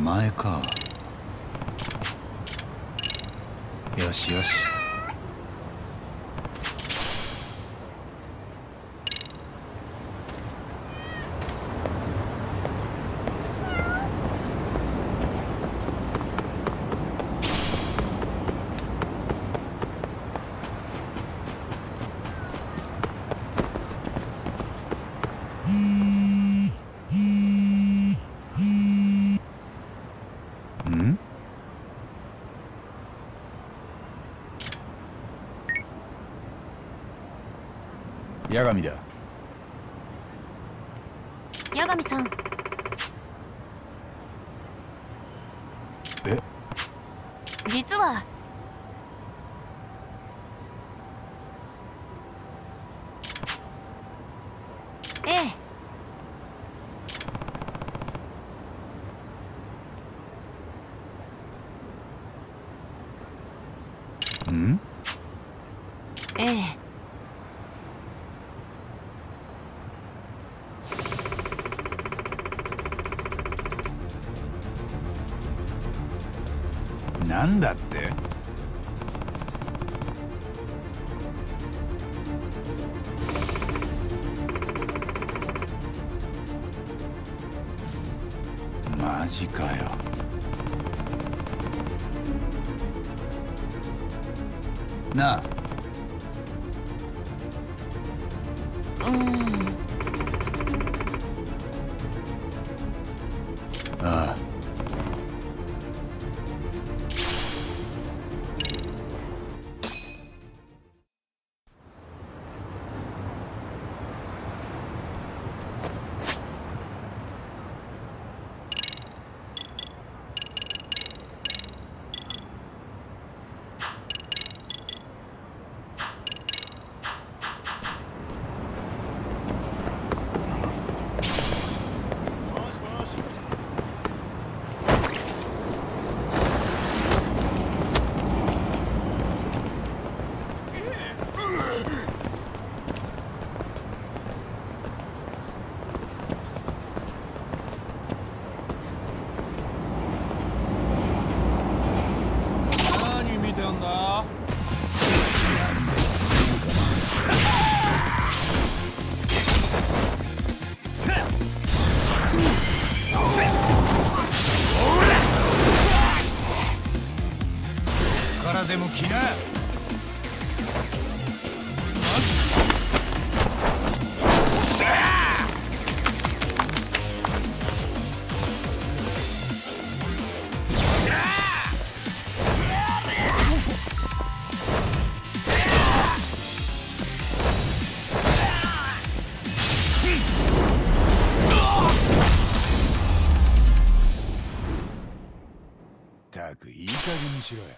前か。よしよし。八神だ。 八神さん。 え？ 実はええ。 ん？ ええ。 なんだって？マジかよ。なあ。ああ。でも来な。ったくいい加減にしろや。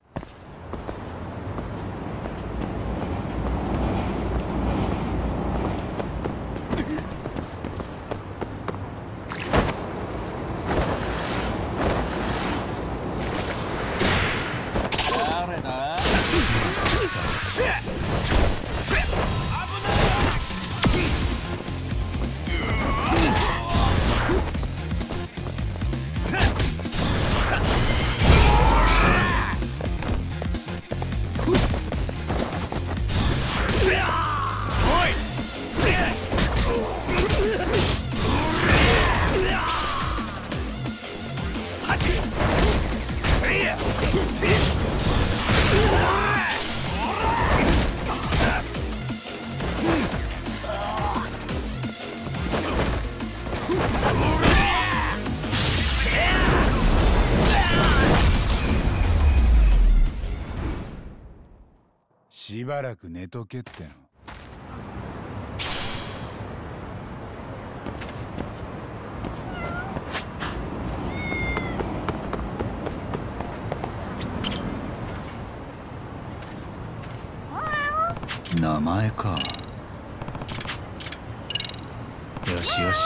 しばらく寝とけっての。名前か。よしよし。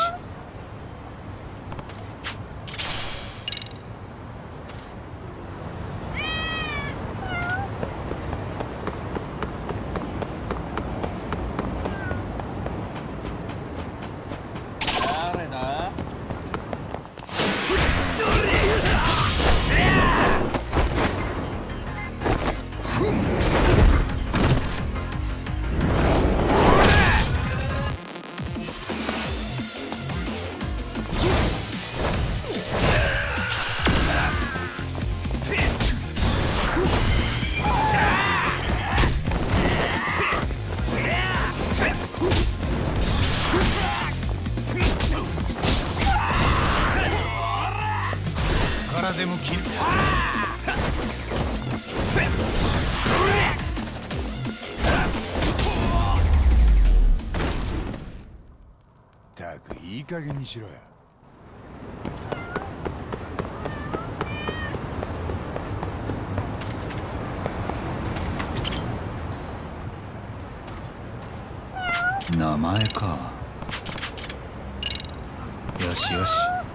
切る。たくいい加減にしろよ。名前か。よしよし。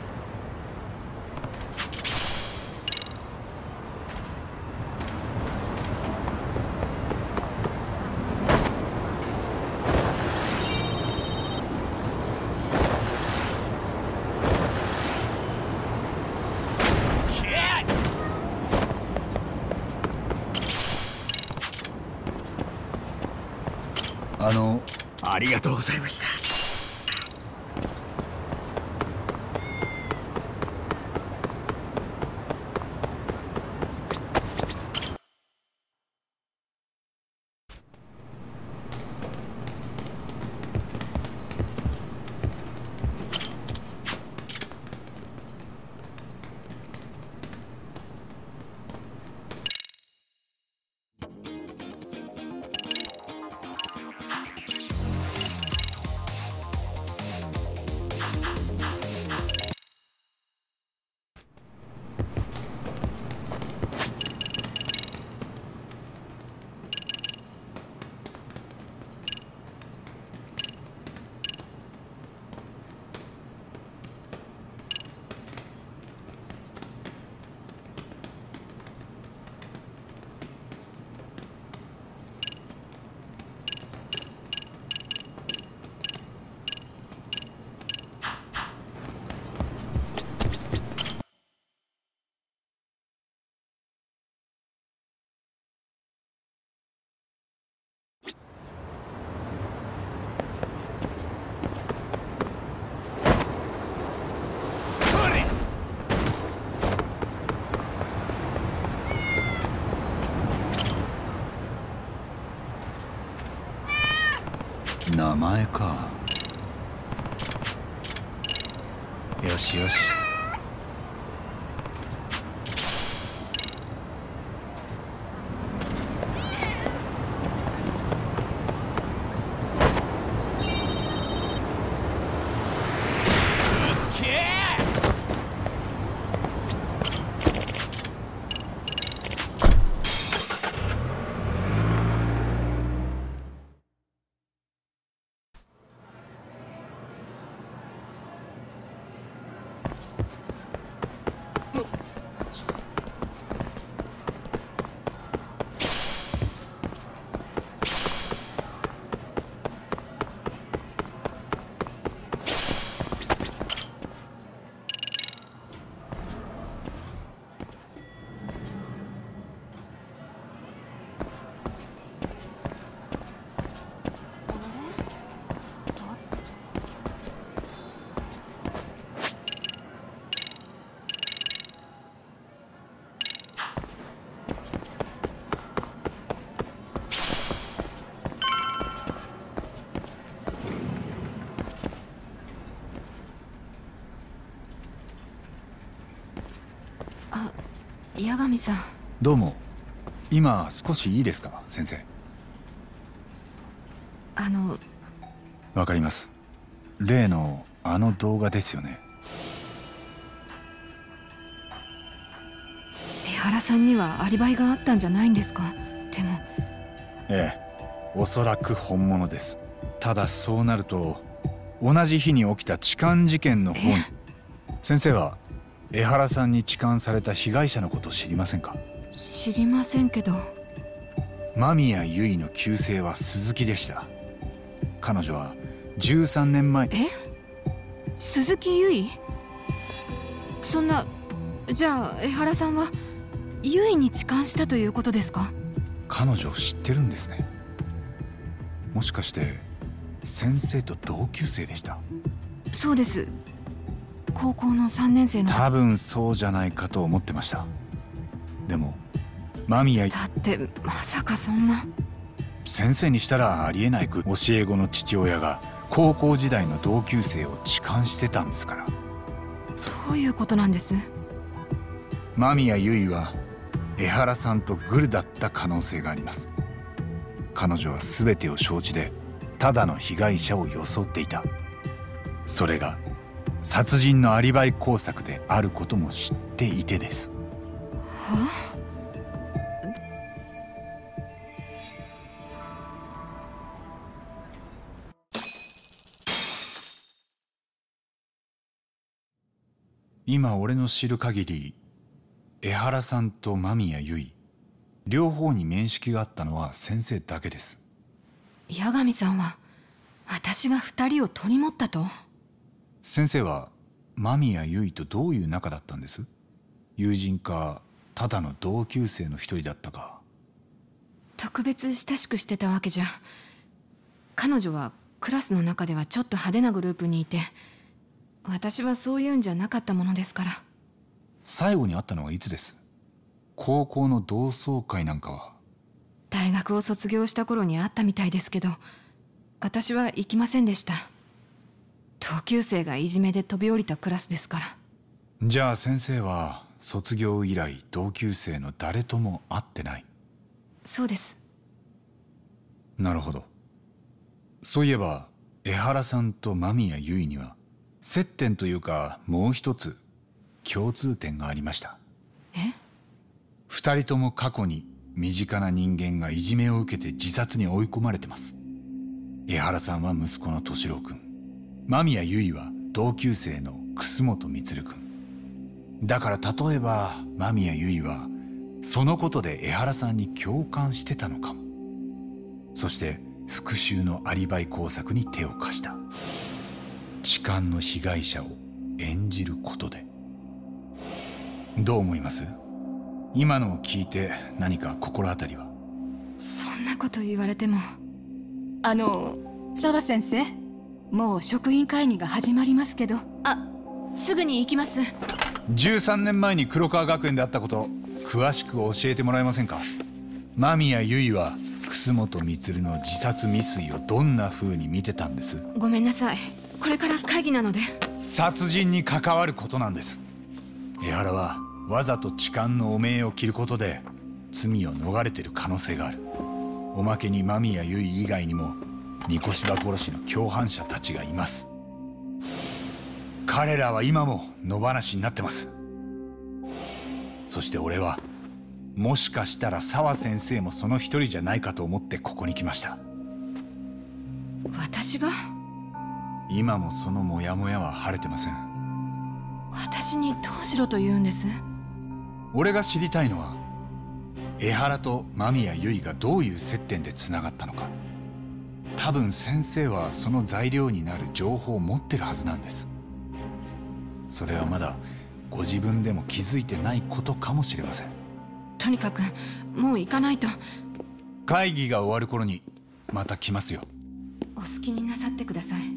ありがとうございました。名前か。よしよし。 八神さん。 どうも。今少しいいですか、先生。わかります。例のあの動画ですよね。 江原さんにはアリバイがあったんじゃないんですか。でも。 ええ、おそらく本物です。ただそうなると同じ日に起きた痴漢事件の方に。先生は江原さんに痴漢された被害者のこと知りませんか？ 知りませんけど。 間宮結衣の旧姓は鈴木でした。彼女は13年前。 鈴木結衣？そんな。じゃあ江原さんは結衣に痴漢したということですか？ 彼女を知ってるんですね。もしかして先生と同級生でした？ そうです。高校の3年生の。 多分そうじゃないかと思ってました。でも間宮。 だってまさかそんな。 先生にしたらありえない。教え子の父親が高校時代の同級生を痴漢してたんですから。 どういうことなんです？ 間宮結衣は江原さんとグルだった可能性があります。彼女は全てを承知でただの被害者を装っていた。それが殺人のアリバイ工作であることも知っていてです。 はあ。 今俺の知る限り、江原さんと間宮結衣両方に面識があったのは先生だけです。 八神さんは私が2人を取り持ったと？ 先生は間宮結衣とどういう仲だったんです？友人かただの同級生の一人だったか。 特別親しくしてたわけじゃ。彼女はクラスの中ではちょっと派手なグループにいて、私はそういうんじゃなかったものですから。 最後に会ったのはいつです？高校の同窓会なんかは？ 大学を卒業した頃に会ったみたいですけど、私は行きませんでした。同級生がいじめで飛び降りたクラスですから。 じゃあ先生は卒業以来同級生の誰とも会ってない？ そうです。 なるほど。そういえば江原さんと間宮結衣には接点というかもう一つ共通点がありました。 え？ 二人とも過去に身近な人間がいじめを受けて自殺に追い込まれてます。江原さんは息子の敏郎君、間宮結衣は同級生の楠本充君。だから例えば間宮結衣はそのことで江原さんに共感してたのかも。そして復讐のアリバイ工作に手を貸した。痴漢の被害者を演じることで。どう思います？今のを聞いて何か心当たりは？ そんなこと言われても。 澤先生、もう職員会議が始まりますけど。 すぐに行きます。 13年前に黒川学園であったこと詳しく教えてもらえませんか？間宮結衣は楠本充の自殺未遂をどんな風に見てたんです？ ごめんなさい、これから会議なので。 殺人に関わることなんです。江原はわざと痴漢の汚名を着ることで罪を逃れてる可能性がある。おまけに間宮結衣以外にも三越場殺しの共犯者たちがいます。彼らは今も野放しになってます。そして俺はもしかしたら澤先生もその一人じゃないかと思ってここに来ました。 私が？ 今もそのモヤモヤは晴れてません。 私にどうしろと言うんです？ 俺が知りたいのは江原と間宮結衣がどういう接点でつながったのか。多分先生はその材料になる情報を持ってるはずなんです。それはまだご自分でも気づいてないことかもしれません。 とにかくもう行かないと。 会議が終わる頃にまた来ますよ。 お好きになさってください。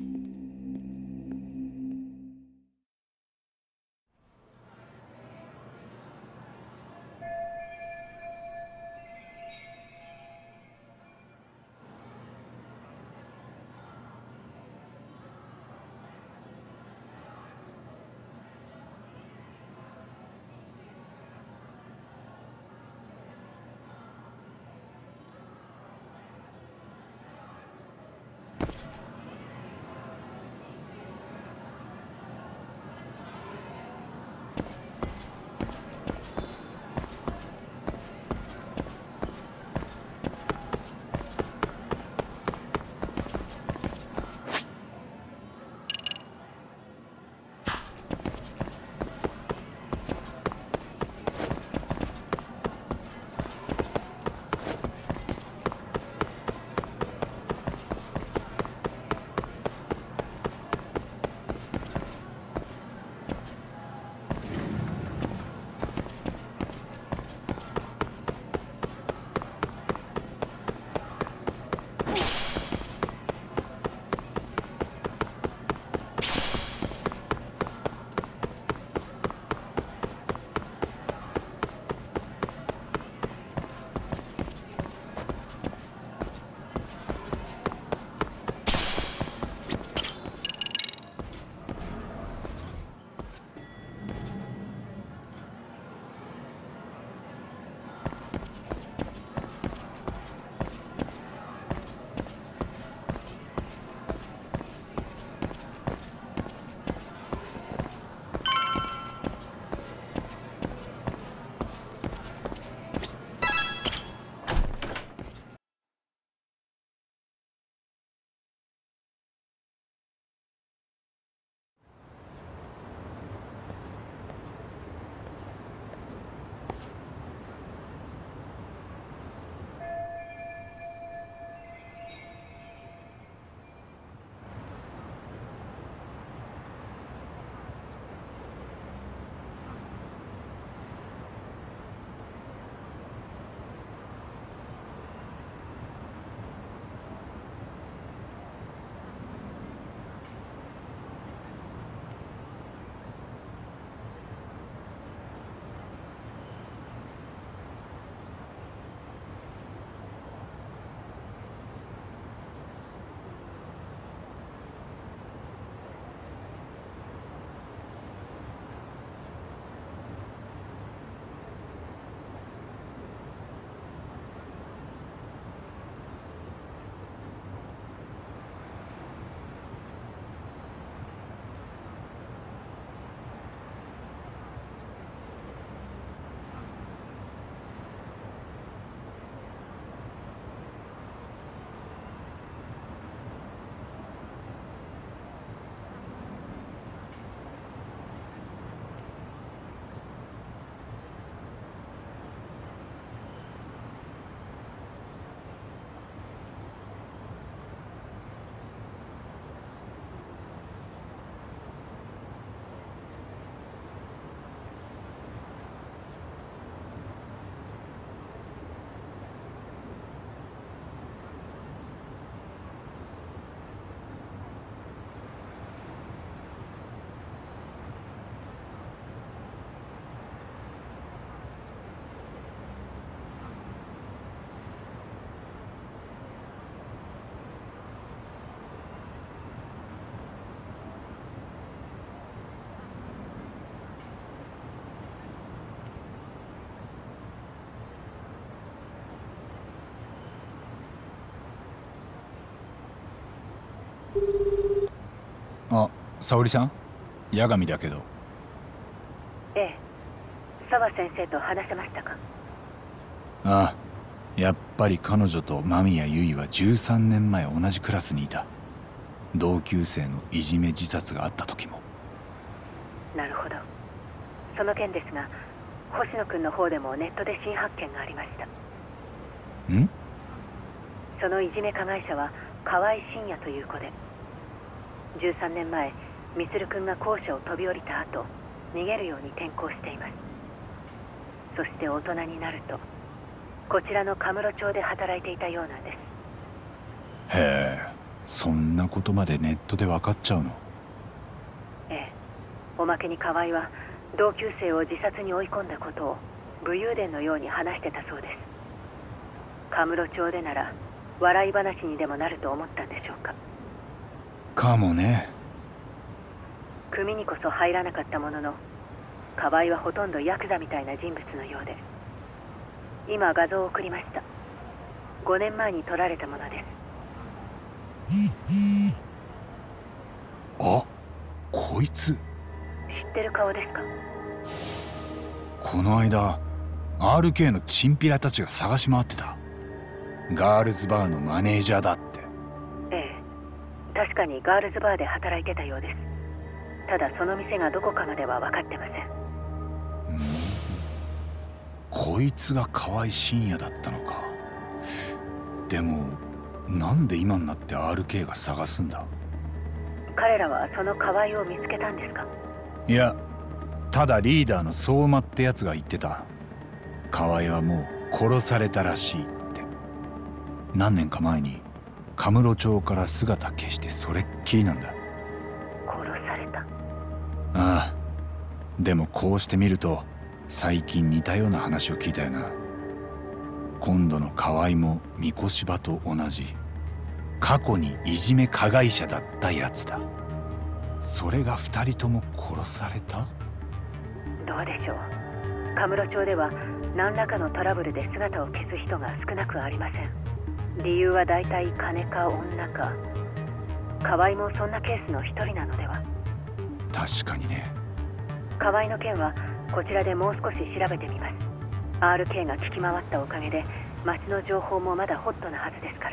沙織さん？八神だけど。 ええ、沢先生と話せましたか？ ああ、やっぱり彼女と間宮結衣は13年前同じクラスにいた。同級生のいじめ自殺があった時も。 なるほど。その件ですが、星野くんの方でもネットで新発見がありました。 ん？ そのいじめ加害者は河合信也という子で、13年前満くんが校舎を飛び降りた後、逃げるように転校しています。そして大人になるとこちらのカムロ町で働いていたようなんです。 へえ、そんなことまでネットで分かっちゃうの？ ええ、おまけに河合は同級生を自殺に追い込んだことを武勇伝のように話してたそうです。カムロ町でなら笑い話にでもなると思ったんでしょうか。 かもね。 組にこそ入らなかったものの、河合はほとんどヤクザみたいな人物のようで、今画像を送りました。5年前に撮られたものです。 あ、こいつ。 知ってる顔ですか？ この間 RK のチンピラたちが探し回ってた。ガールズバーのマネージャーだって。 ええ、確かにガールズバーで働いてたようです。ただその店がどこかまでは分かってません。 こいつが河合信也だったのか。でもなんで今になって RK が探すんだ？ 彼らはその河合を見つけたんですか？ いや、ただリーダーの相馬ってやつが言ってた。河合はもう殺されたらしいって。何年か前にカムロ町から姿消してそれっきりなんだ。 殺された？ ああ、でもこうしてみると最近似たような話を聞いたよな。今度の河合も三越場と同じ過去にいじめ加害者だったやつだ。それが2人とも殺された？ どうでしょう。カムロ町では何らかのトラブルで姿を消す人が少なくありません。理由は大体金か女か。河合もそんなケースの一人なのでは。 確かにね。 河合の件はこちらでもう少し調べてみます。 RK が聞き回ったおかげで町の情報もまだホットなはずですから。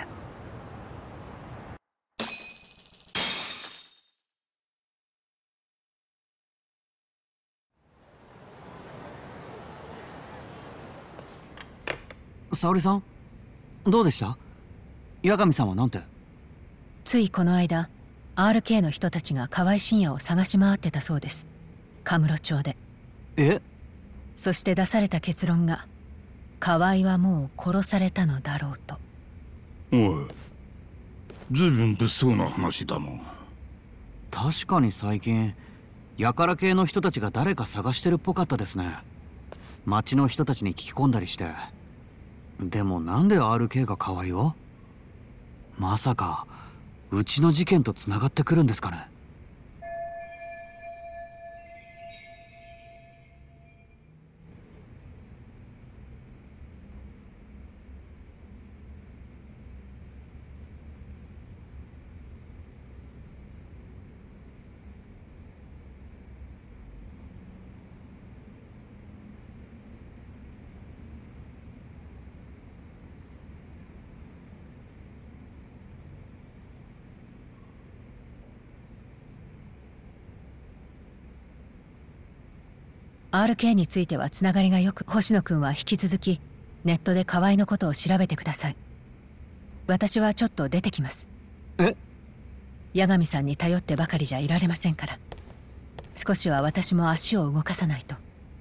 沙織さん、どうでした？八神さんはなんて？ ついこの間 RK の人たちが河合信也を探し回ってたそうです。カムロ町で。 え？ そして出された結論が河合はもう殺されたのだろうと。 おい、ずいぶん物騒な話だな。 確かに最近やから系の人たちが誰か探してるっぽかったですね。町の人たちに聞き込んだりして。でもなんで RK が河合を？まさかうちの事件とつながってくるんですかね。 RK についてはつながりがよく、星野くんは引き続きネットで河合のことを調べてください。私はちょっと出てきます。 え？ 八神さんに頼ってばかりじゃいられませんから。少しは私も足を動かさないと。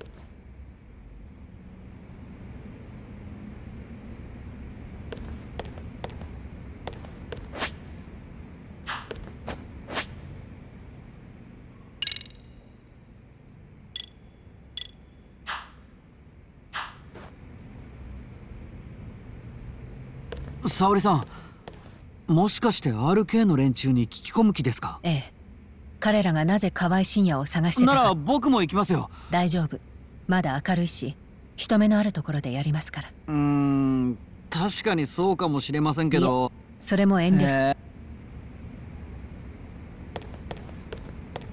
沙織さん、もしかして RK の連中に聞き込む気ですか？ ええ、彼らがなぜ河合信也を探してたか。 なら僕も行きますよ。 大丈夫、まだ明るいし人目のあるところでやりますから。 確かにそうかもしれませんけど。 それも遠慮して。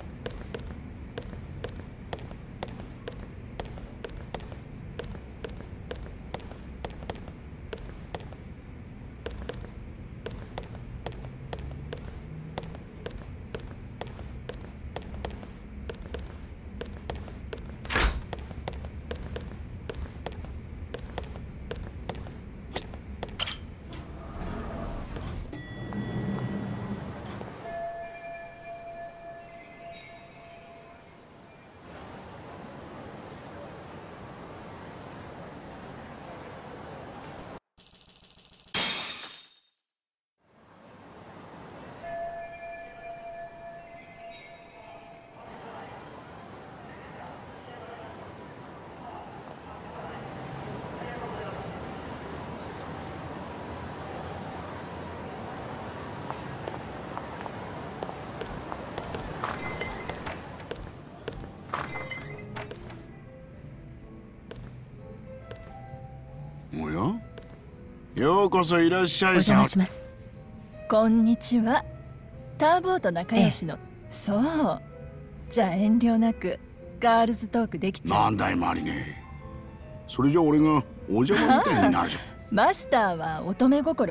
おや、ようこそいらっしゃい。 お邪魔します。 こんにちは。ターボーと仲良しの。そう。じゃあ遠慮なくガールズトークできちゃう。 なんだいマリネ。それじゃ俺がお邪魔みたいになるじゃん。 マスターは乙女心。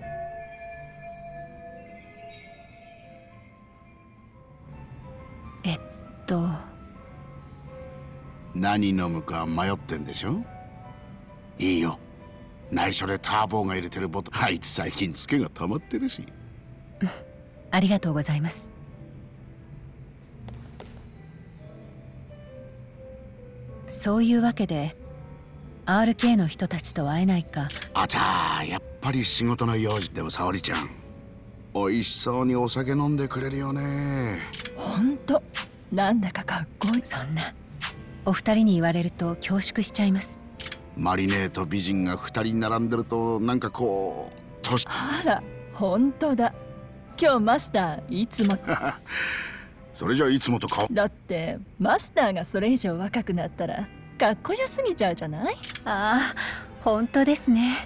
何飲むか迷ってんでしょ。いいよ。内緒でターボーが入れてるボトル。あいつ最近ツケが溜まってるし。 ありがとうございます。そういうわけで RK の人たちと会えないか。 あちゃー、やっぱり仕事の用事。でも沙織ちゃん、美味しそうにお酒飲んでくれるよね。 ほんとなんだかかっこいい。 そんなお二人に言われると恐縮しちゃいます。 マリネーと美人が二人並んでるとなんかこうあら、ほんとだ。今日マスターいつもそれじゃいつもと顔。 だってマスターがそれ以上若くなったらかっこよすぎちゃうじゃない。 ああ、本当ですね。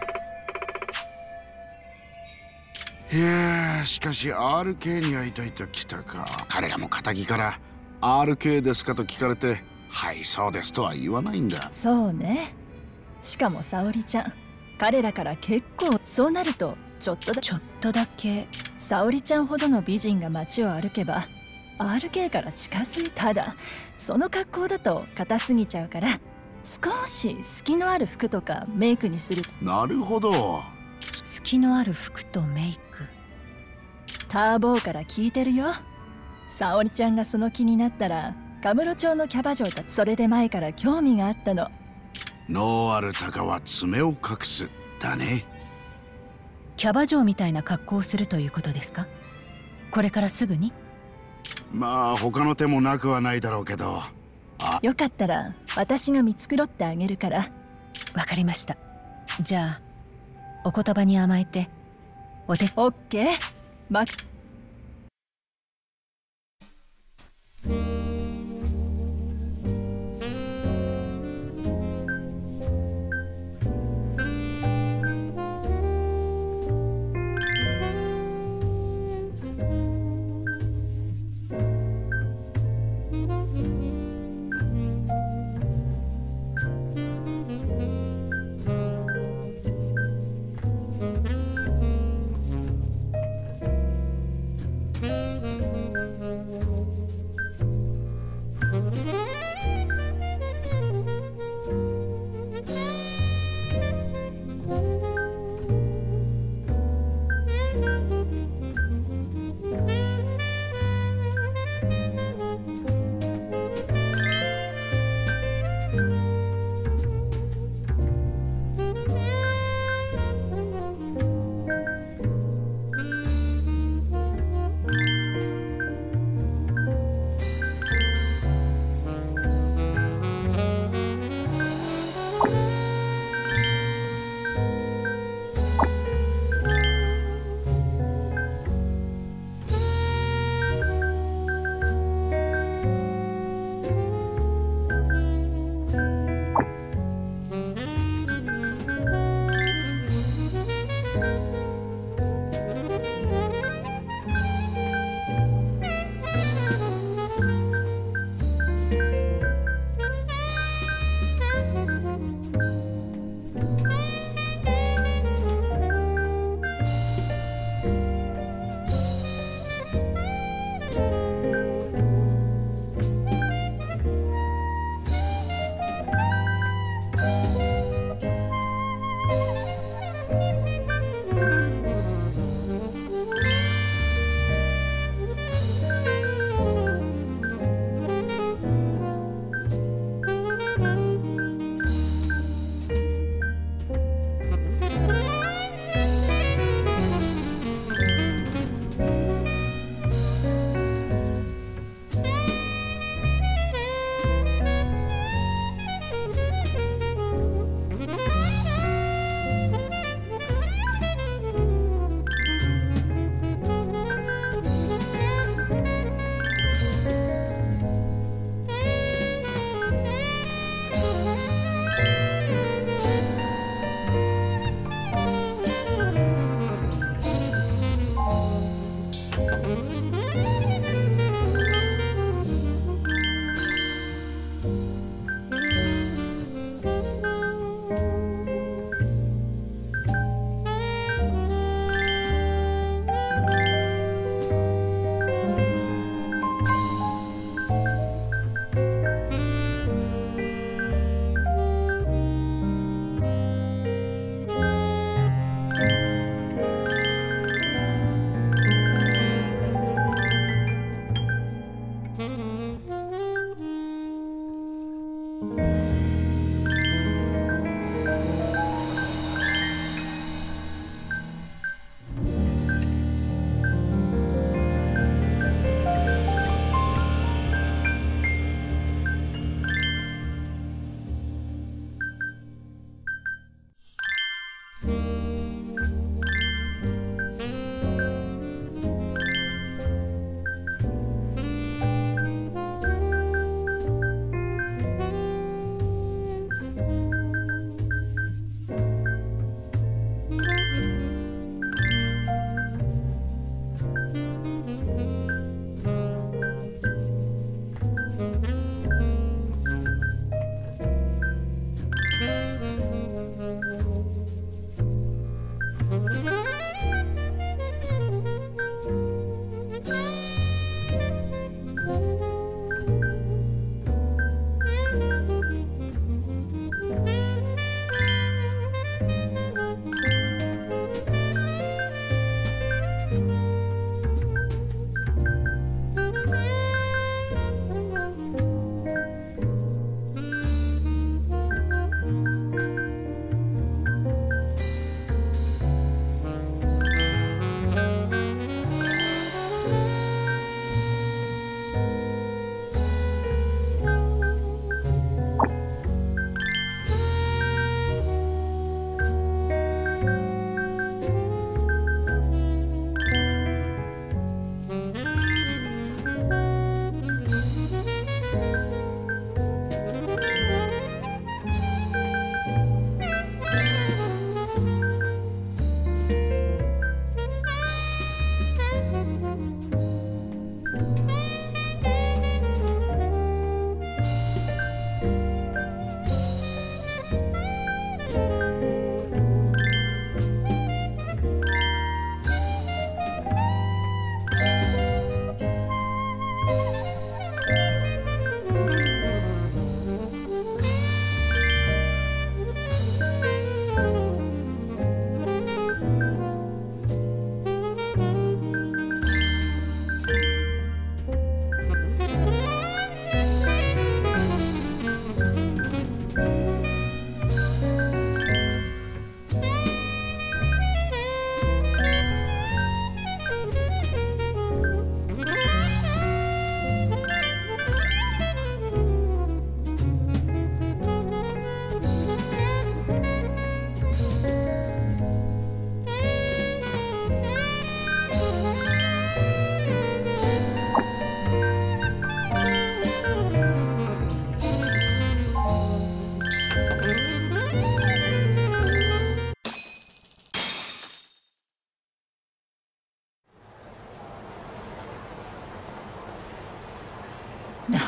いやしかし RK に会いたいと来たか。彼らも堅気から RK ですかと聞かれてはいそうですとは言わないんだ。 そうね。しかも沙織ちゃん、彼らから結構。そうなるとちょっとだけ沙織ちゃんほどの美人が街を歩けば RK から近づい。ただその格好だと硬すぎちゃうから少し隙のある服とかメイクにする。 なるほど。 隙のある服とメイク。 ターボーから聞いてるよ。沙織ちゃんがその気になったらカムロ町のキャバ嬢だ。それで前から興味があったの。 ノーアルタカは爪を隠すだね。 キャバ嬢みたいな格好をするということですか。これからすぐに。 まあ他の手もなくはないだろうけど。 よかったら私が見繕ってあげるから。 わかりました。じゃあお言葉に甘えてオッケー。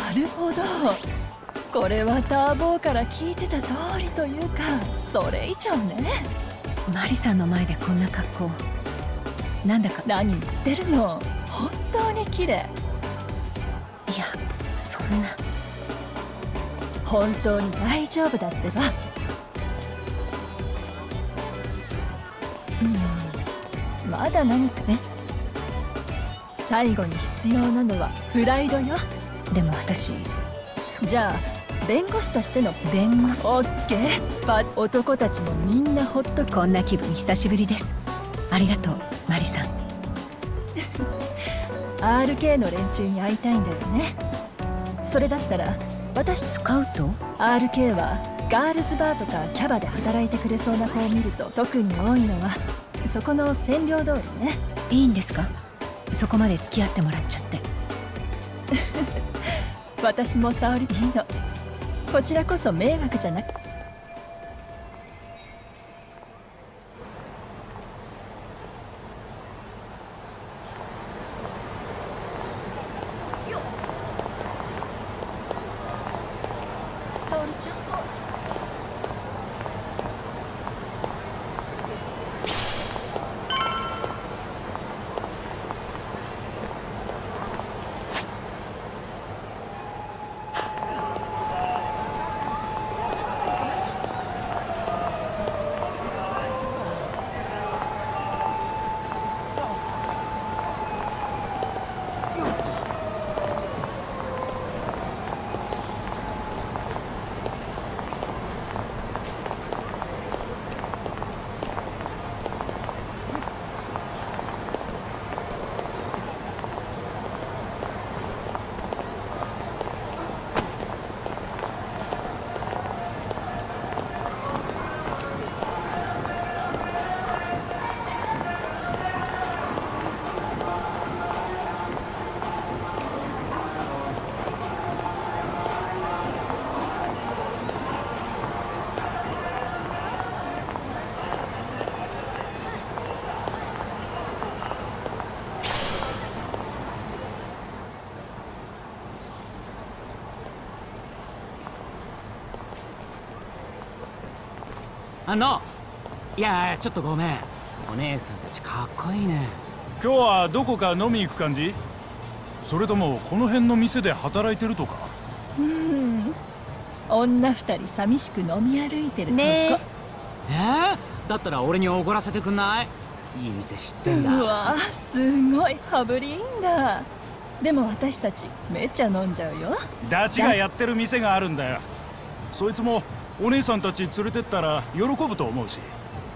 なるほど。これはターボーから聞いてた通りというか、それ以上ね。 マリさんの前でこんな格好、なんだか。 何言ってるの。本当に綺麗。 いや、そんな。 本当に大丈夫だってば。まだ何かね。最後に必要なのはプライドよ。 でも私、 じゃあ弁護士としての弁護。オッケー。男たちもみんなほっとく。 こんな気分久しぶりです。ありがとうマリさん。 RK の連中に会いたいんだよね。それだったら私。 スカウト？ RK はガールズバーとかキャバで働いてくれそうな子を見ると特に多いのはそこの占領通りね。 いいんですか？そこまで付き合ってもらっちゃって。 私も沙織でいいの。こちらこそ迷惑じゃなく。沙織ちゃん。 いやちょっとごめん。お姉さんたちかっこいいね。 今日はどこか飲み行く感じ？それともこの辺の店で働いてるとか？ 女二人寂しく飲み歩いてるとこね。 だったら俺におごらせてくんない？いい店知ってんだ。 うわすごい羽振りいいんだ。でも私たちめっちゃ飲んじゃうよ。 ダチがやってる店があるんだよ。そいつもお姉さんたち連れてったら喜ぶと思うし。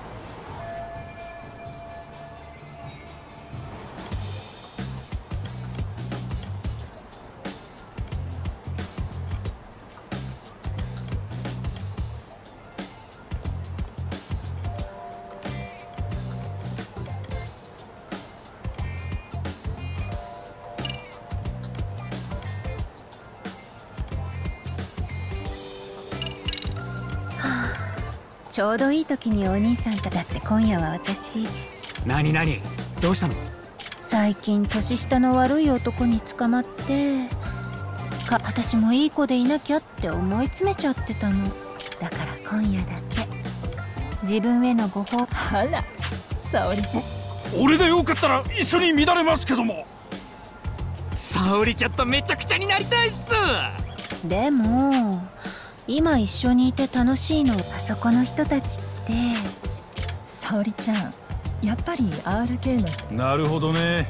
ちょうどいい時にお兄さんと。だって今夜は私。 何どうしたの？ 最近年下の悪い男に捕まって私もいい子でいなきゃって思い詰めちゃってたの。だから今夜だけ自分へのご褒美。 あら沙織。 俺でよかったら一緒に乱れますけども。 沙織ちゃんとめちゃくちゃになりたいっす。 でも今一緒にいて楽しいの。あそこの人たちって沙織ちゃんやっぱり RK の。 なるほどね。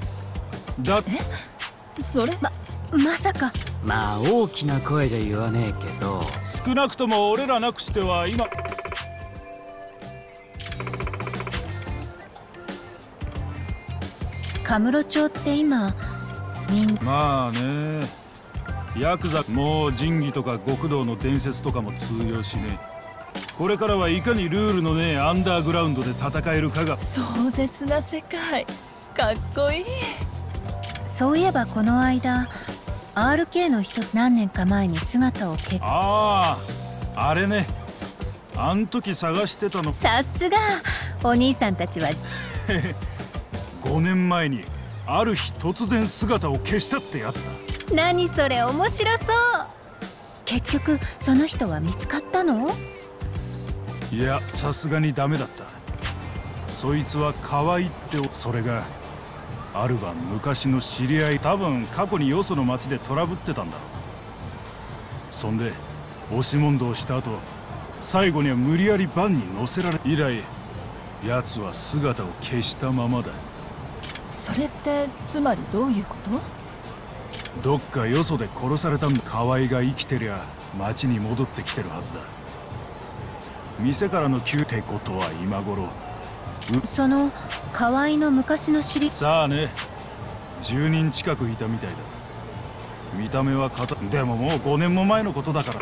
それまさか。 まあ大きな声じゃ言わねえけど、 少なくとも俺らなくしては今。 カムロ町って今まあね、ヤクザもう仁義とか極道の伝説とかも通用しねえ。これからはいかにルールのねえアンダーグラウンドで戦えるかが。 壮絶な世界かっこいい。 そういえばこの間 RK の人何年か前に姿をあれね。あん時探してたの。 さすがお兄さんたちは。 5年前にある日突然姿を消したってやつだ。 何それ面白そう。結局その人は見つかったの？ いや、さすがにダメだった。そいつは可愛いって。それがある晩昔の知り合い、多分過去によその町でトラブってたんだろう。そんで押し問答した後、最後には無理やりバンに乗せられ、以来奴は姿を消したままだ。 それってつまりどういうこと？ どっかよそで殺されたんだ。河合が生きてりゃ町に戻ってきてるはずだ。店からの救ってことは今頃。 その河合の昔の知り。 さあね、10人近くいたみたいだ。見た目はでももう5年も前のことだから。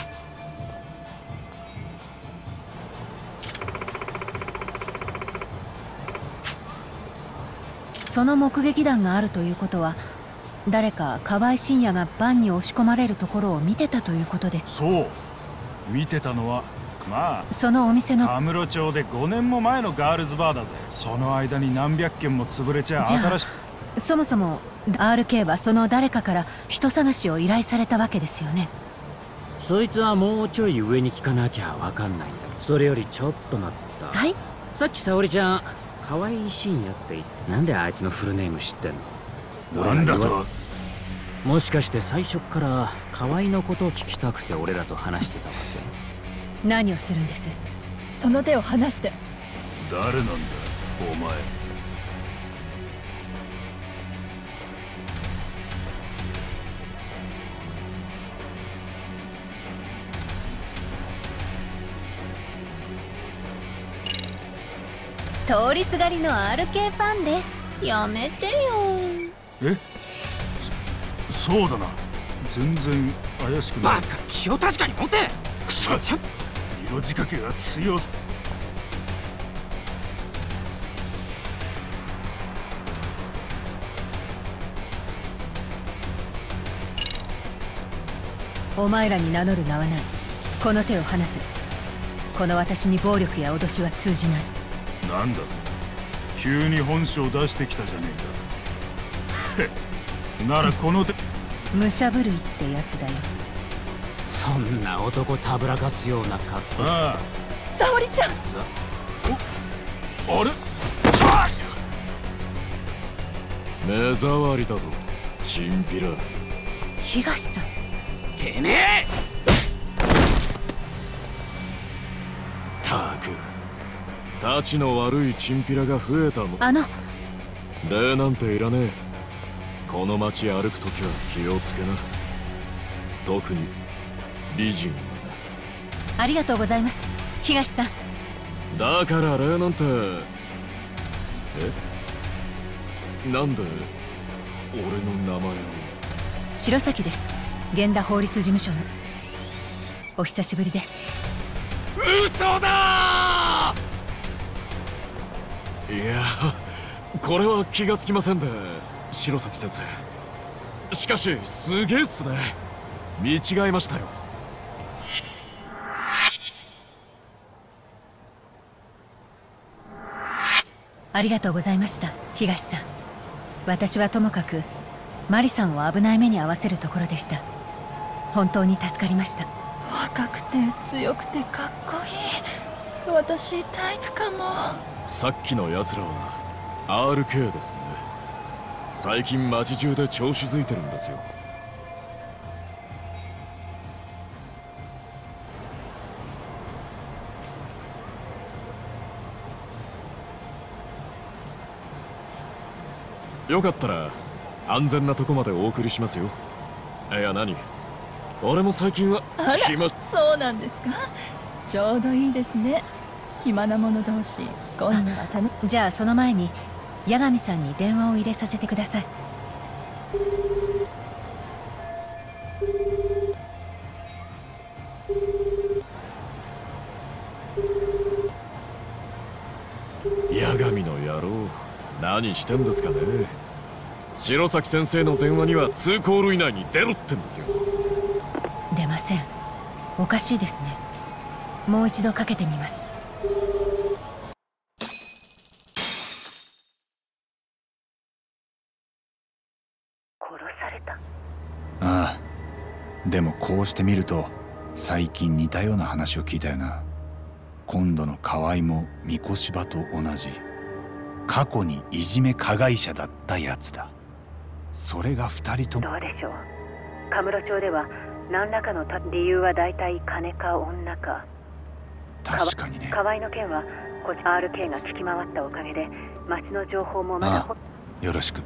その目撃談があるということは、誰か河合信也がバンに押し込まれるところを見てたということです。 そう、見てたのはまあそのお店の田室町で5年も前のガールズバーだぜ。その間に何百件も潰れちゃ新しい。そもそも RK はその誰かから人探しを依頼されたわけですよね。 そいつはもうちょい上に聞かなきゃわかんないんだけど、それよりちょっと待った。 はい。 さっき沙織ちゃん河合信也ってなんであいつのフルネーム知ってんの？ なんだと？ もしかして最初から河合のことを聞きたくて俺らと話してたわけ？ 何をするんです？ その手を離して。 誰なんだお前？ 通りすがりの RK ファンです。やめてよ。 え？そうだな。全然怪しくない。 バカ、気を確かに持て。 くそ、色仕掛けが強す。 お前らに名乗る名はない。この手を離せ。この私に暴力や脅しは通じない。 なんだ、急に本性出してきたじゃねえか。ならこの手。 武者震いってやつだよ。 そんな男たぶらかすような格好。 ああ、 沙織ちゃん。 あれ？ 目障りだぞ、チンピラ。 東さん。 てめえ！ たく、たちの悪いチンピラが増えたもん。礼なんていらねえ。この街歩くときは気をつけな。特に美人はな。ありがとうございます、東さん。 だから礼なんて。なんで俺の名前を？ 白崎です。源田法律事務所の。お久しぶりです。 嘘だー！いや、これは気がつきませんで、白崎先生。しかしすげえっすね。見違えましたよ。 ありがとうございました、東さん。私はともかくマリさんを危ない目に遭わせるところでした。本当に助かりました。 若くて強くてかっこいい。私タイプかも。 さっきのやつらは RK ですね。最近街中で調子づいてるんですよ。よかったら安全なとこまでお送りしますよ。いや、何、俺も最近は暇。そうなんですか。ちょうどいいですね。暇な者同士、今夜はじゃあその前に八神さんに電話を入れさせてください。 八神の野郎、何してんですかね。白崎先生の電話には2コール以内に出ろってんですよ。 出ません。おかしいですね。もう一度かけてみます。 殺された。 でもこうして見ると最近似たような話を聞いたよな。今度の河合も三越柴と同じ過去にいじめ加害者だったやつだ。それが二人とも。 どうでしょう。カムロ町では何らかの理由は大体金か女か。 確かにね。 河合の件はこち RK が聞き回ったおかげで町の情報もまだああ、よろしく。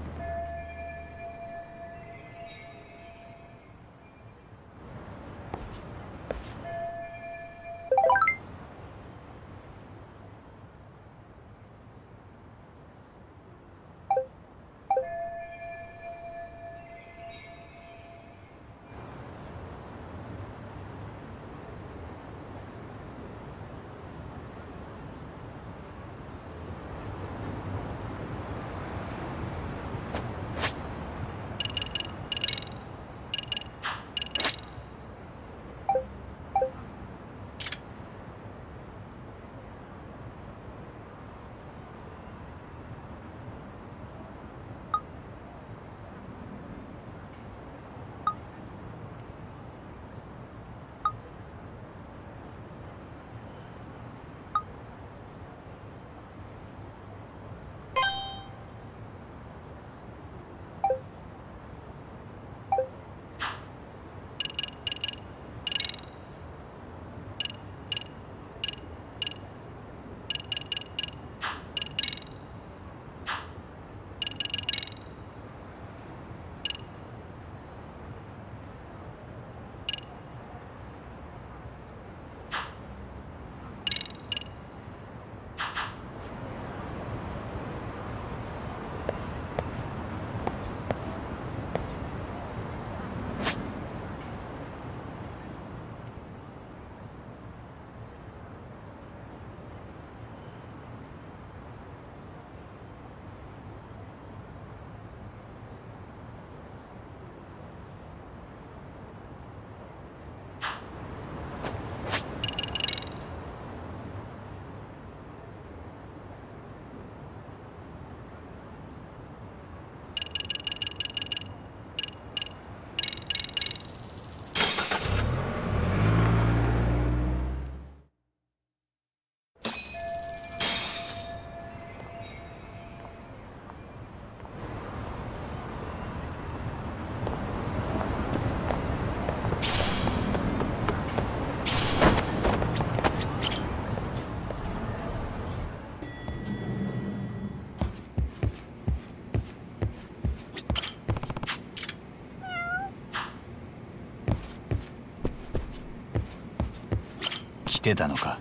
来てたのか。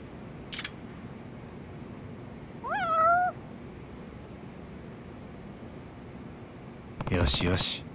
よしよし。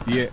いえ。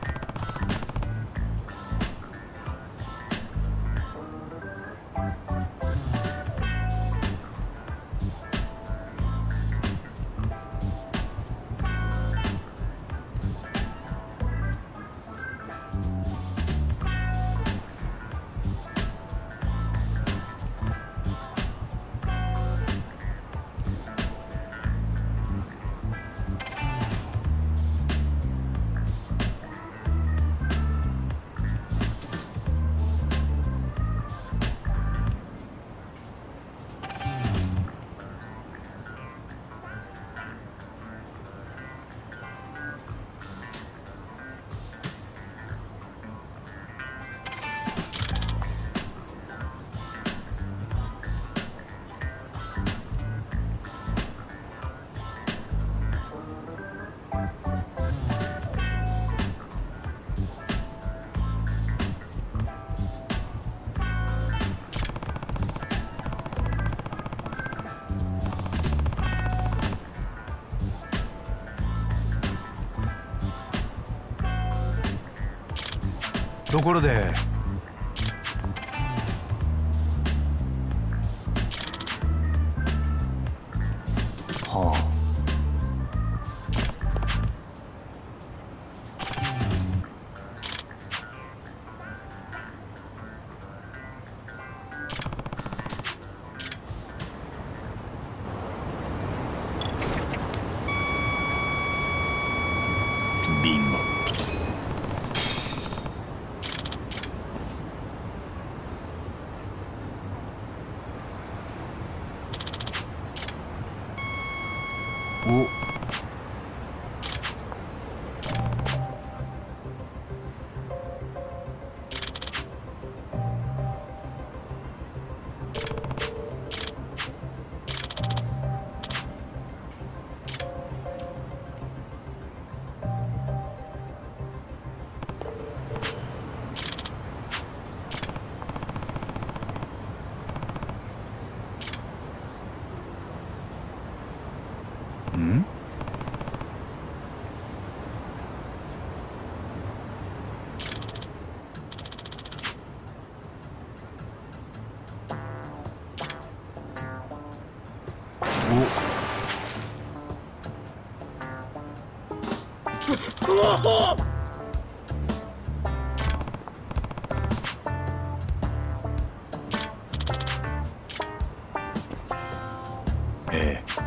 ところで、はあ。ビンゴ。お。ん？お。ええ。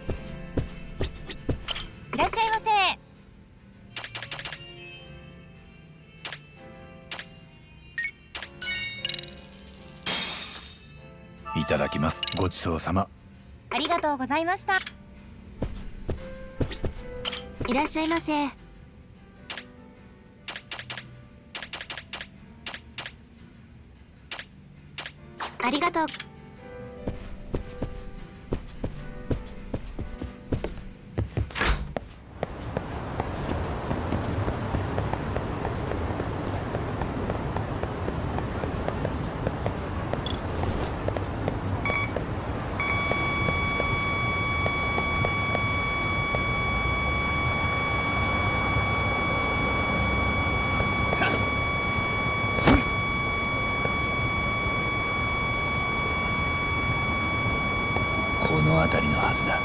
いらっしゃいませ。 いただきます。ごちそうさま。 ありがとうございました。いらっしゃいませ。ありがとう。 この辺りのはずだ。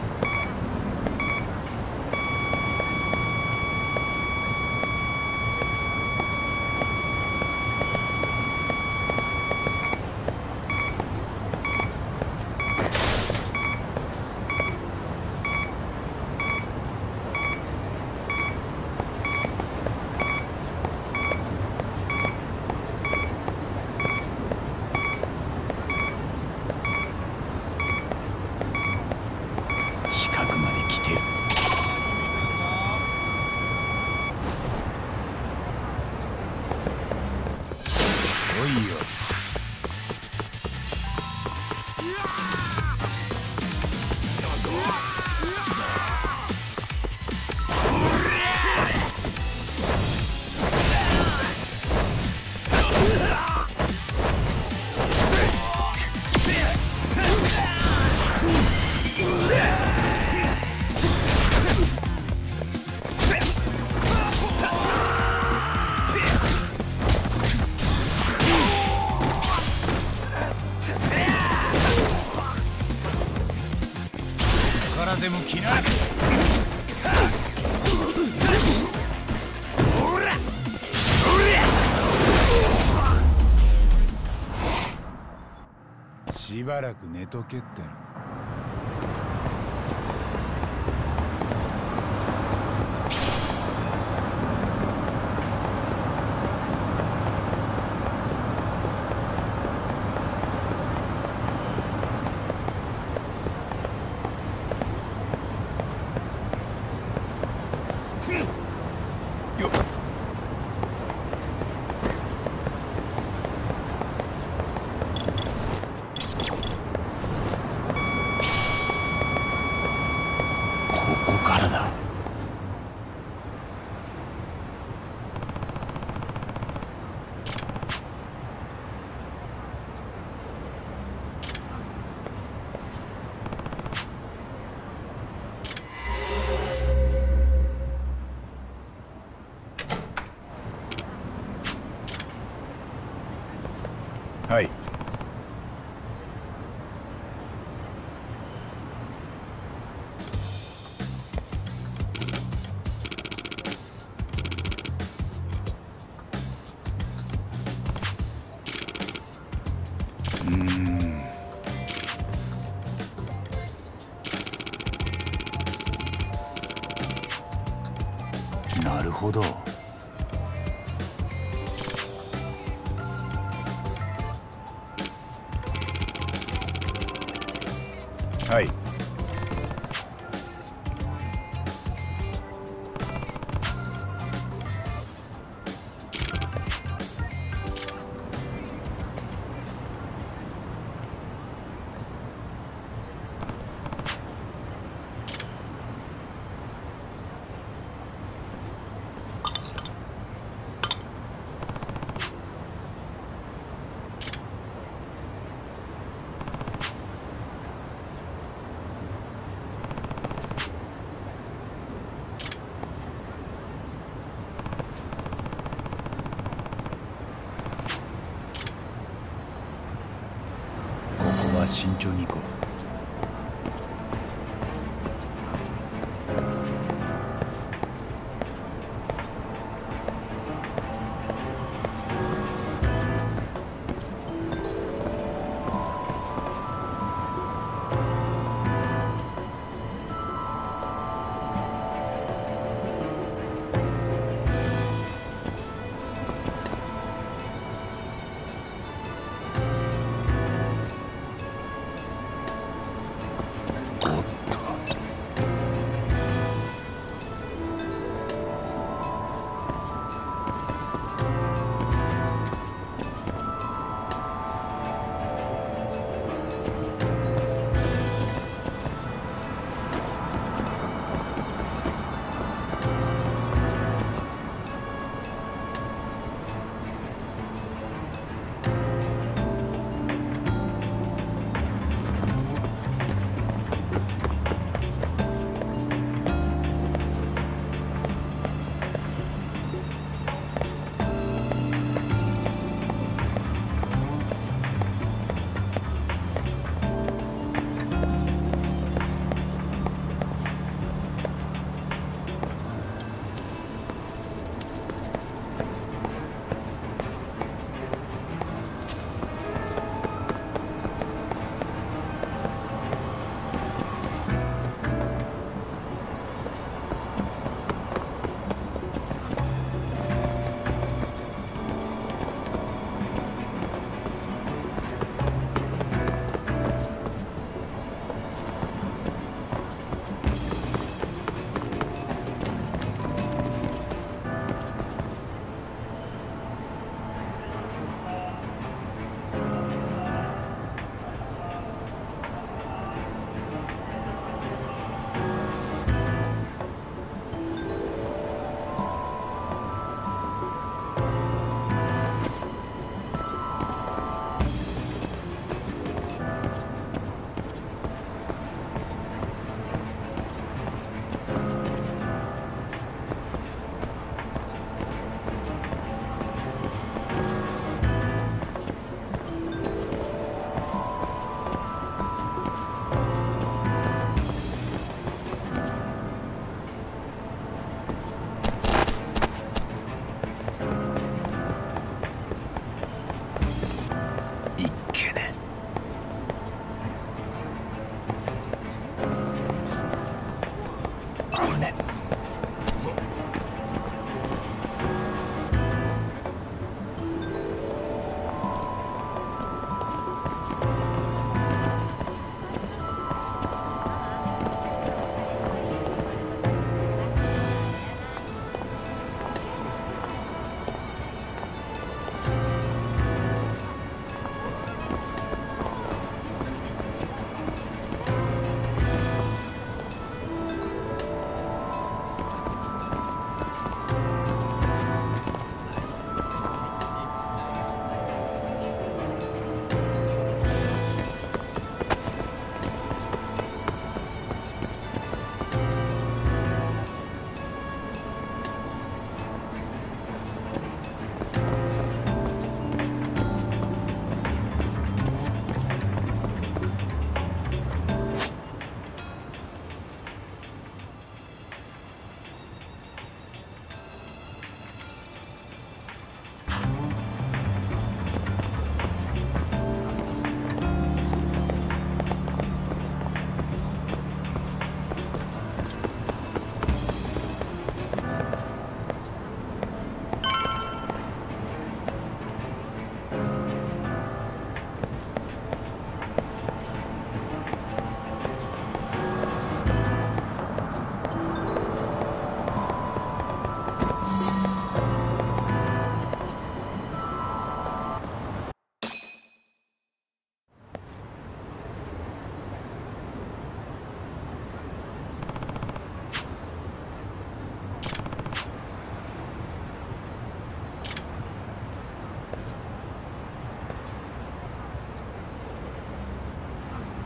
近くまで来てる。 おいよ。でも気なしばらく寝とけっての。ここからだ。はい。なるほど。はい。ここは慎重に行こう。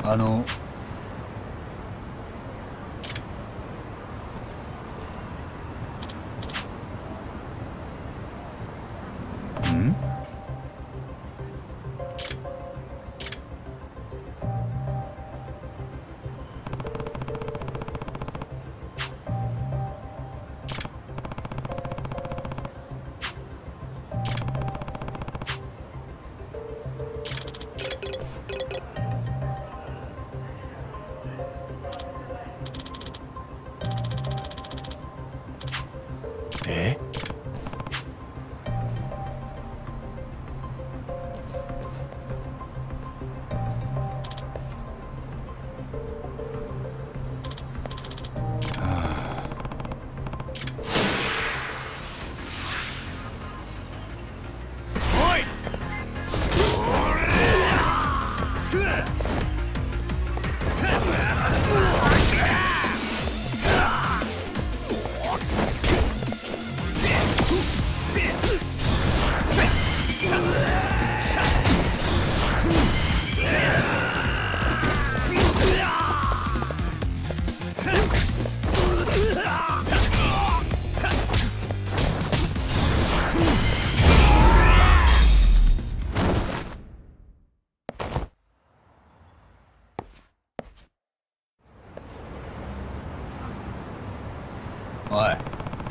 おい。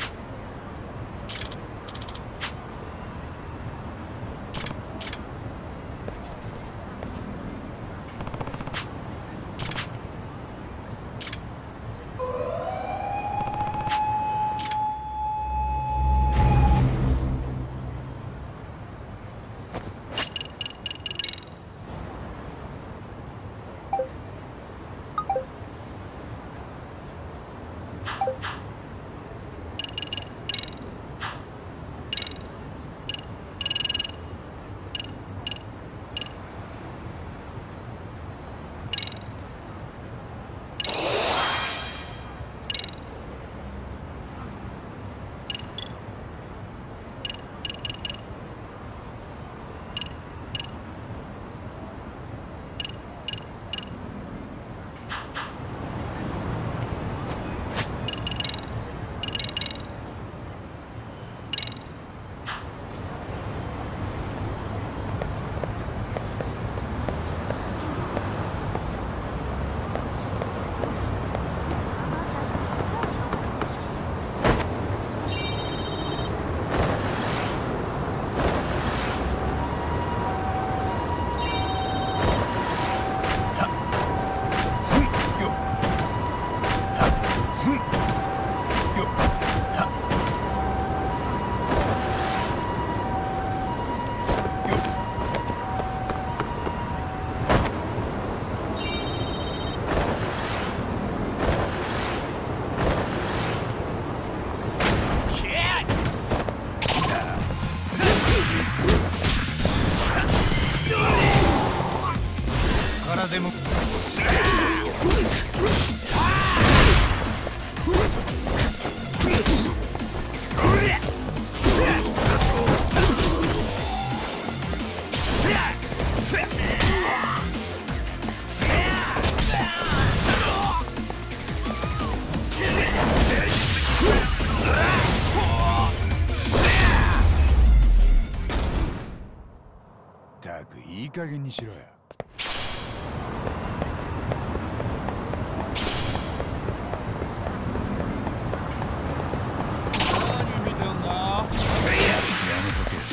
ったくいい加減にしろよ。 何見てんだ？ やめとけ。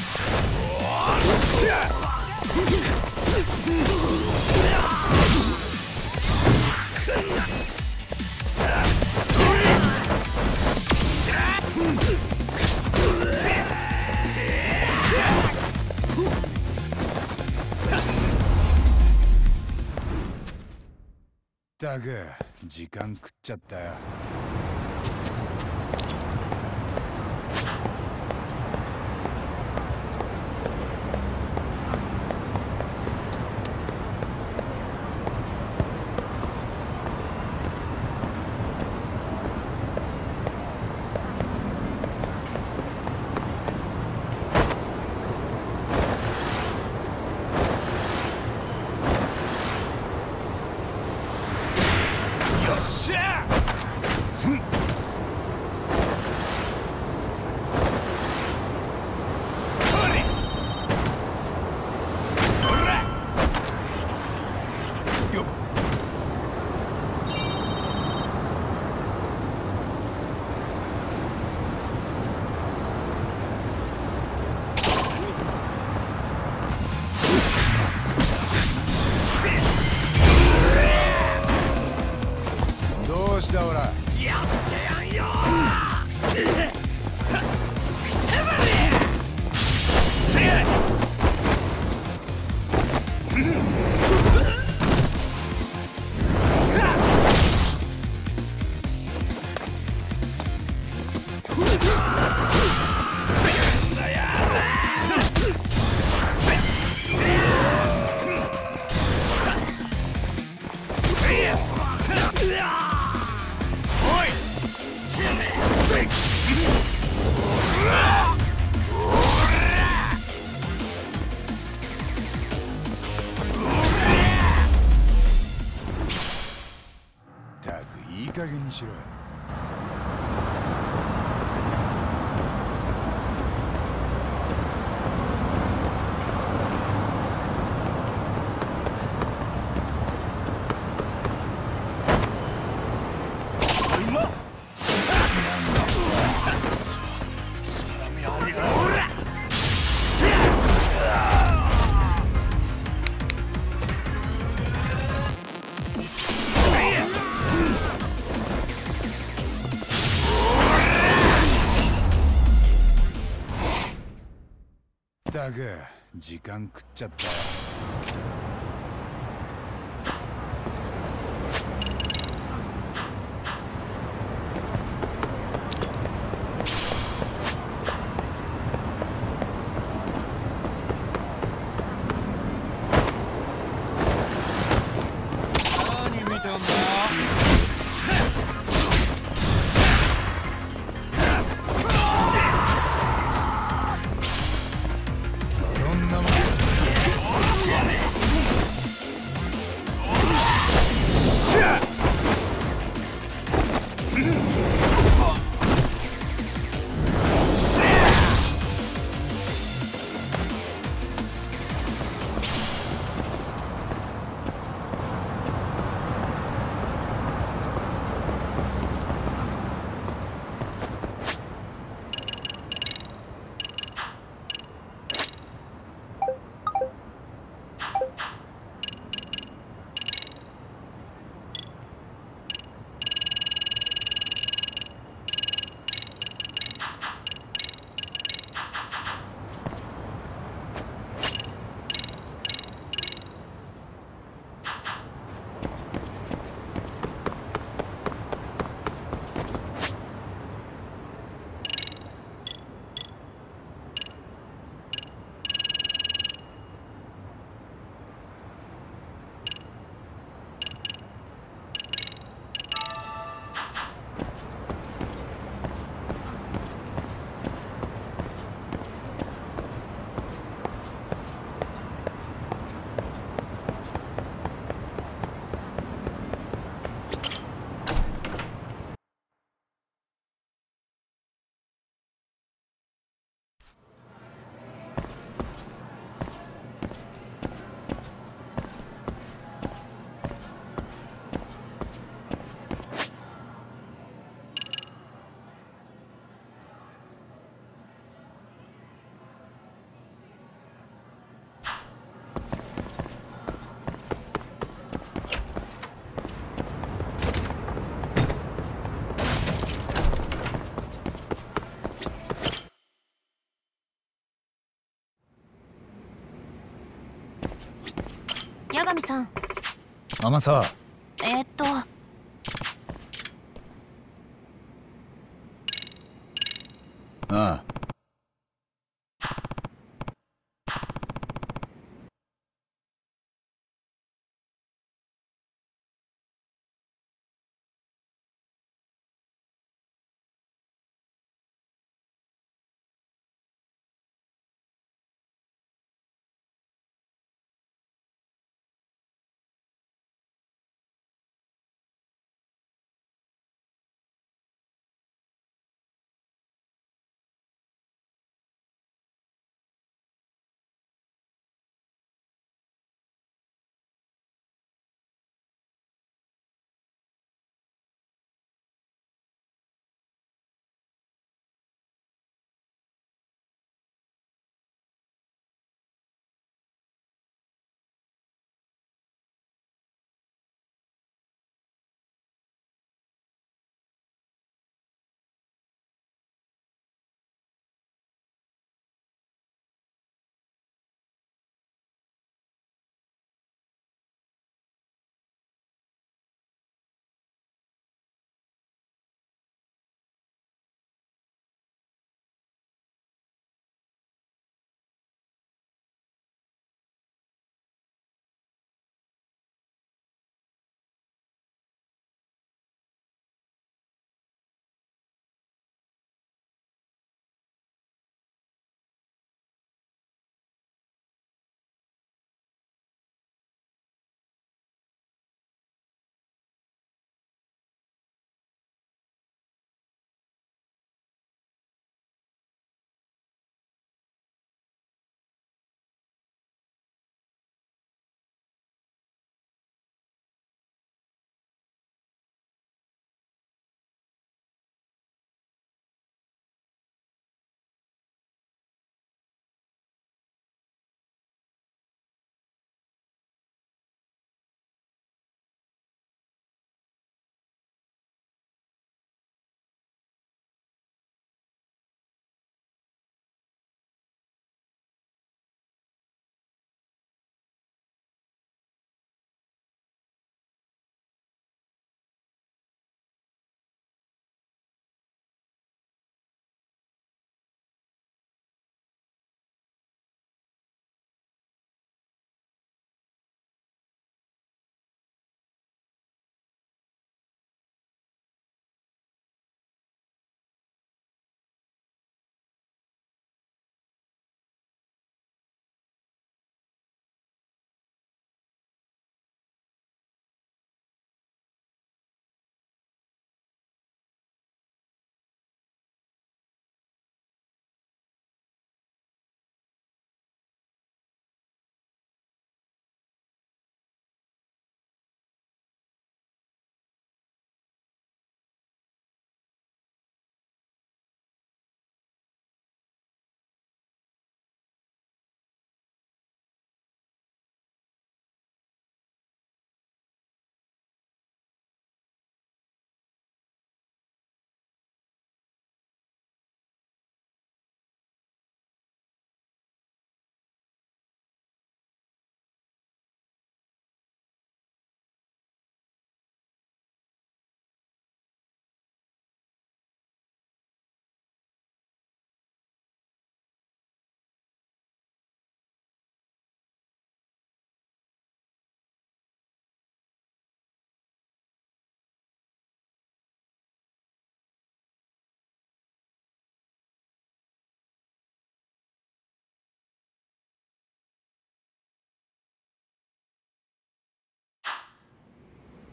ったく時間食っちゃったよ。 しろ。ったく時間食っちゃったよ。 何見てんだ。 八神さん。 天沢。ああ。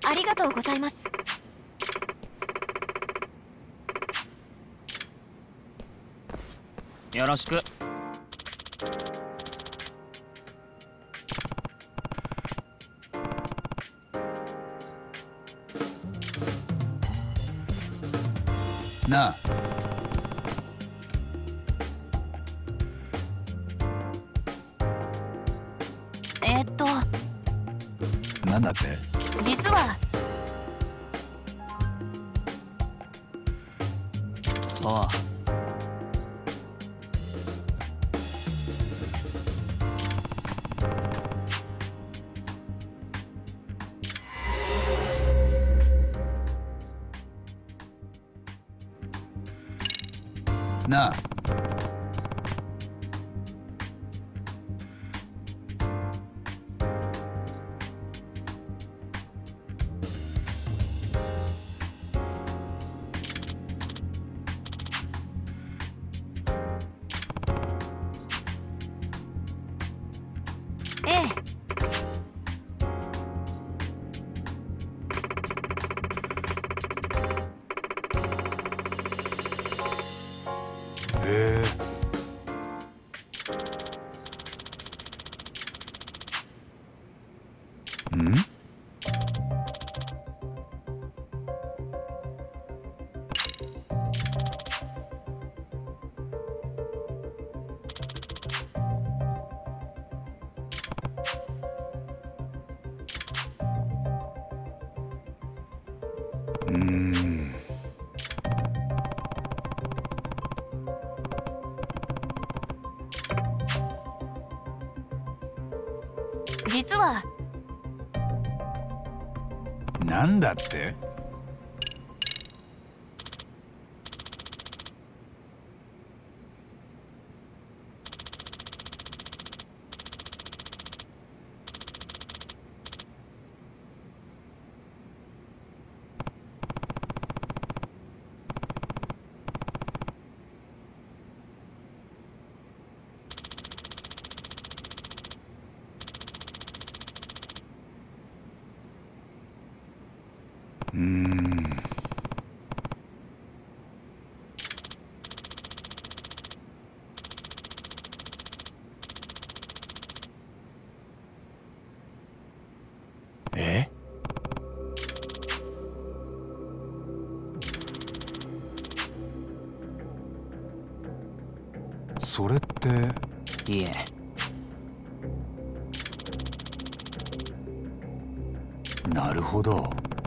ありがとうございます。 よろしく。 なあ、なんだって？ 実はさあ、 なあ、 実はなんだって？ それって？ いえ。 なるほど。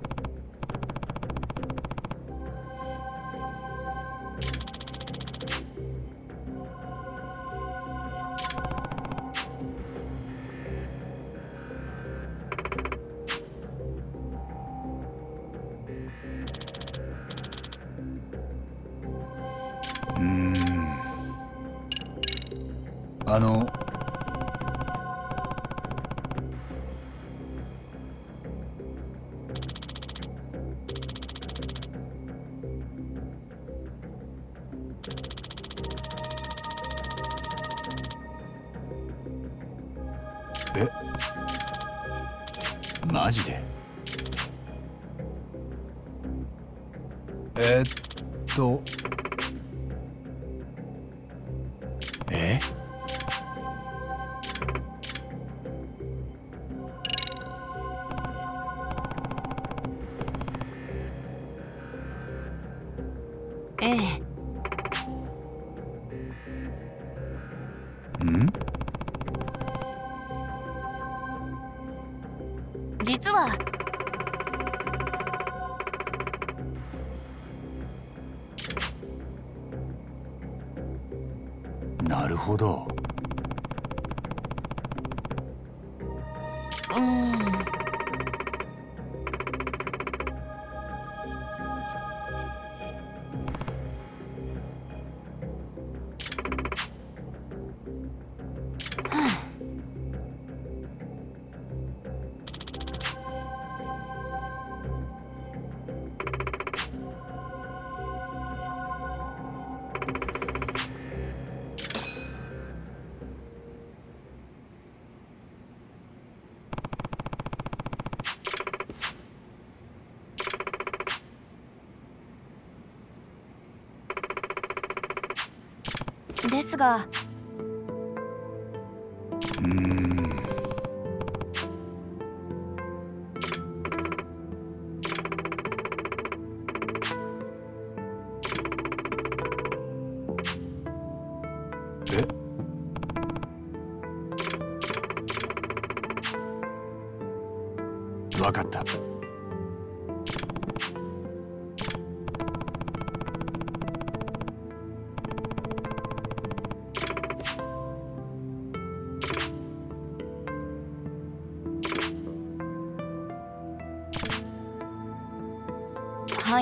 マジで？ 実はなるほど。 ですが。 わかった。 はい。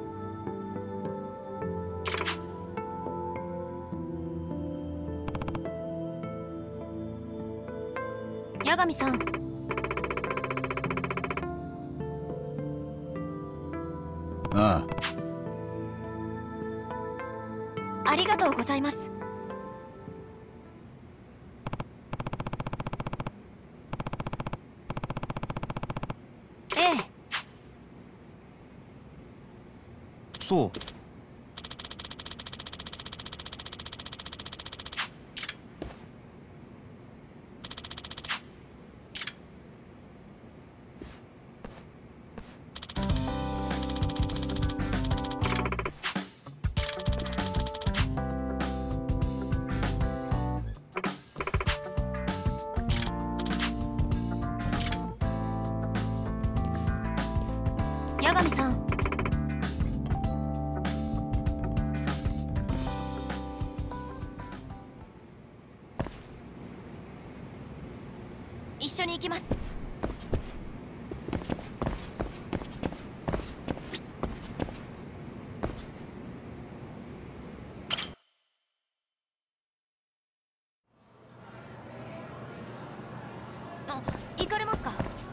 八神さん。 ああ。ありがとうございます。ええ。 そう。 八神さん。一緒に行きます。あ、行かれますか？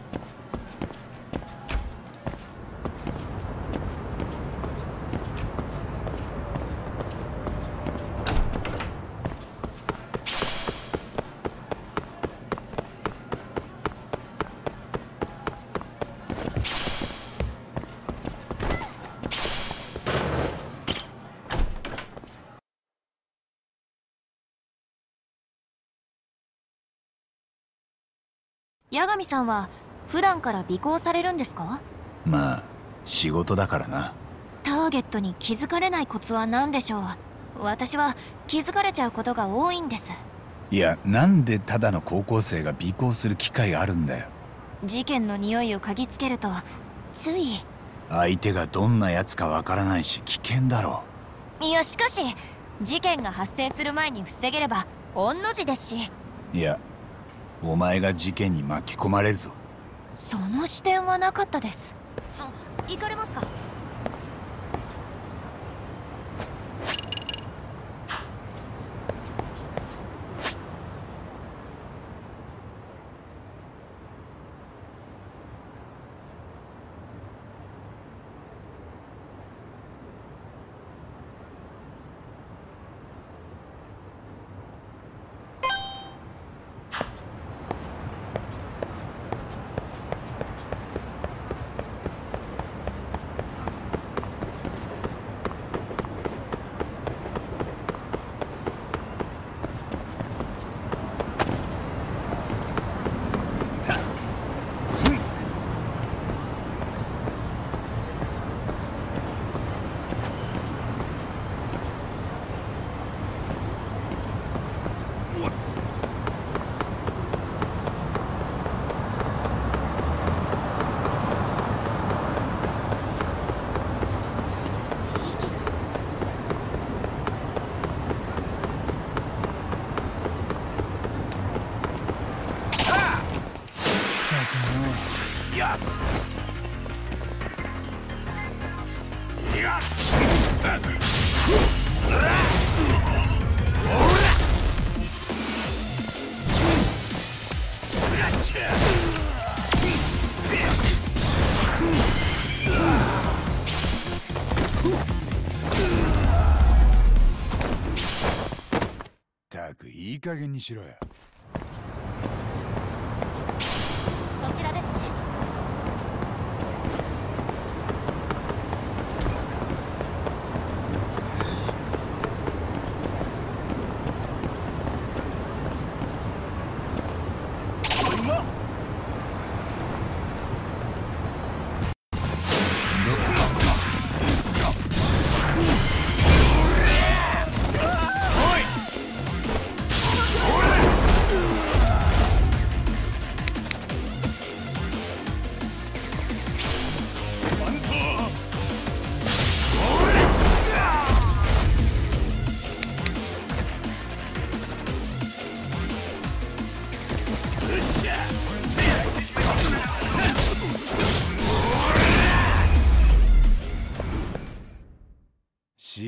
八神さんは普段から尾行されるんですか？ まあ仕事だからな。 ターゲットに気づかれないコツは何でしょう？私は気づかれちゃうことが多いんです。 いや、なんでただの高校生が尾行する機会があるんだよ。 事件の匂いを嗅ぎつけるとつい。 相手がどんなやつかわからないし危険だろう。いや、しかし事件が発生する前に防げれば御の字ですし。 いや、お前が事件に巻き込まれるぞ。 その視点はなかったです。あ、行かれますか？ ったくいい加減にしろよ。 そちらですね。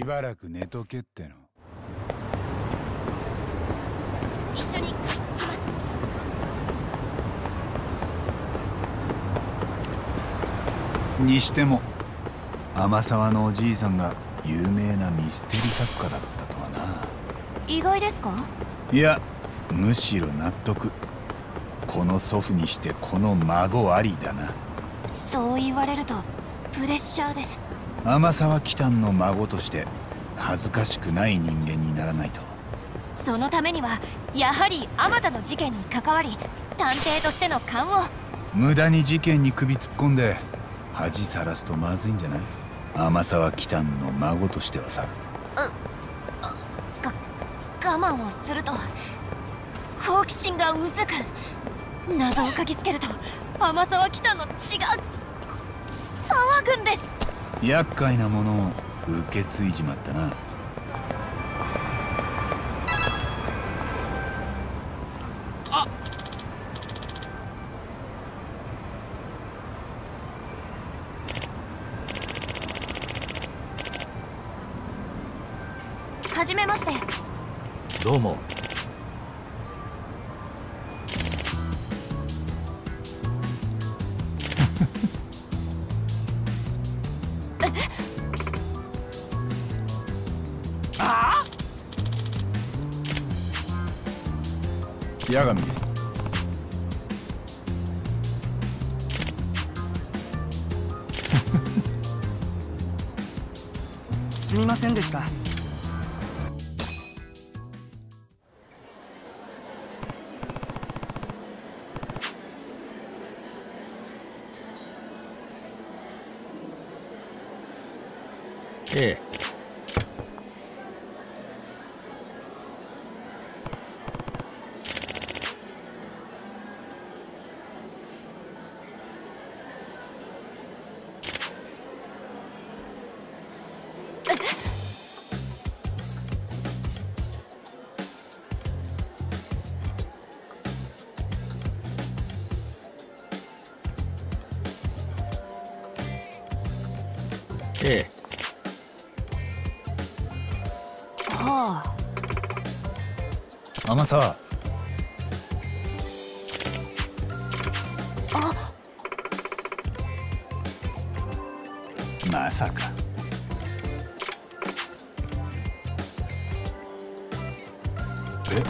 しばらく寝とけっての。 一緒に行きます。 にしても天沢のおじいさんが有名なミステリ作家だったとはな。 意外ですか？ いや、むしろ納得。この祖父にしてこの孫ありだな。 そう言われるとプレッシャーです。 天沢喜多の孫として恥ずかしくない人間にならないと。 そのためにはやはりあまたの事件に関わり、探偵としての勘を。 無駄に事件に首突っ込んで恥さらすとまずいんじゃない？天沢喜多の孫としてはさ。 我慢をすると好奇心がうずく。謎を嗅ぎつけると天沢喜多の血が騒ぐんです。 厄介なものを受け継いじまったな。 あっ、 はじめまして。 どうも。 八神です。 すみませんでした。 ええ。ええ。 はあ。 天沢。 あ。 まさか。え？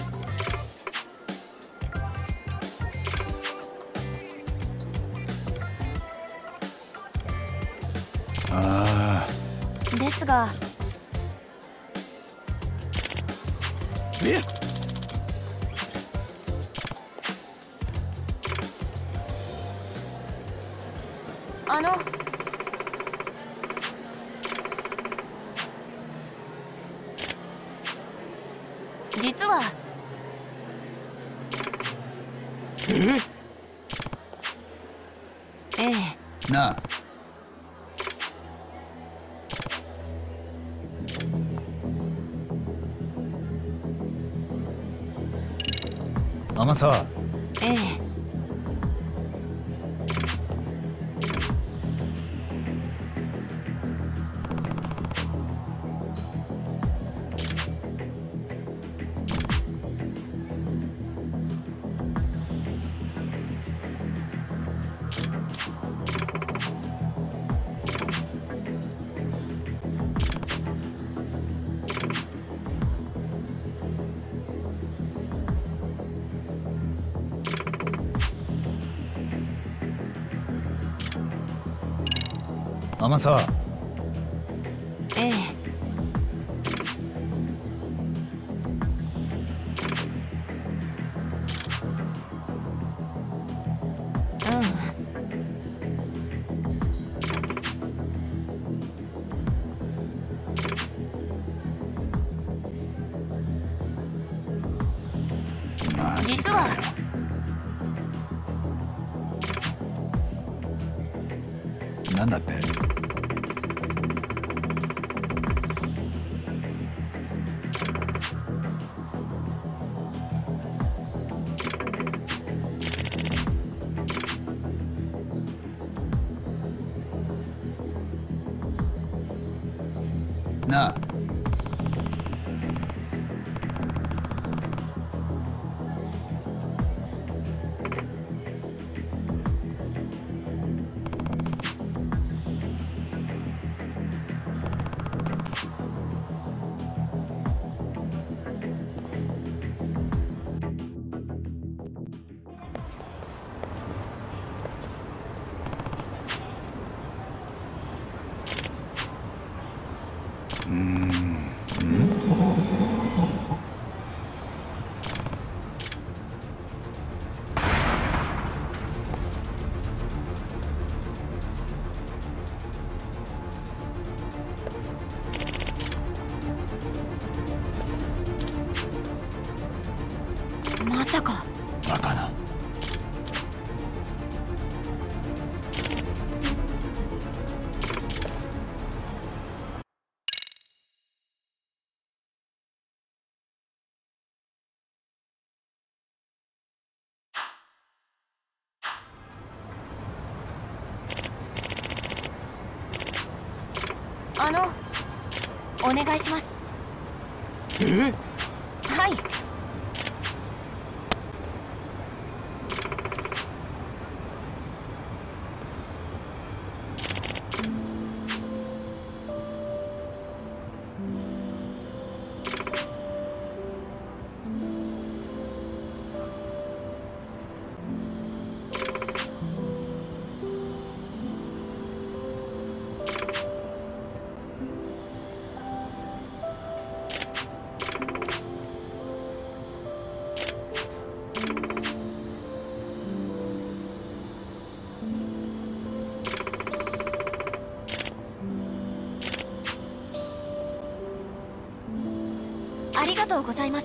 ああ。ですが。 え？ 実は。ええ。 なあ。天沢。 ええ。 天沢。 ええ。実は。 なんだって？なあ。 さか。 バカな。 お願いします。はい。ありがとうございます。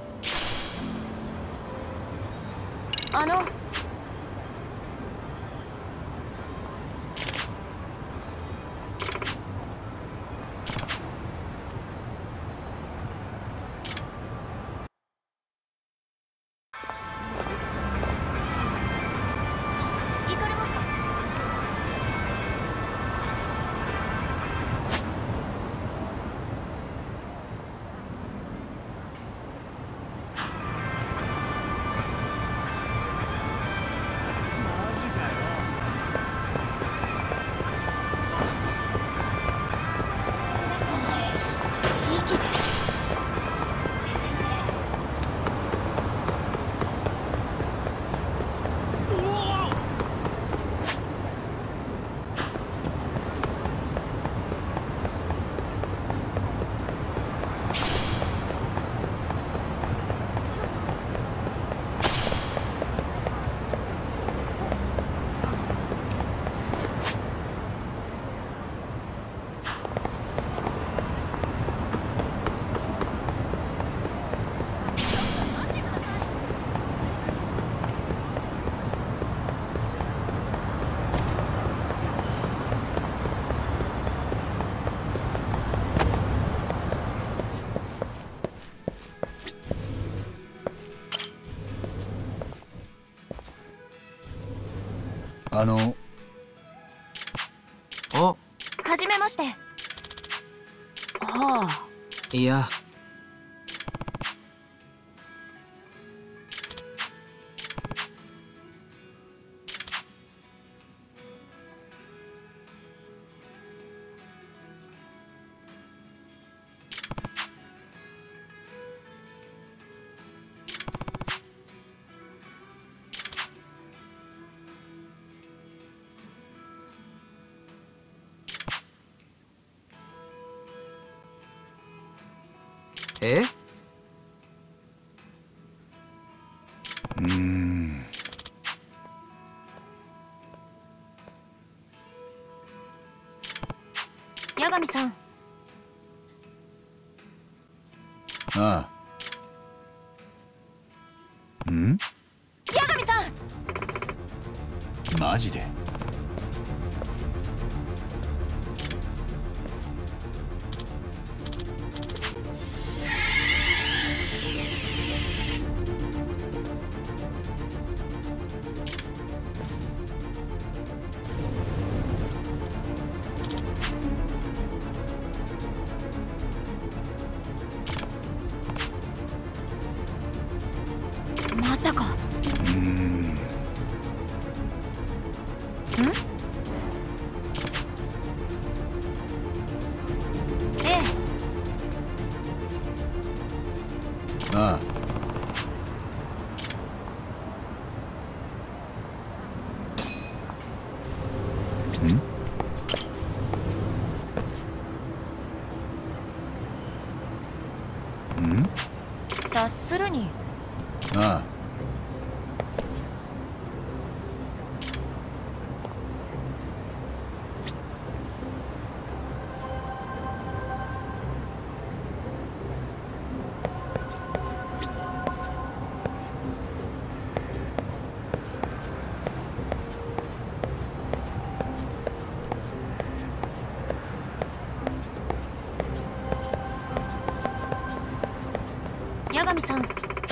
はじめまして。はあ。 いや。 八神さん。 ああ。ん？ 八神さん。 マジで？ まさか。ええ。 ああ。 察するに。 ああ。 八神さん。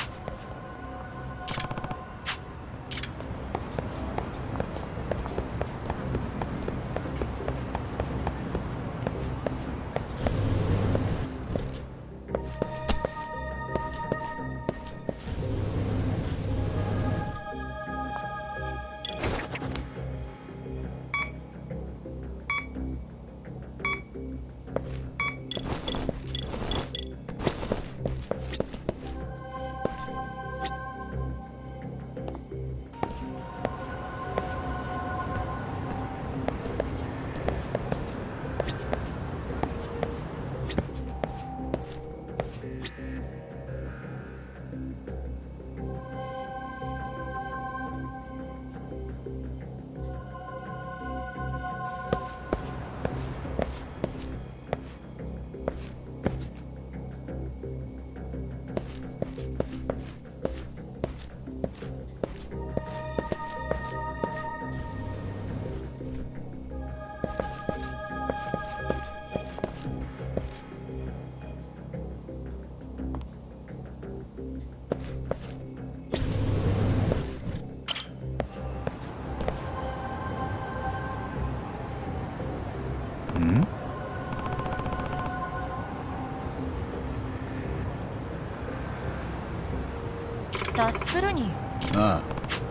察するに。 ああ。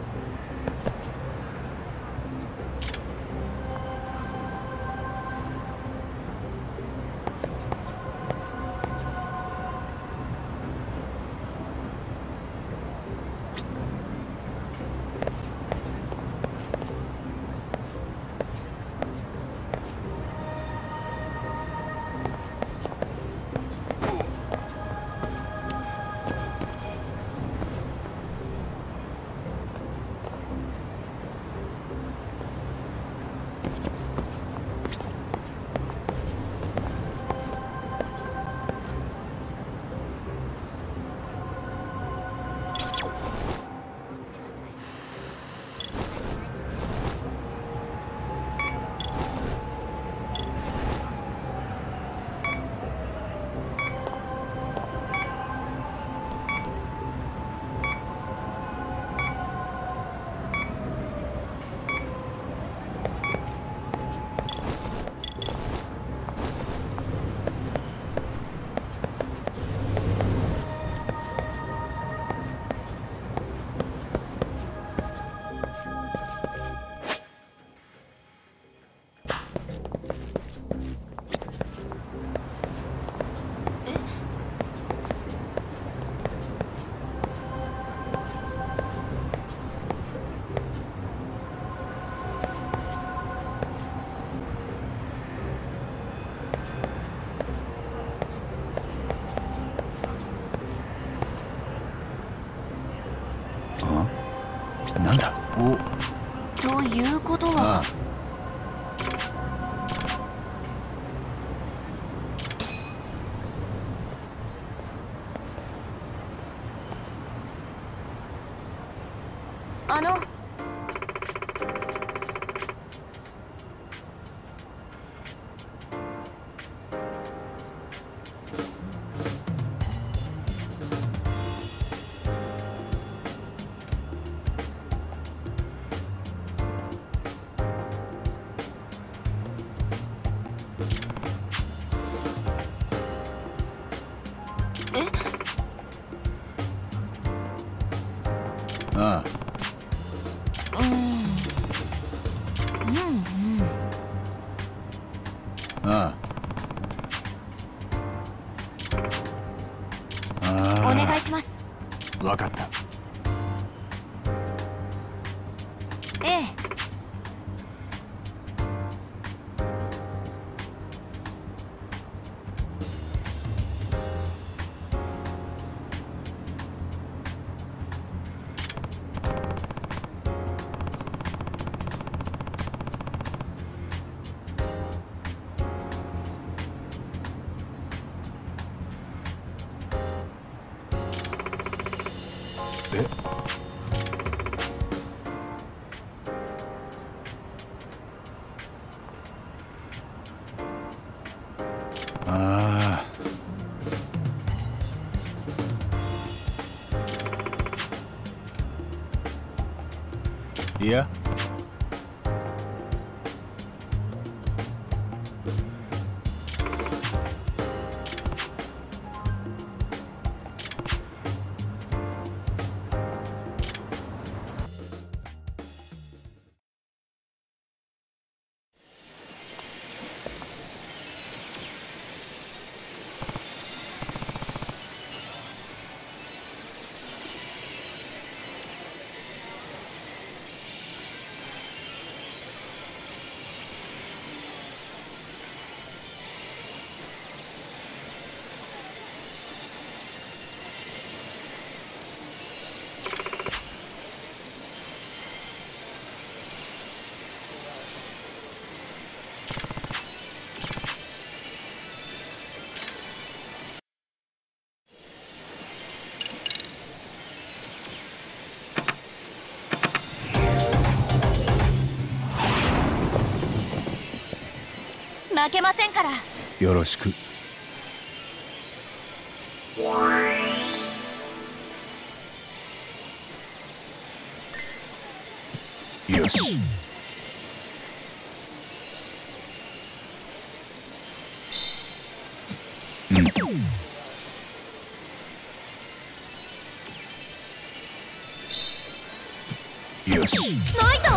なんだ。お。 ということは。あの。 ああ。ああ。 お願いします。 わかった。 ええ。 ああ。 いや、 負けませんから。 よろしく。よし。よし。 ナイト。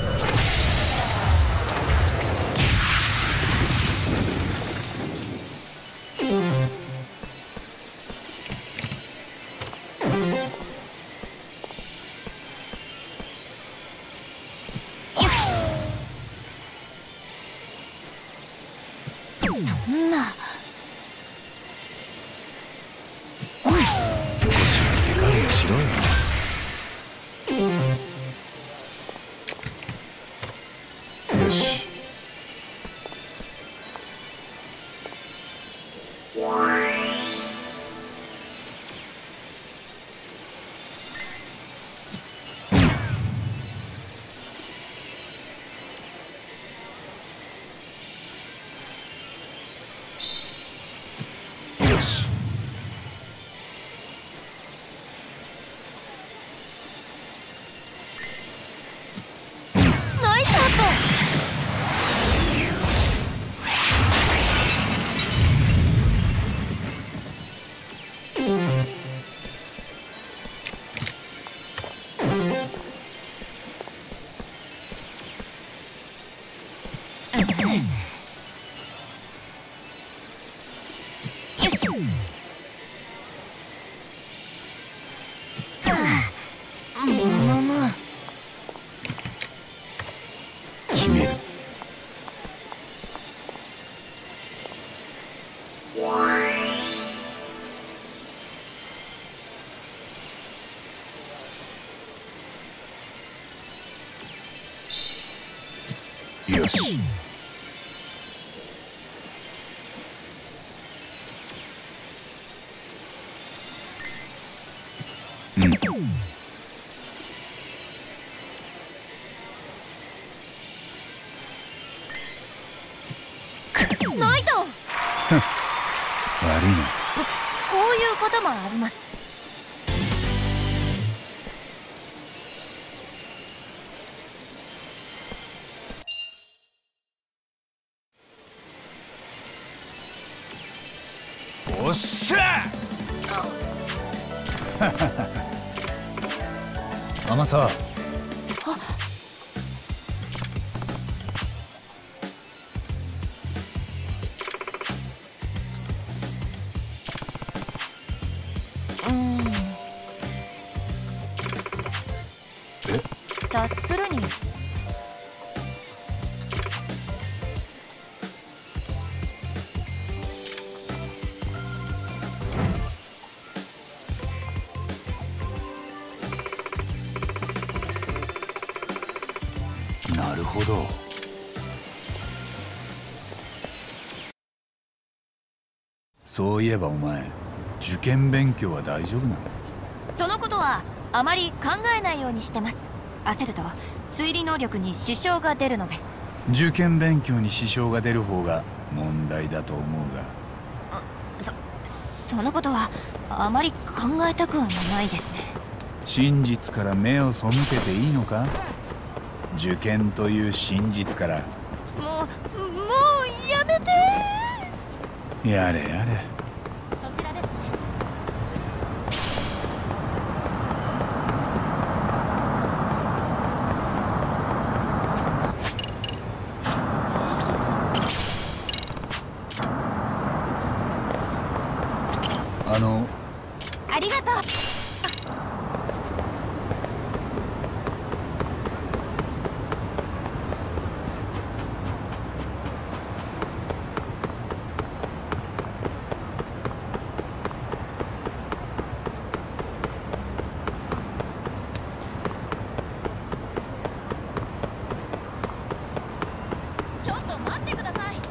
そんな。 少し手加減しろよ。よし。よし。 ナイスアウト。よし。 決める。よし。 ナイト。 悪いな。 こういうこともあります。 おっしゃ甘さ。 察するに。 なるほど。そういえばお前、受験勉強は大丈夫なの？ そのことはあまり考えないようにしてます。焦ると推理能力に支障が出るので。 受験勉強に支障が出る方が問題だと思うが。 そのことはあまり考えたくはないですね。 真実から目を背けていいのか？ 受験という真実から。 もうやめて。 やれやれ。 そちらですね。ありがとう。ちょっと待ってください。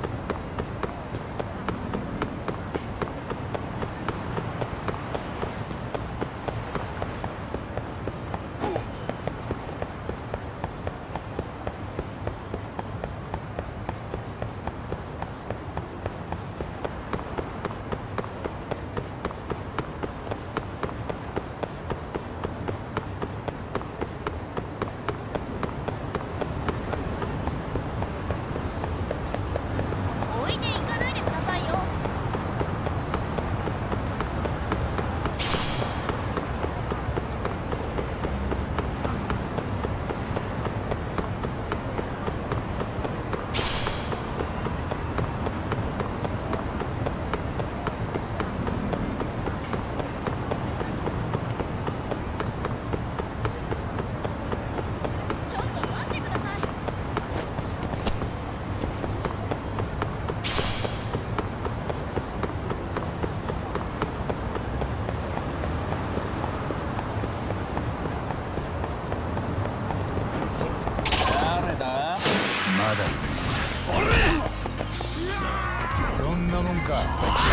置いていかないでくださいよ。ちょっと待ってください。 誰だ？ まだそんなもんか。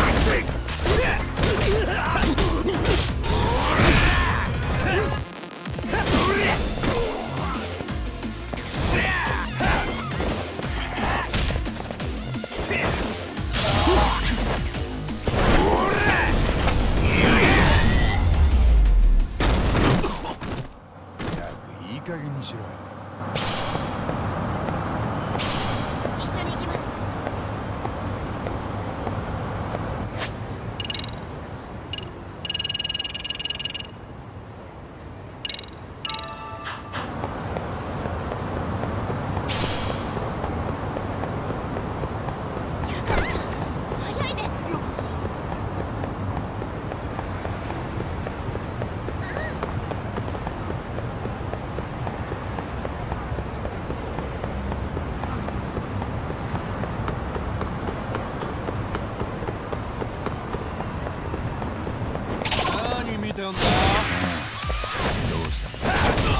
いい加減にしろ。 一緒に行きます。ヤカラさん、早いです。 何見てんだ？ どうした？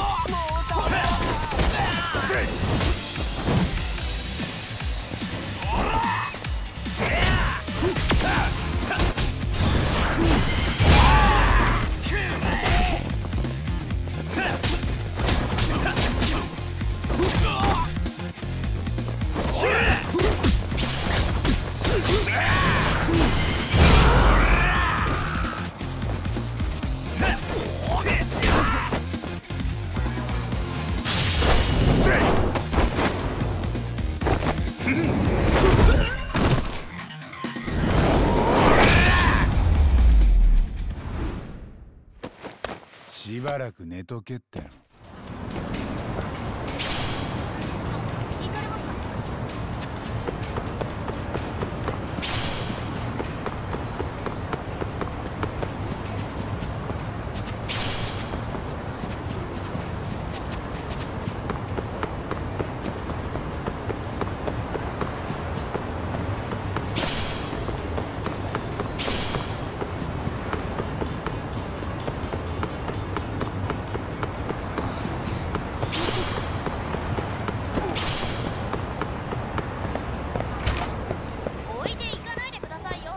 しばらく寝とけっての。 行かれますか？置いていかないでくださいよ。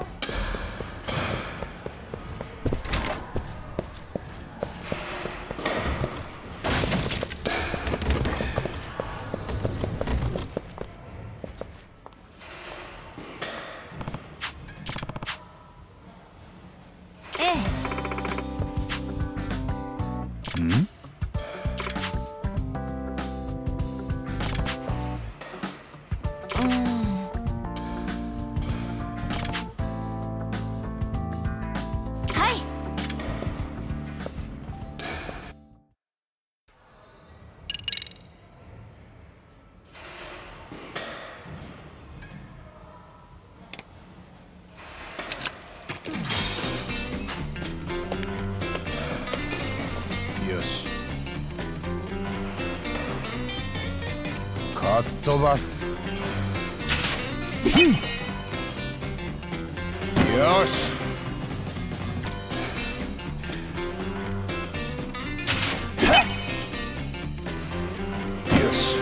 ええ。 ん？ っ飛ばす。よし。よし。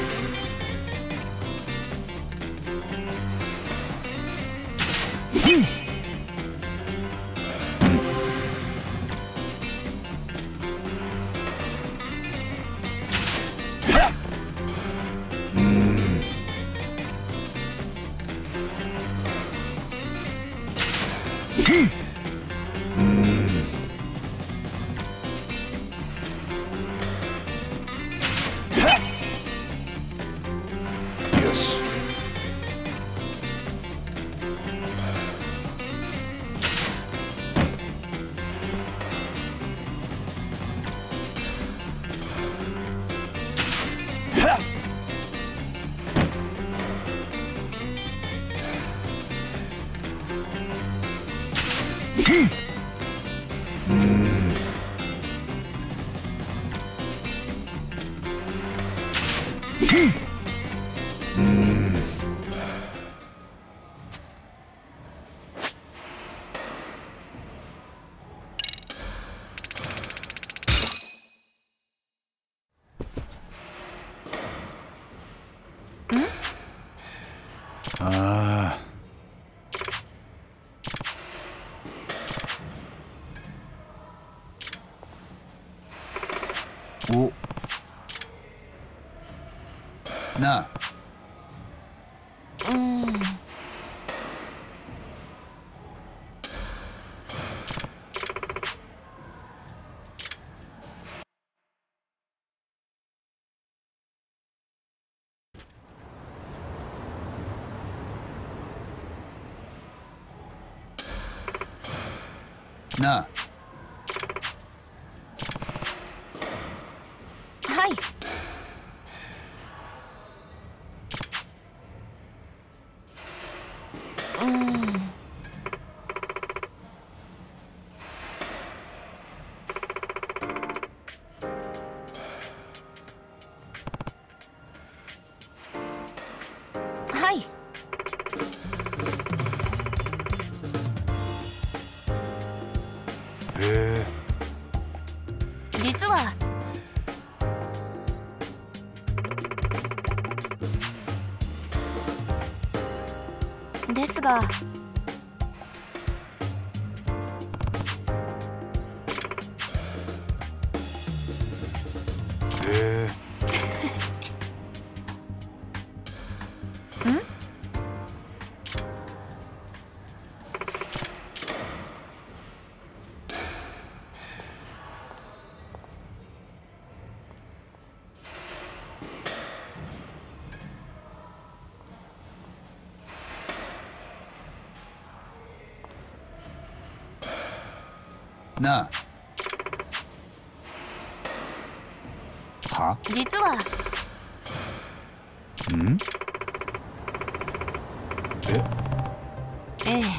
ああ。お。なあ。なあ。 はい。はい。実はですがなあ。は？ 実は。 ん？ ええ。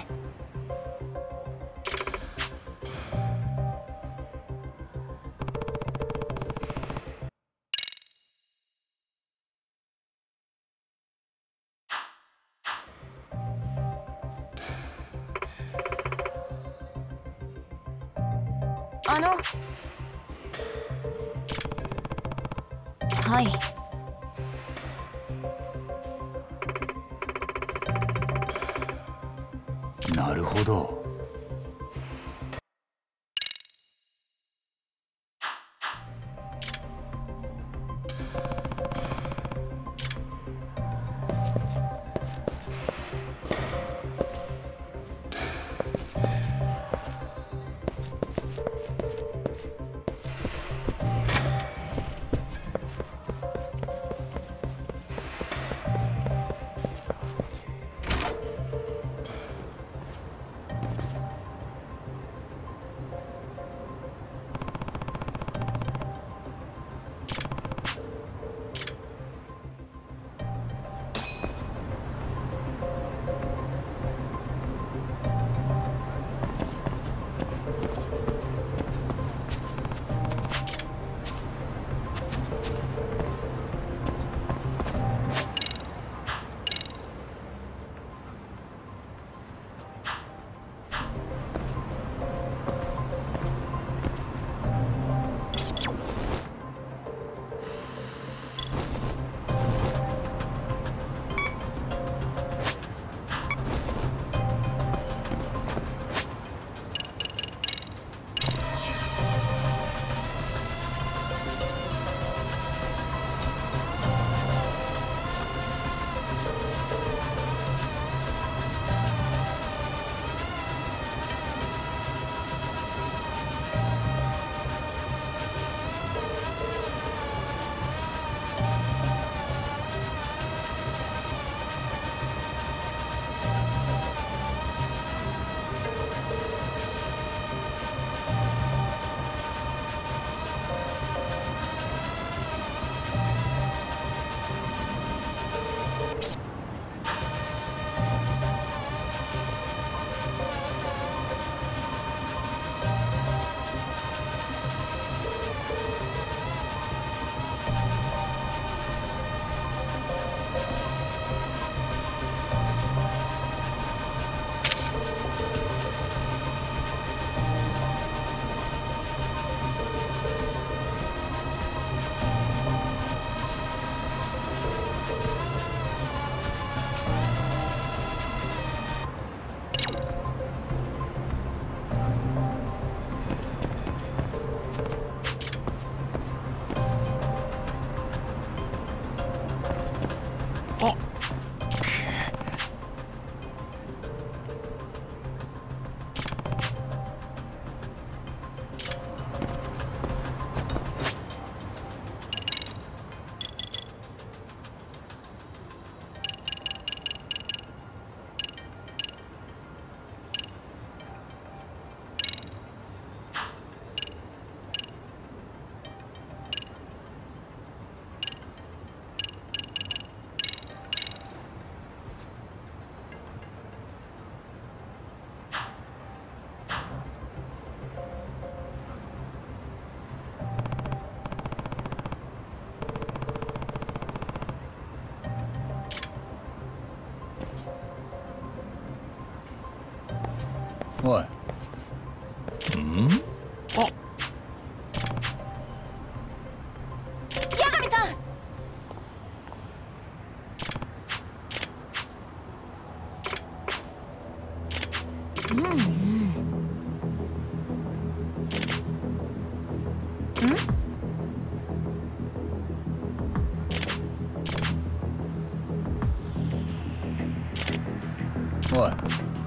はい。 なるほど。 おい。 あ、 八神さん。 おい。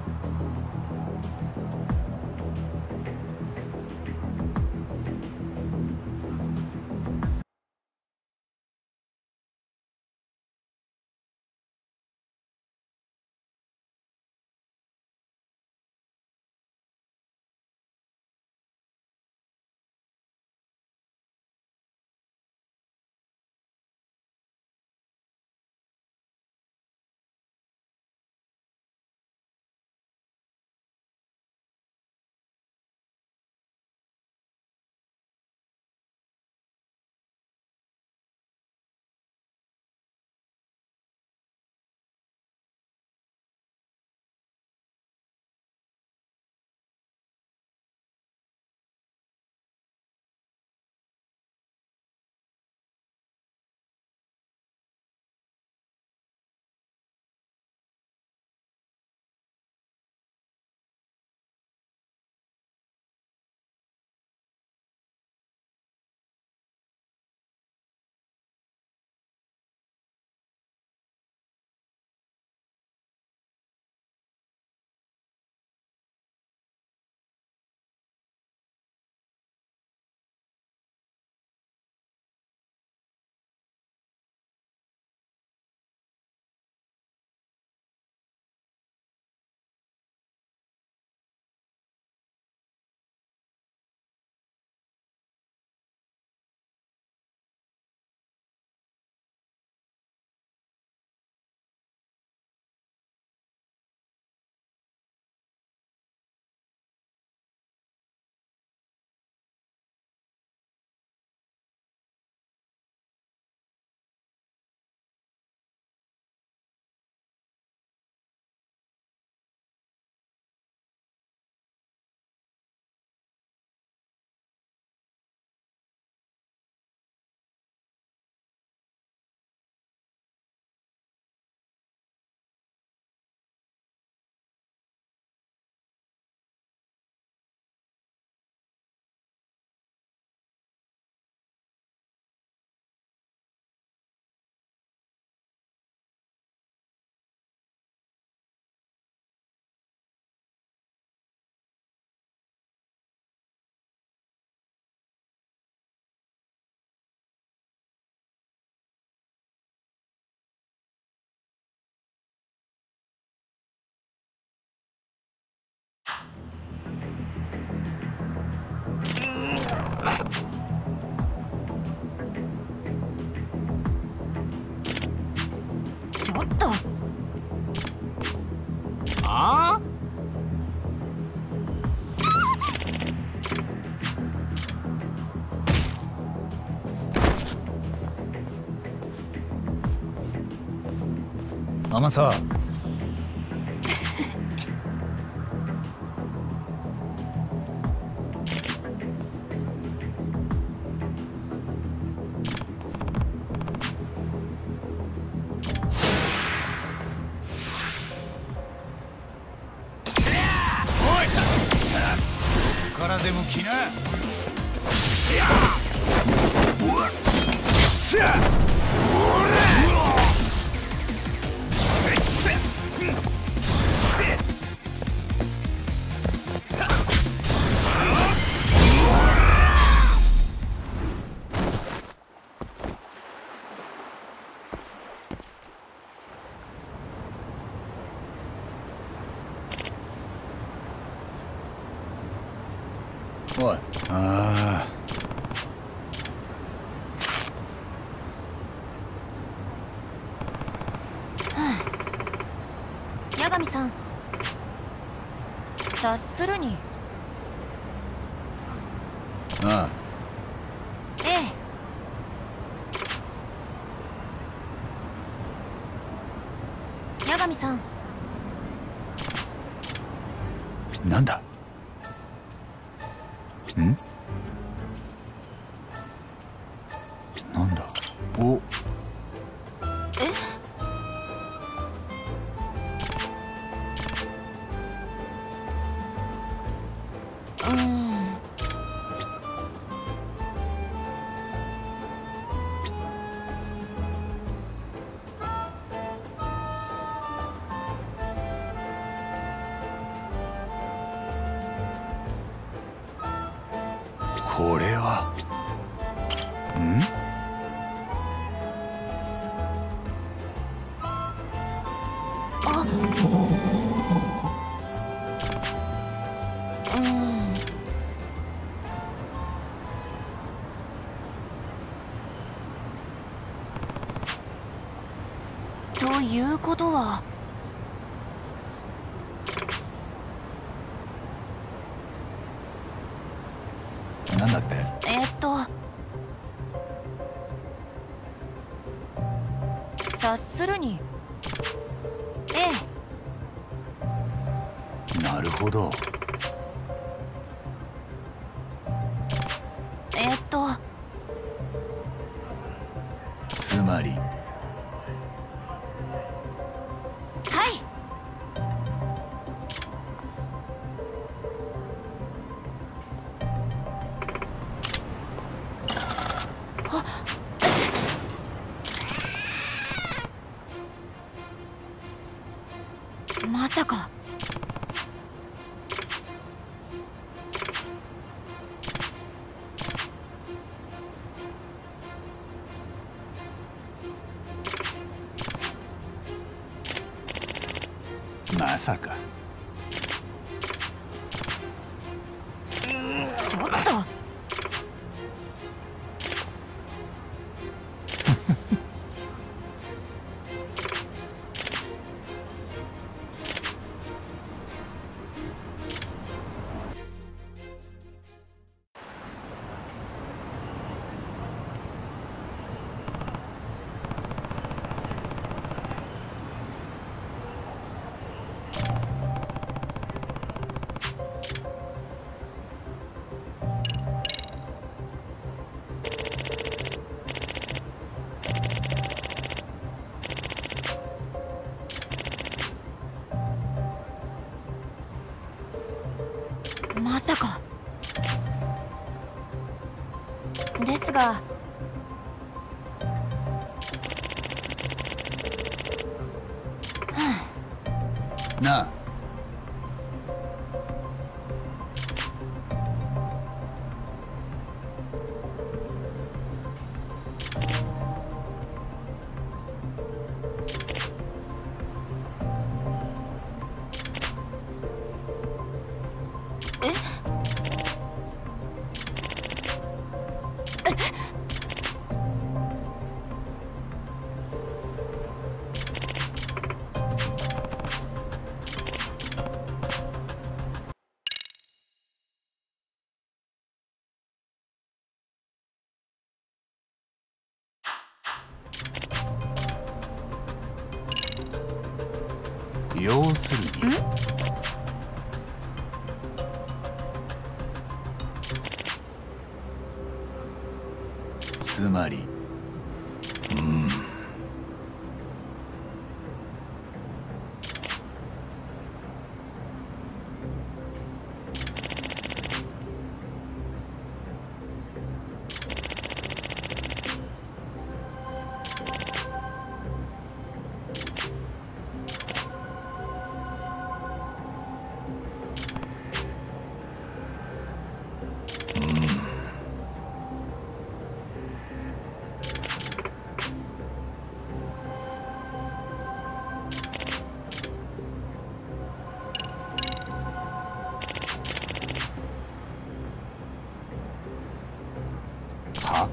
ちょっと。 ああ、 天沢。 からでも来な。 おい。 あ八神さん、察するに。 ああ。 ええ。八神さん。 なんだ？ん？なんだ？お。これはということはなんだって？ 察するになるほど。つまりまさか。 まさか。 ちょっと。まさか。ですがなあ。要するにつまりは？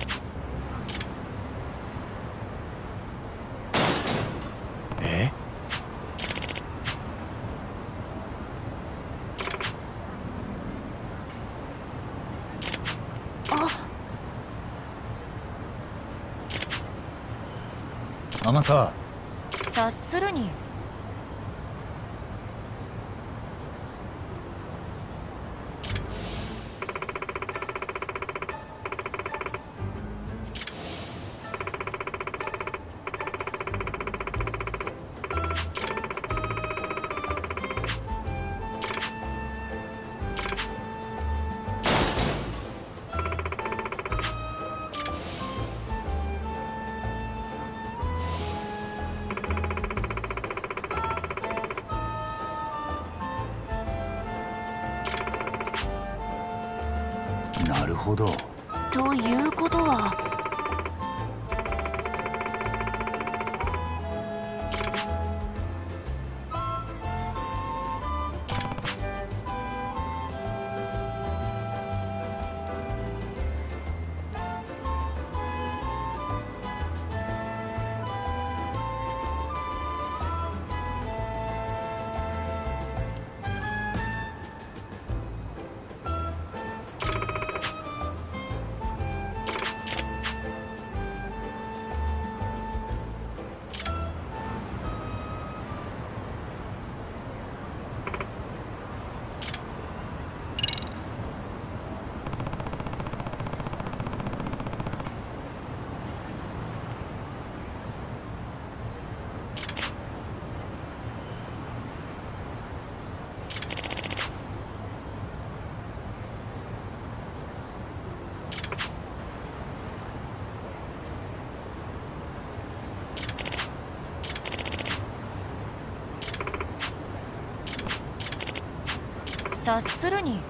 天沢。 察するになるほど。 ということは察するに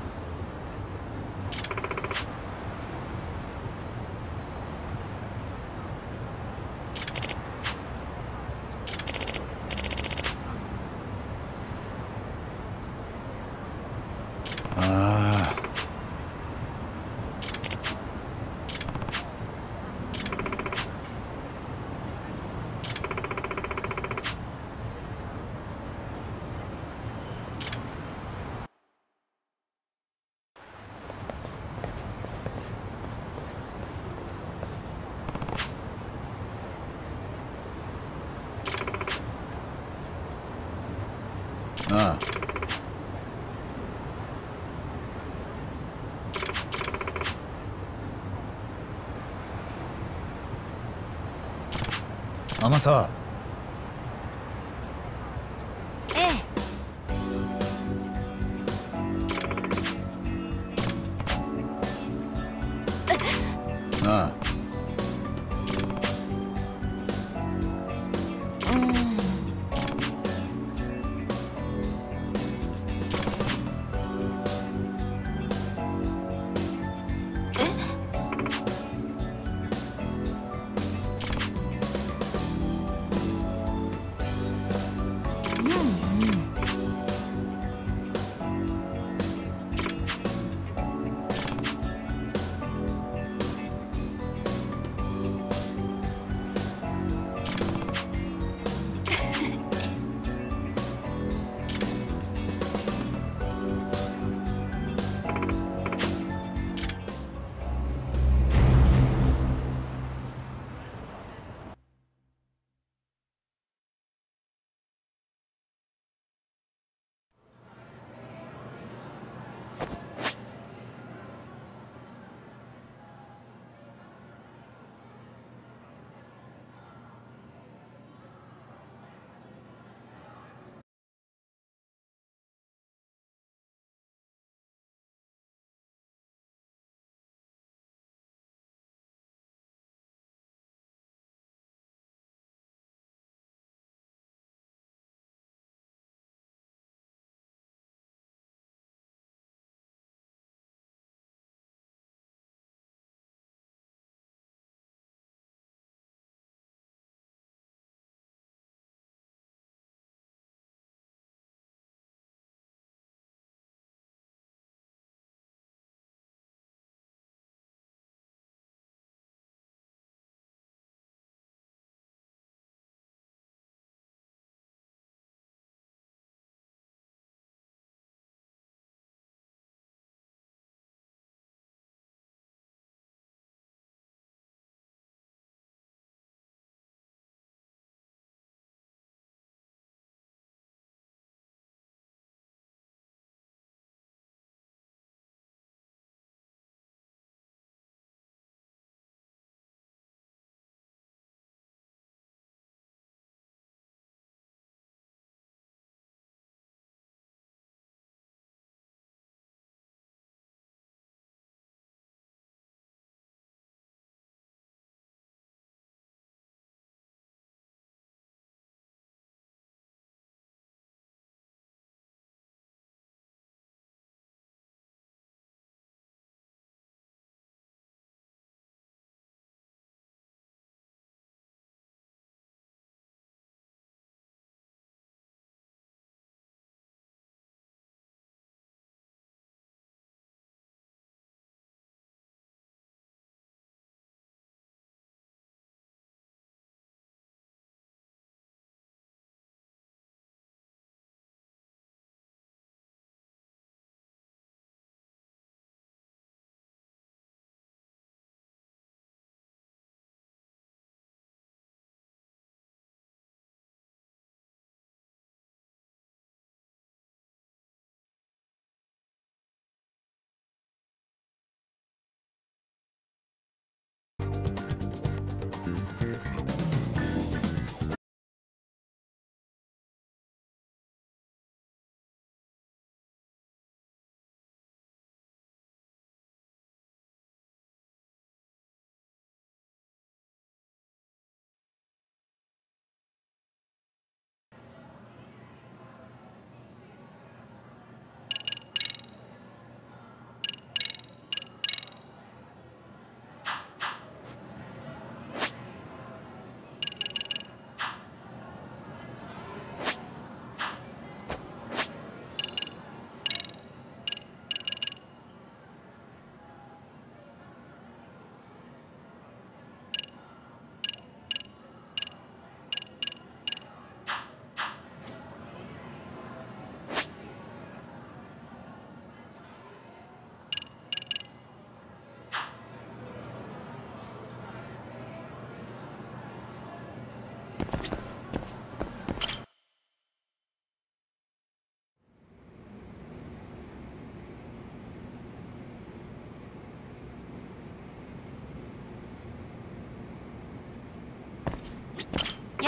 ああ。天沢。 ええ。 ああ。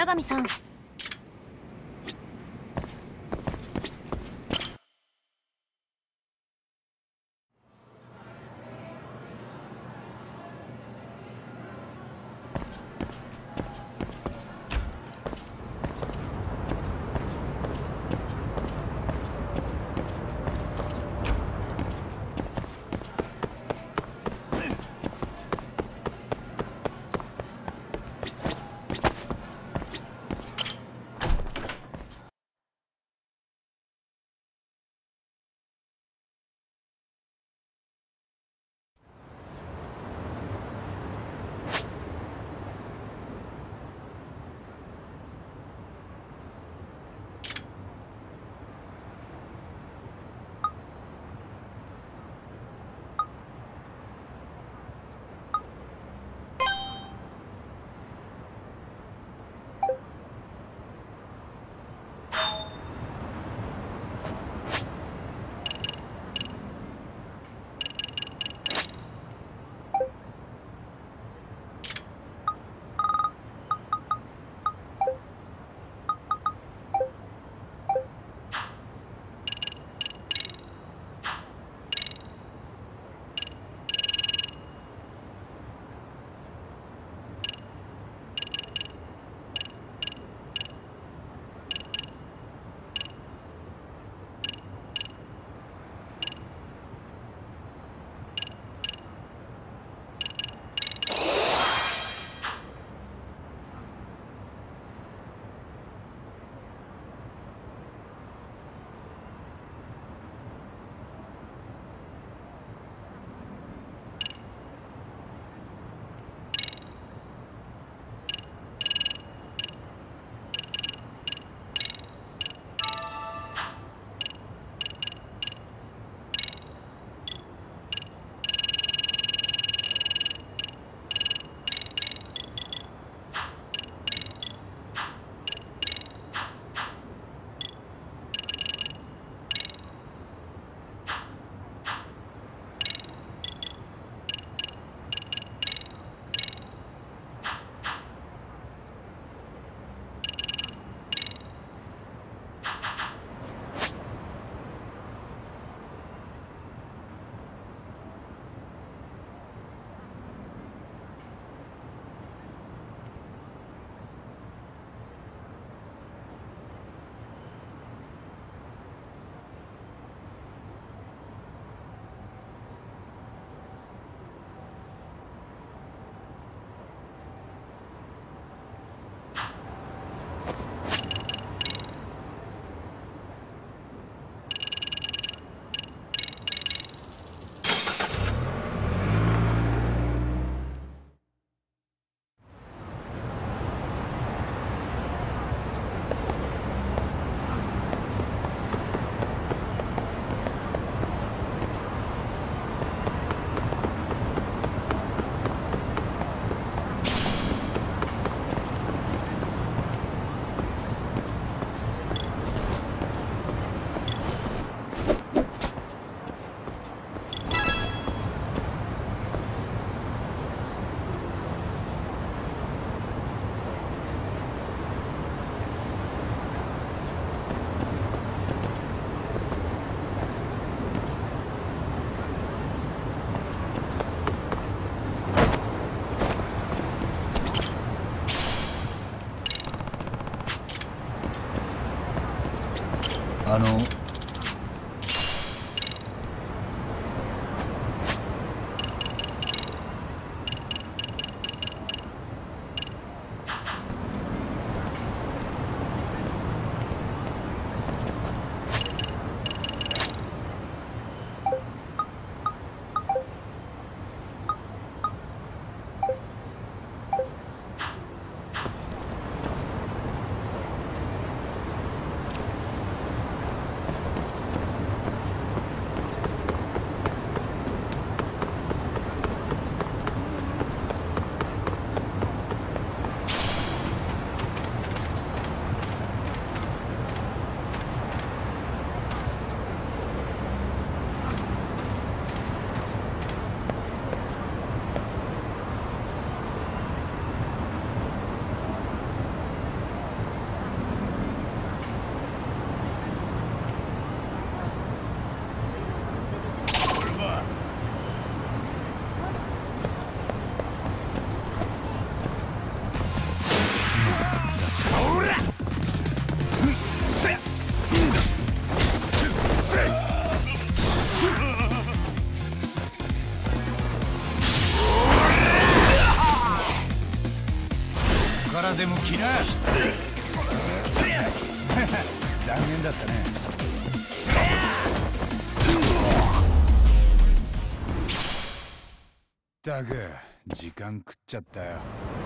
八神さん。 でも来な。残念だったね。だが時間食っちゃったよ。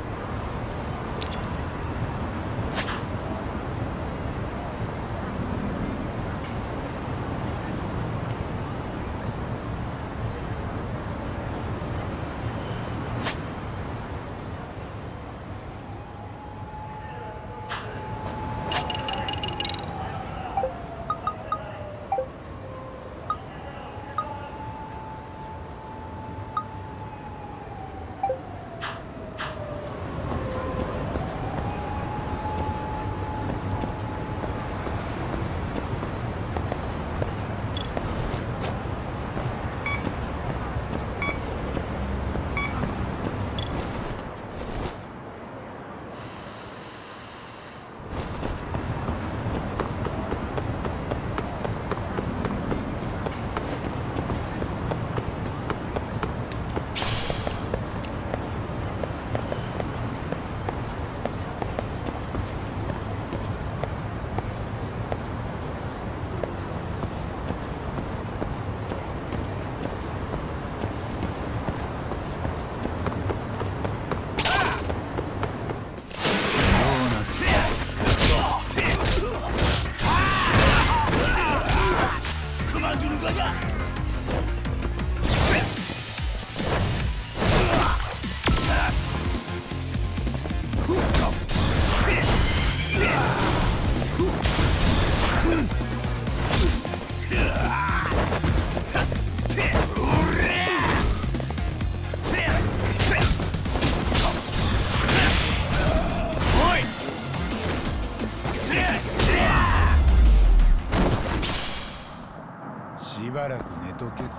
しばらく寝とけって。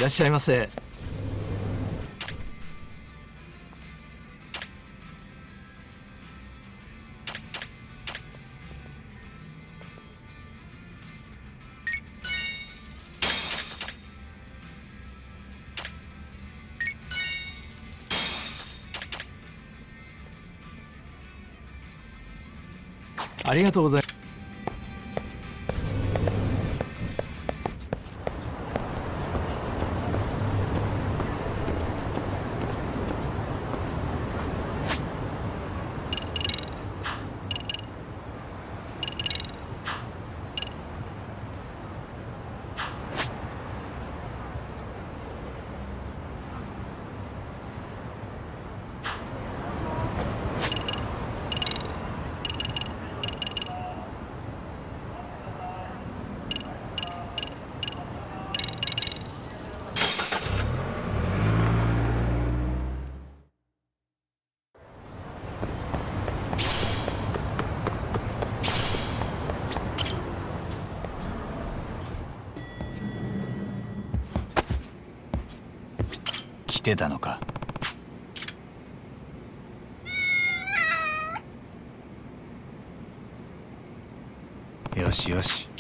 らっしゃいませ。ありがとうございます。 来てたのか。よしよし。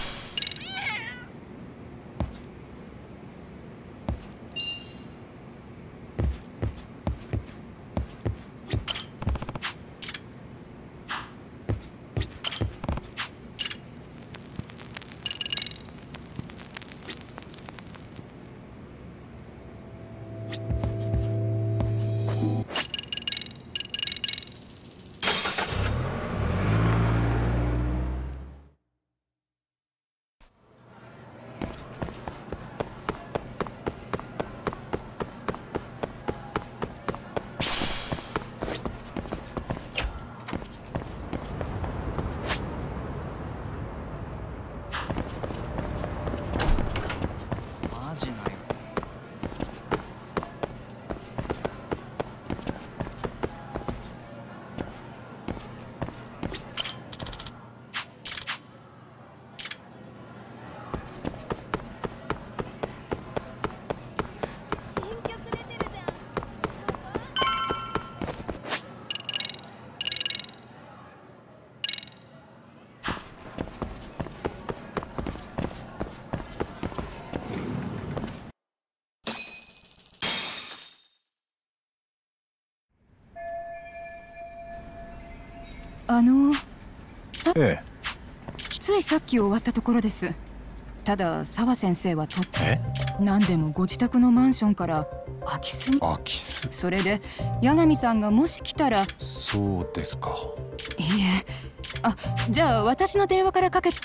ええ、ついさっき終わったところです。ただ澤先生は何でもご自宅のマンションから空き巣に。 空き巣。 それで八神さんがもし来たら。 そうですか。 いいえ、じゃあ私の電話からかけ。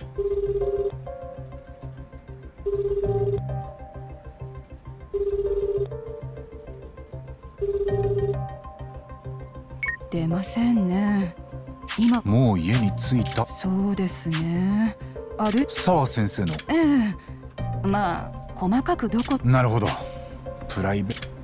出ませんね。今もう家に着いた。 そうですね。 澤先生の。 ええ、まあ細かくどこ。 なるほど。プライベート。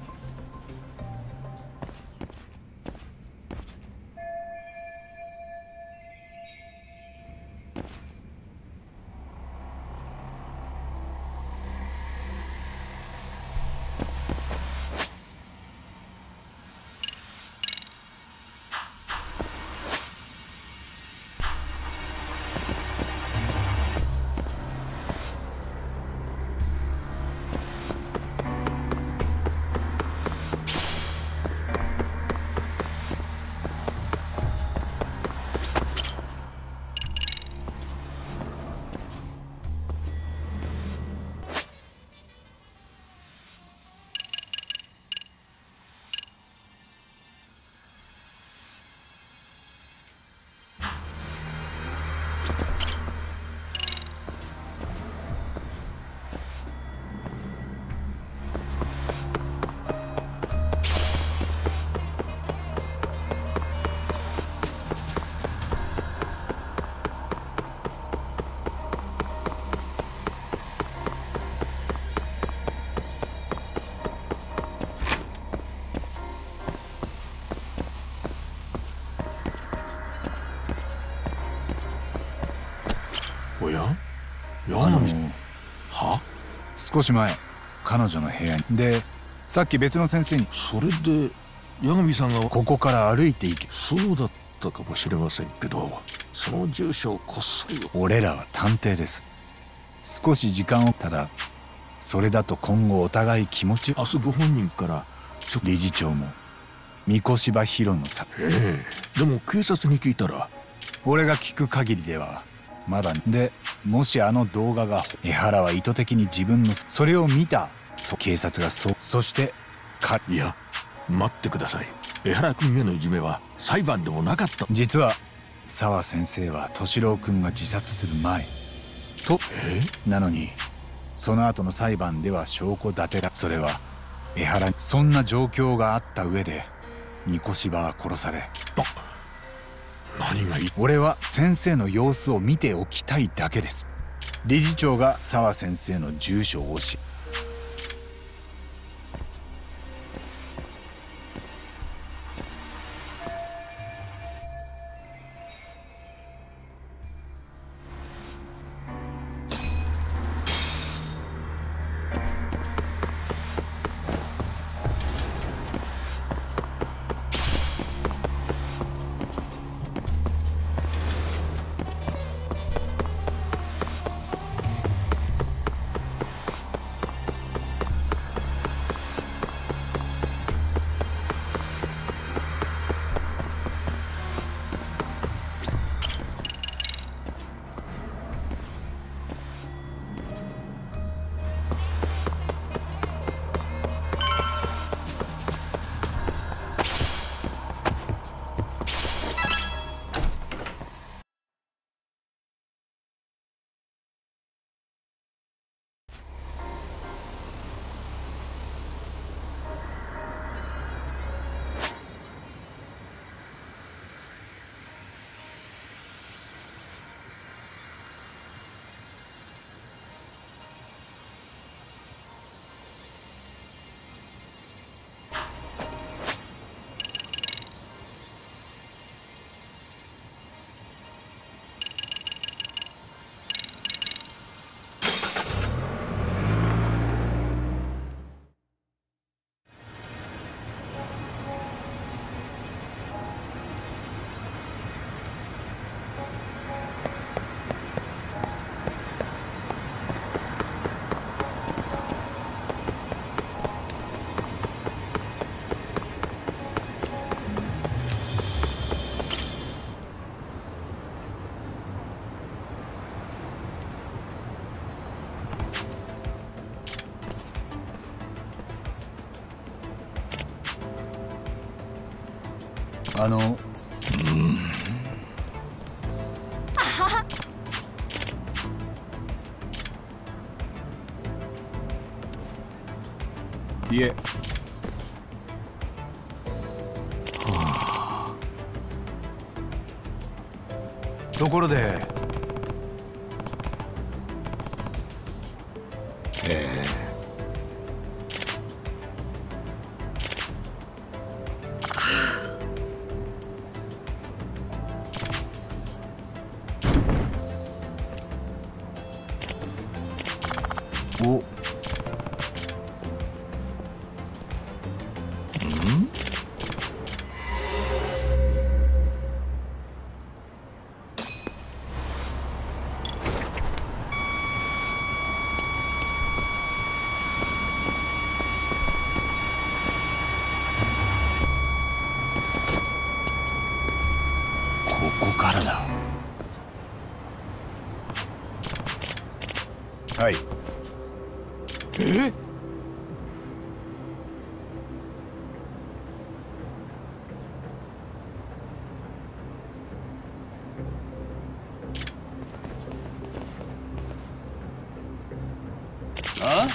おや？は？ 少し前彼女の部屋に。でさっき別の先生に。 それで八神さんがここから歩いて行け。 そうだったかもしれませんけど、その住所をこっそり。 俺らは探偵です。少し時間を。ただそれだと今後お互い気持ち。 明日ご本人から理事長も三越柴弘のさ。 でも警察に聞いたら。 俺が聞く限りではまだで、もしあの動画が江原は意図的に自分のそれを見た警察がそしていや待ってください。江原君へのいじめは裁判でもなかった。 実は沢先生は敏郎君が自殺する前と。なのにその後の裁判では証拠立てら。それは江原。そんな状況があった上で三越柴は殺され。 何がいい。 俺は先生の様子を見ておきたいだけです。理事長が沢先生の住所を教え。いえ。ところでおここからだ。はい。あ？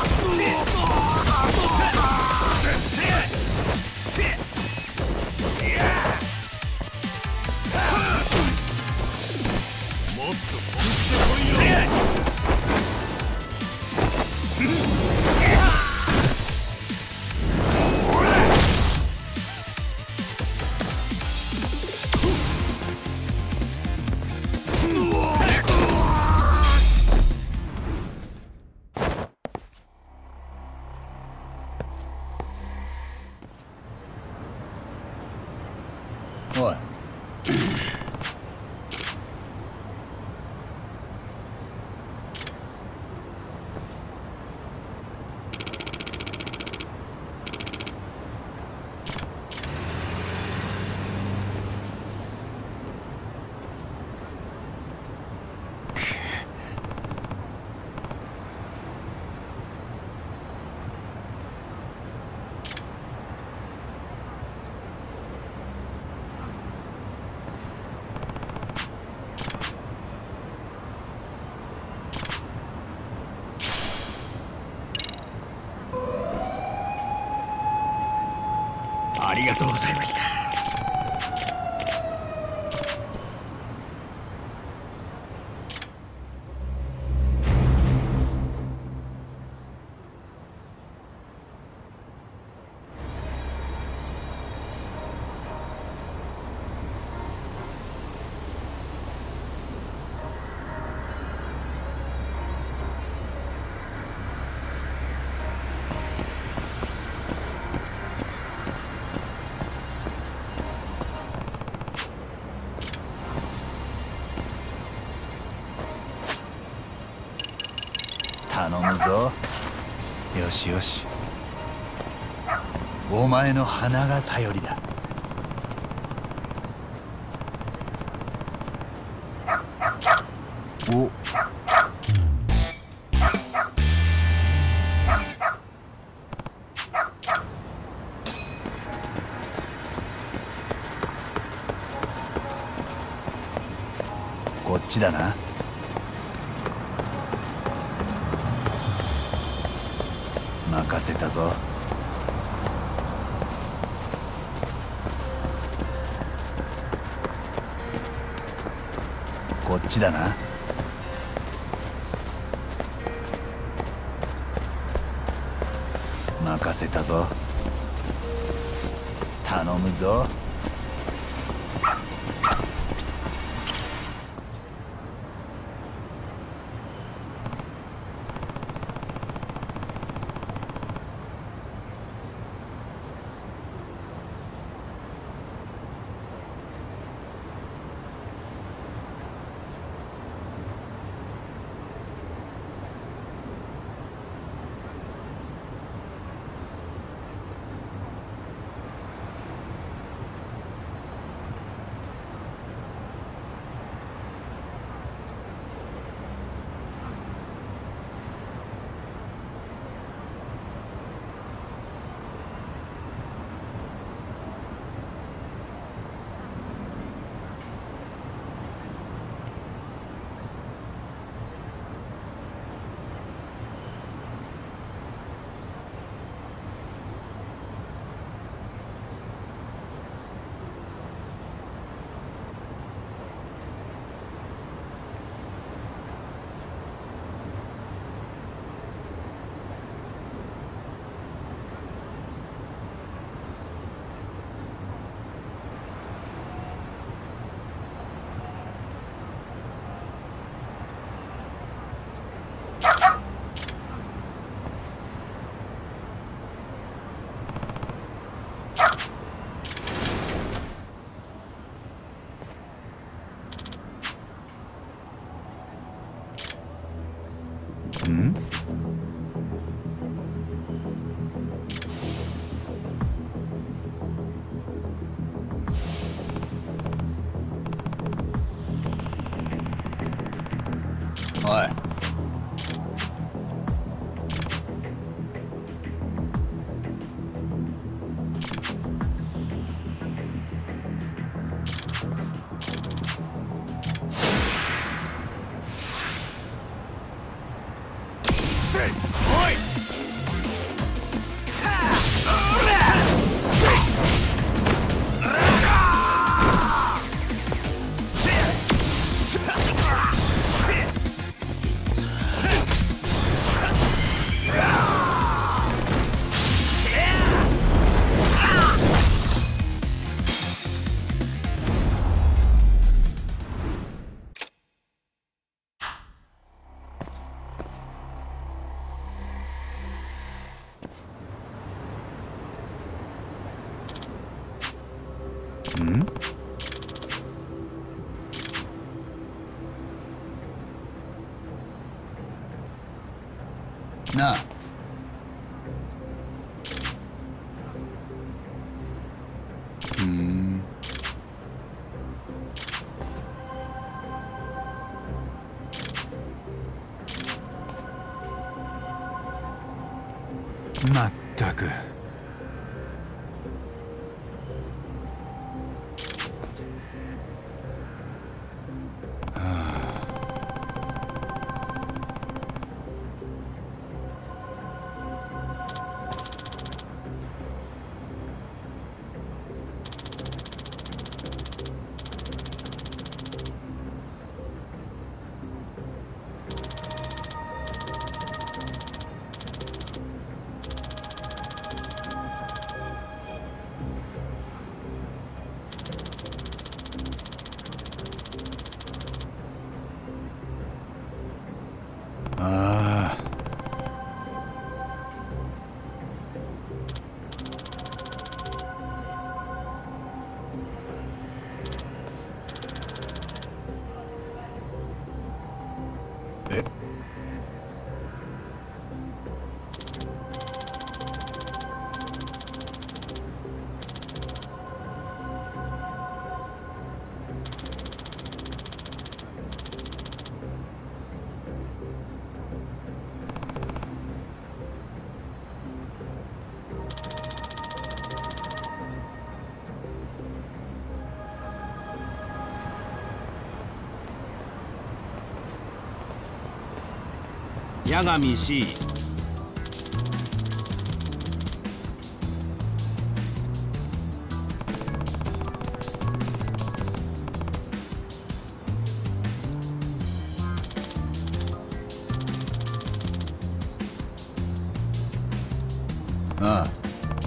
おい。 ありがとうございました。 頼むぞ。よしよし。お前の鼻が頼りだ。お。こっちだな。任せたぞ。こっちだな。任せたぞ。頼むぞ。ん？おい。 おい！ ん？なあ。まったく。 八神 C。 ああ。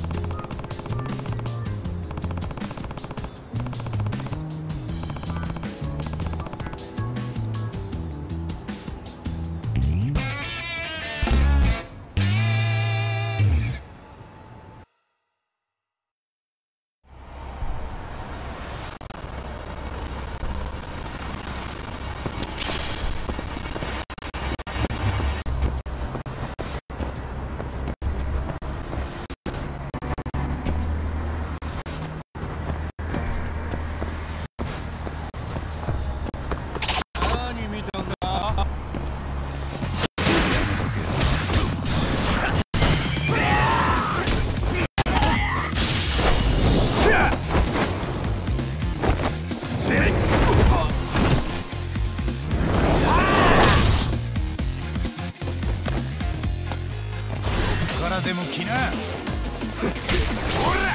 でも来な。ほら。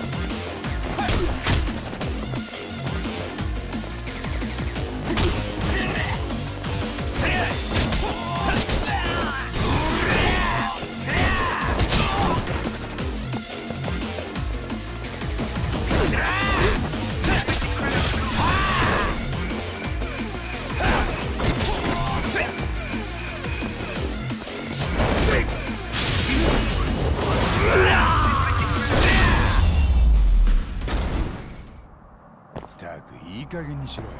ったくいい加減にしろよ。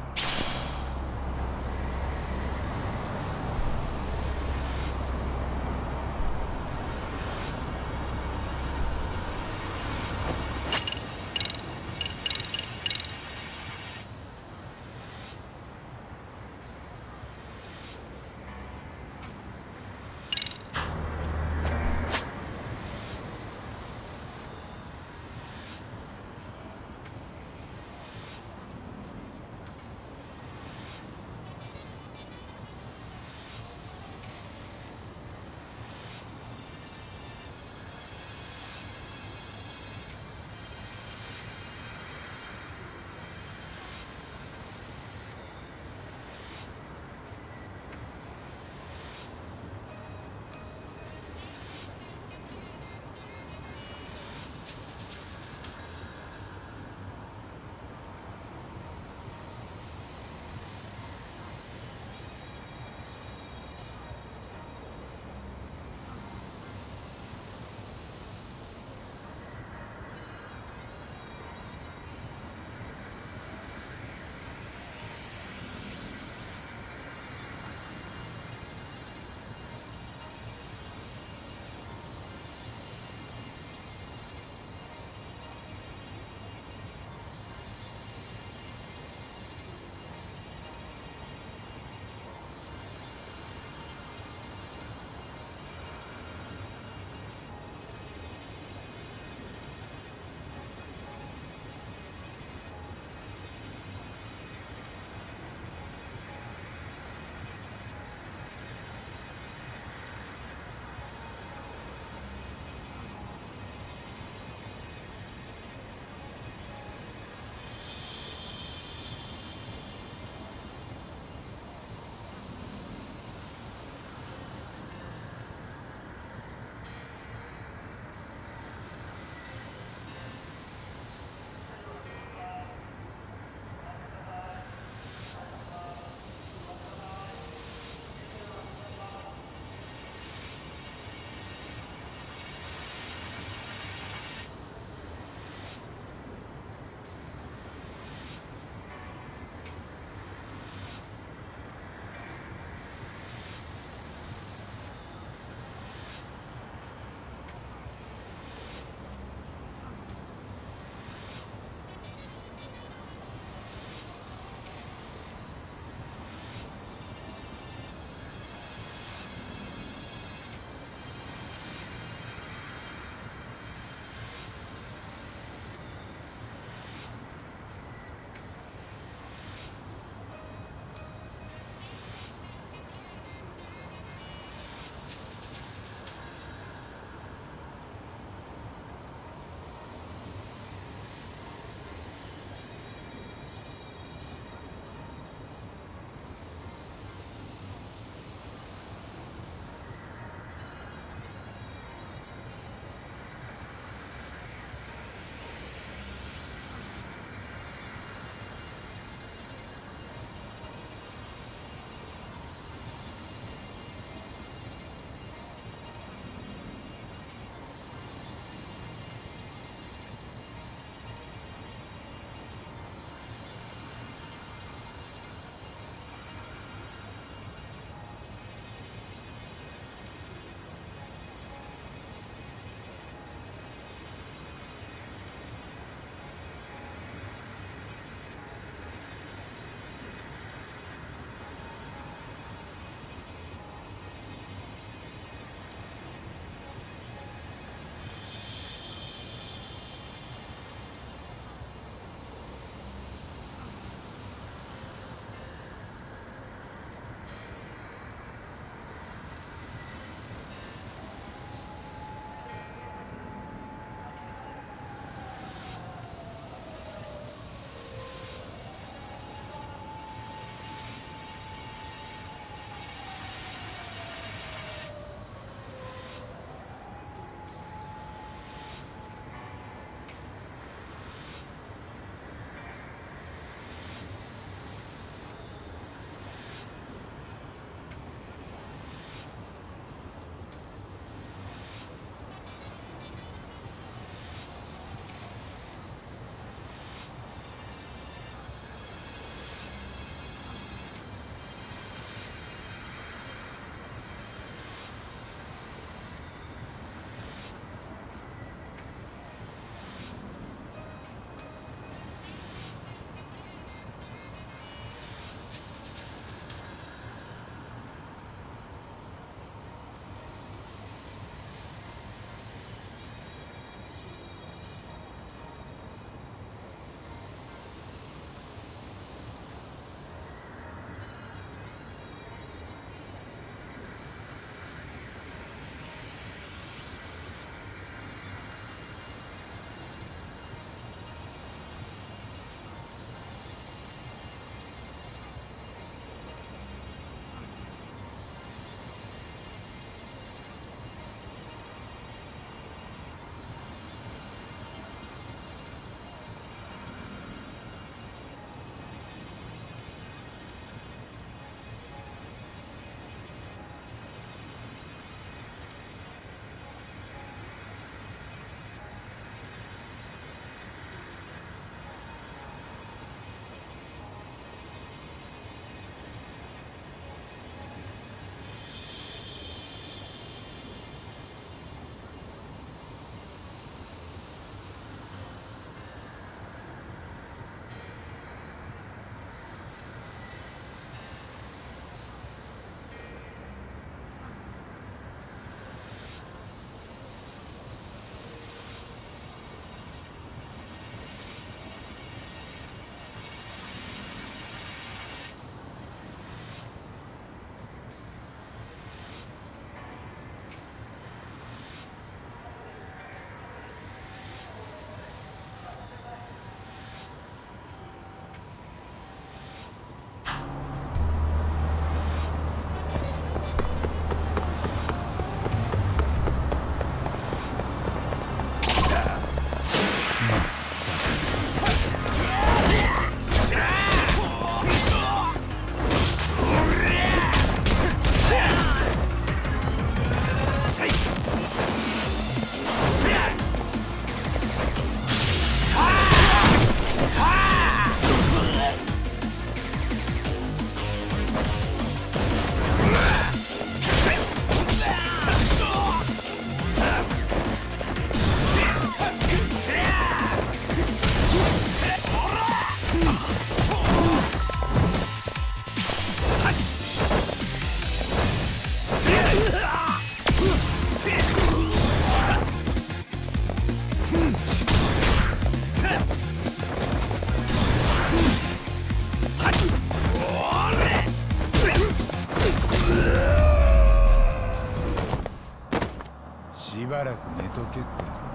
しばらく寝とけって。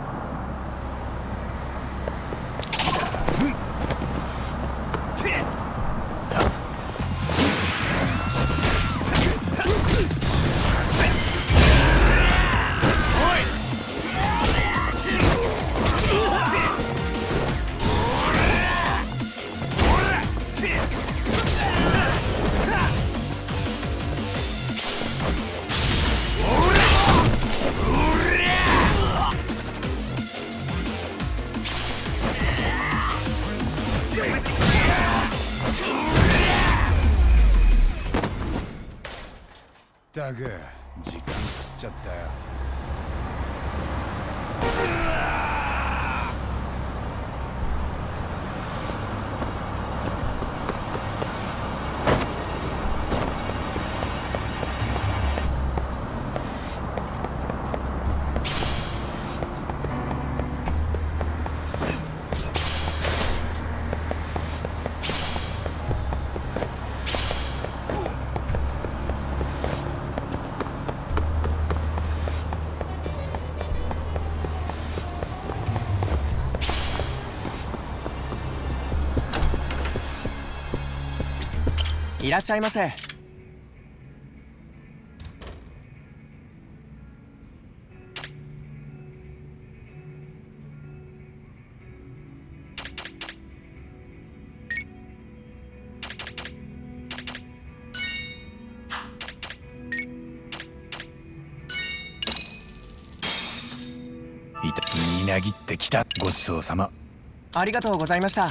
ったく時間食っちゃったよ。 いらっしゃいませ。 みなぎってきた。ごちそうさま。 ありがとうございました。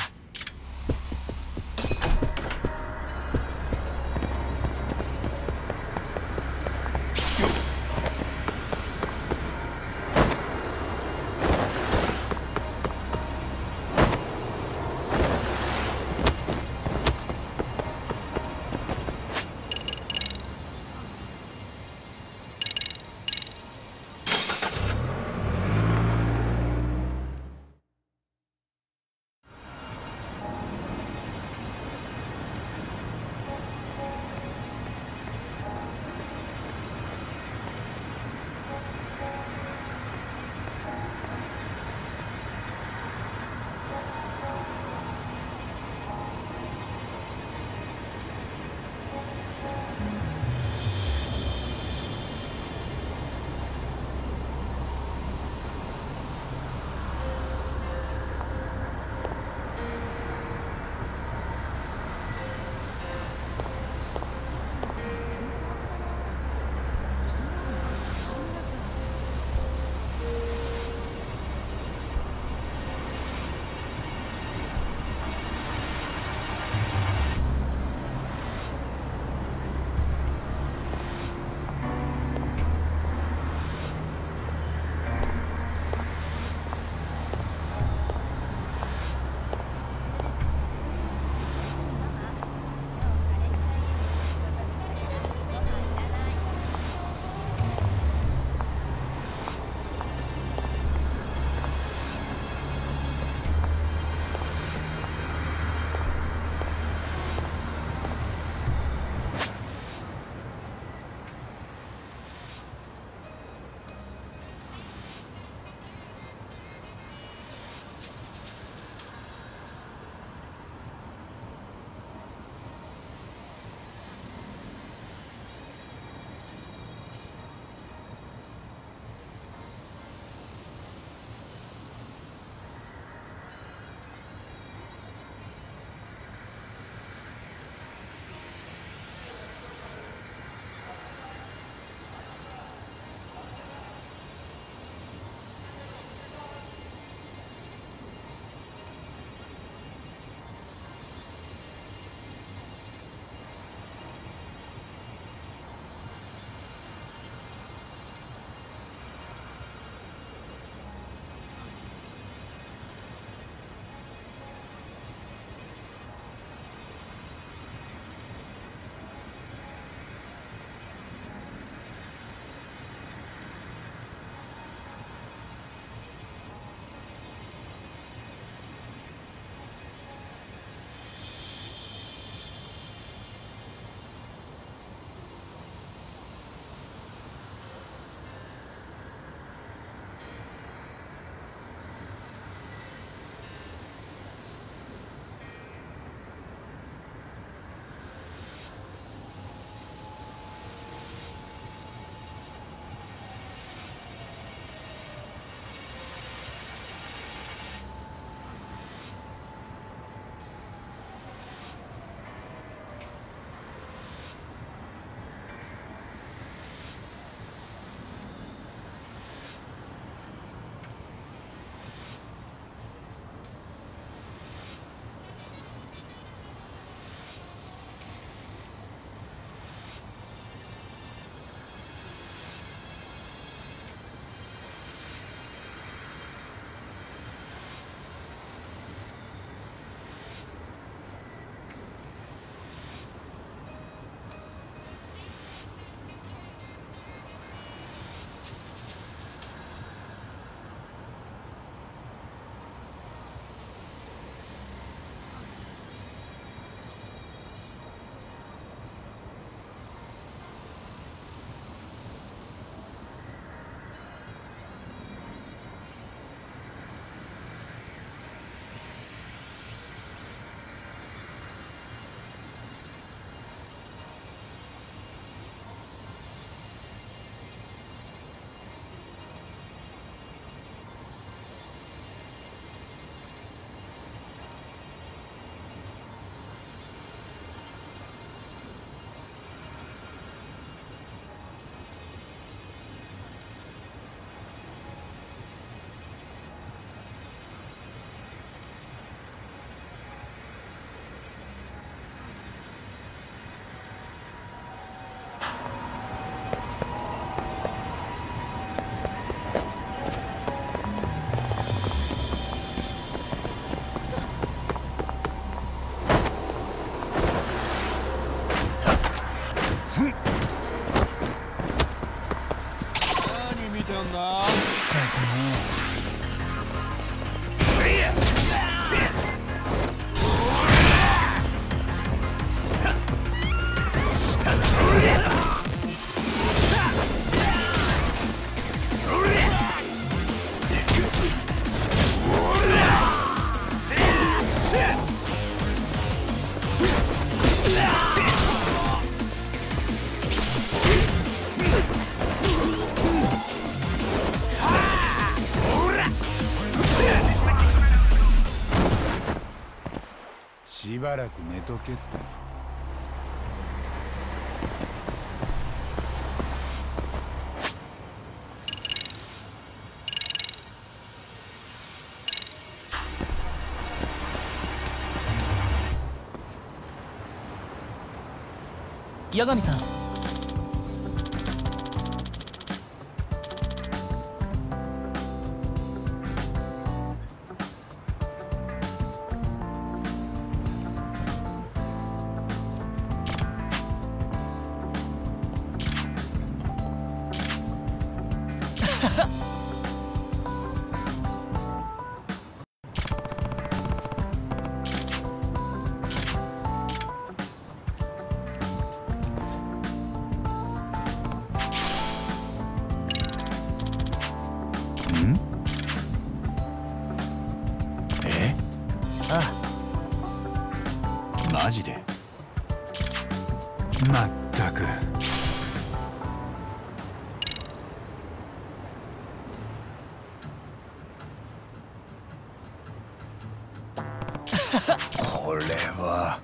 しばらく寝とけって。 八神さん。 マジで？まったく。これは。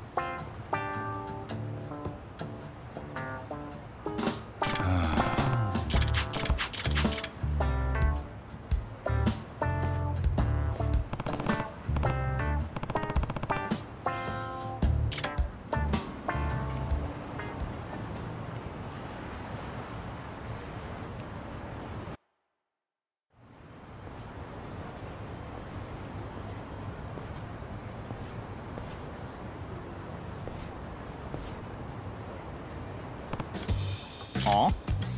あ？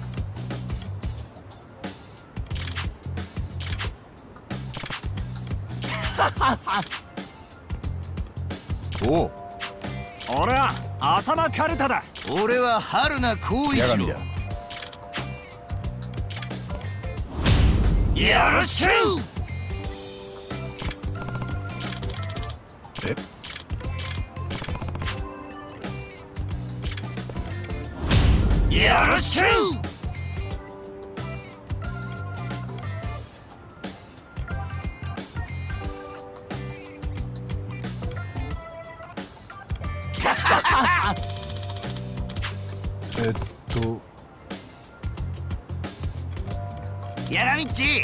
おう。 俺は浅間カルタだ。 俺は春名光一郎だ。 よろしく。よろしく。 やがみっち。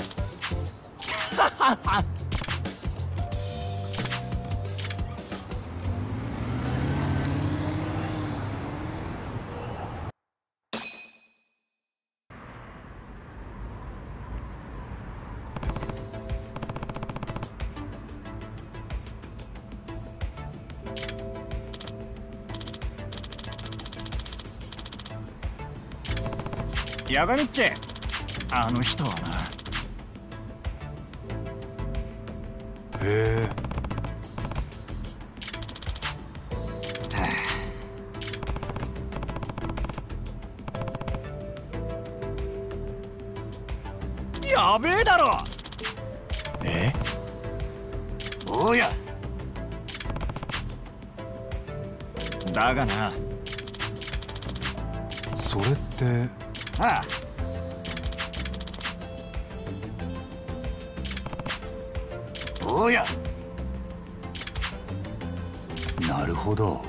やがみっち、あの人はな。 へえ。 やべえだろ。 おや。 だがな。 それって。 ああ。おや。 なるほど。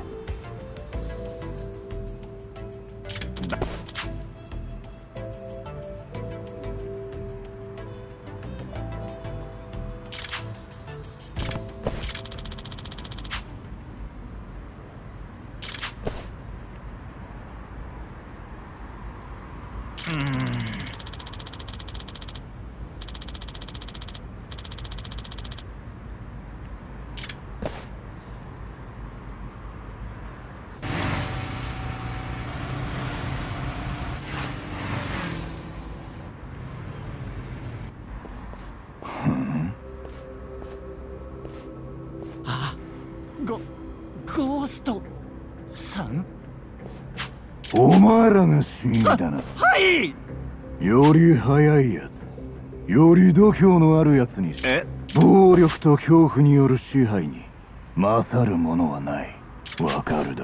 ゴーストさん。 お前らが死んだな。 はい。 より早いやつ、より度胸のあるやつに暴力と恐怖による支配に勝るものはない。わかるだ。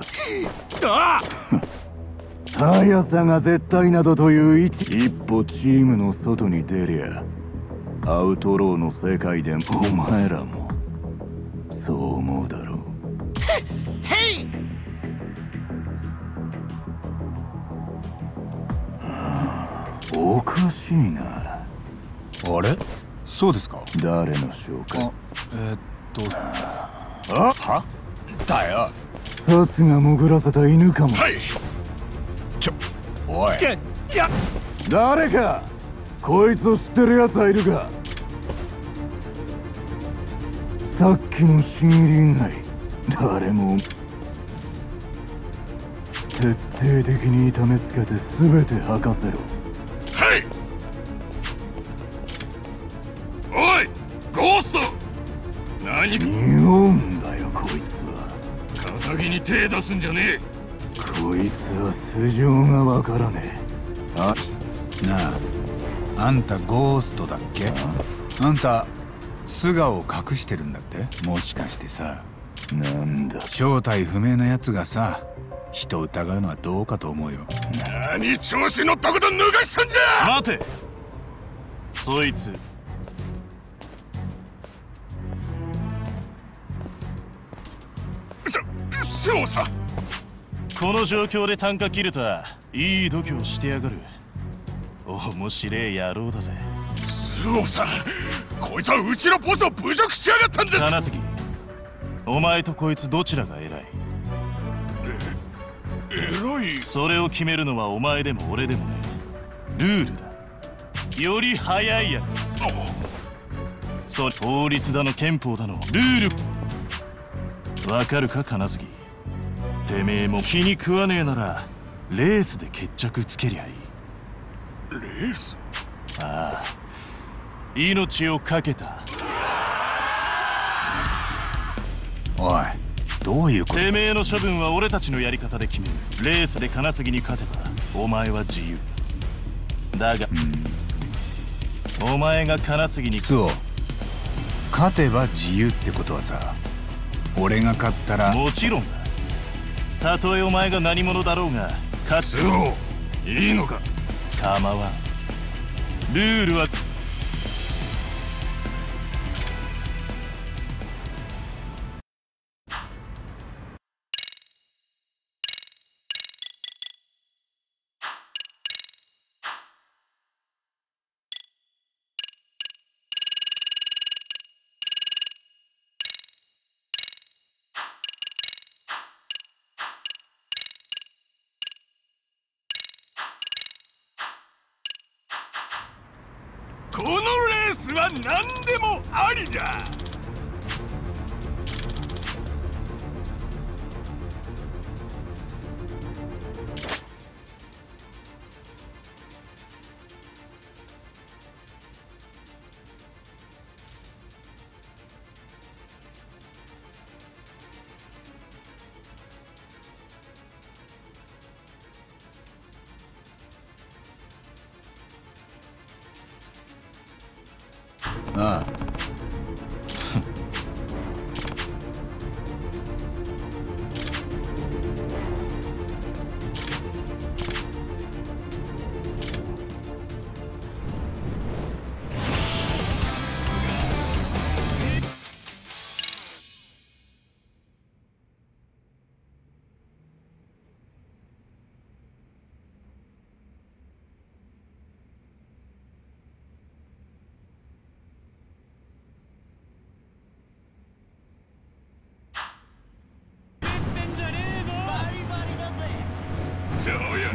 速さが絶対などという一歩チームの外に出りゃ、アウトローの世界でお前らもそう思うだろう。 おかしいな。 あれ、そうですか。 誰の紹介？ はだよ。 サツが潜らせた犬かも。 はい。 おい、 誰かこいつを知ってるやつはいるか？さっきの新入り以外誰も。徹底的に痛めつけて全て吐かせろ。 はい。おいゴースト、何か匂うんだよこいつは。 仇に手出すんじゃねえ。 こいつは素性がわからねえ。 なあ、あんたゴーストだっけ？あんた素顔を隠してるんだって？もしかしてさ。 なんだ、 正体不明なやつがさ、人を疑うのはどうかと思うよ。 何調子乗ったこと脱がしたんじゃ。 待て、そいつ少佐。 この状況で単価切れたいい度胸してやがる。面白え野郎だぜ。 少佐、こいつはうちのボスを侮辱しやがったんです。 金杉、お前とこいつどちらが偉い？ 偉い。 それを決めるのはお前でも俺でもね。ルールだ。より早いやつ。それ法律だの憲法だのルールわかるか金杉。てめえも気に食わねえならレースで決着つけりゃいい。 レース？ ああ、命をかけた。 おい、どういうこと？ てめえの処分は俺たちのやり方で決める。レースで金杉に勝てばお前は自由だが、お前が金杉にそう、勝てば自由ってことはさ、俺が勝ったら。 もちろんだ。たとえお前が何者だろうが勝つ。 そういいのか？ 構わん。ルールはこのレースは何でもありだ。 ああ。 そうや。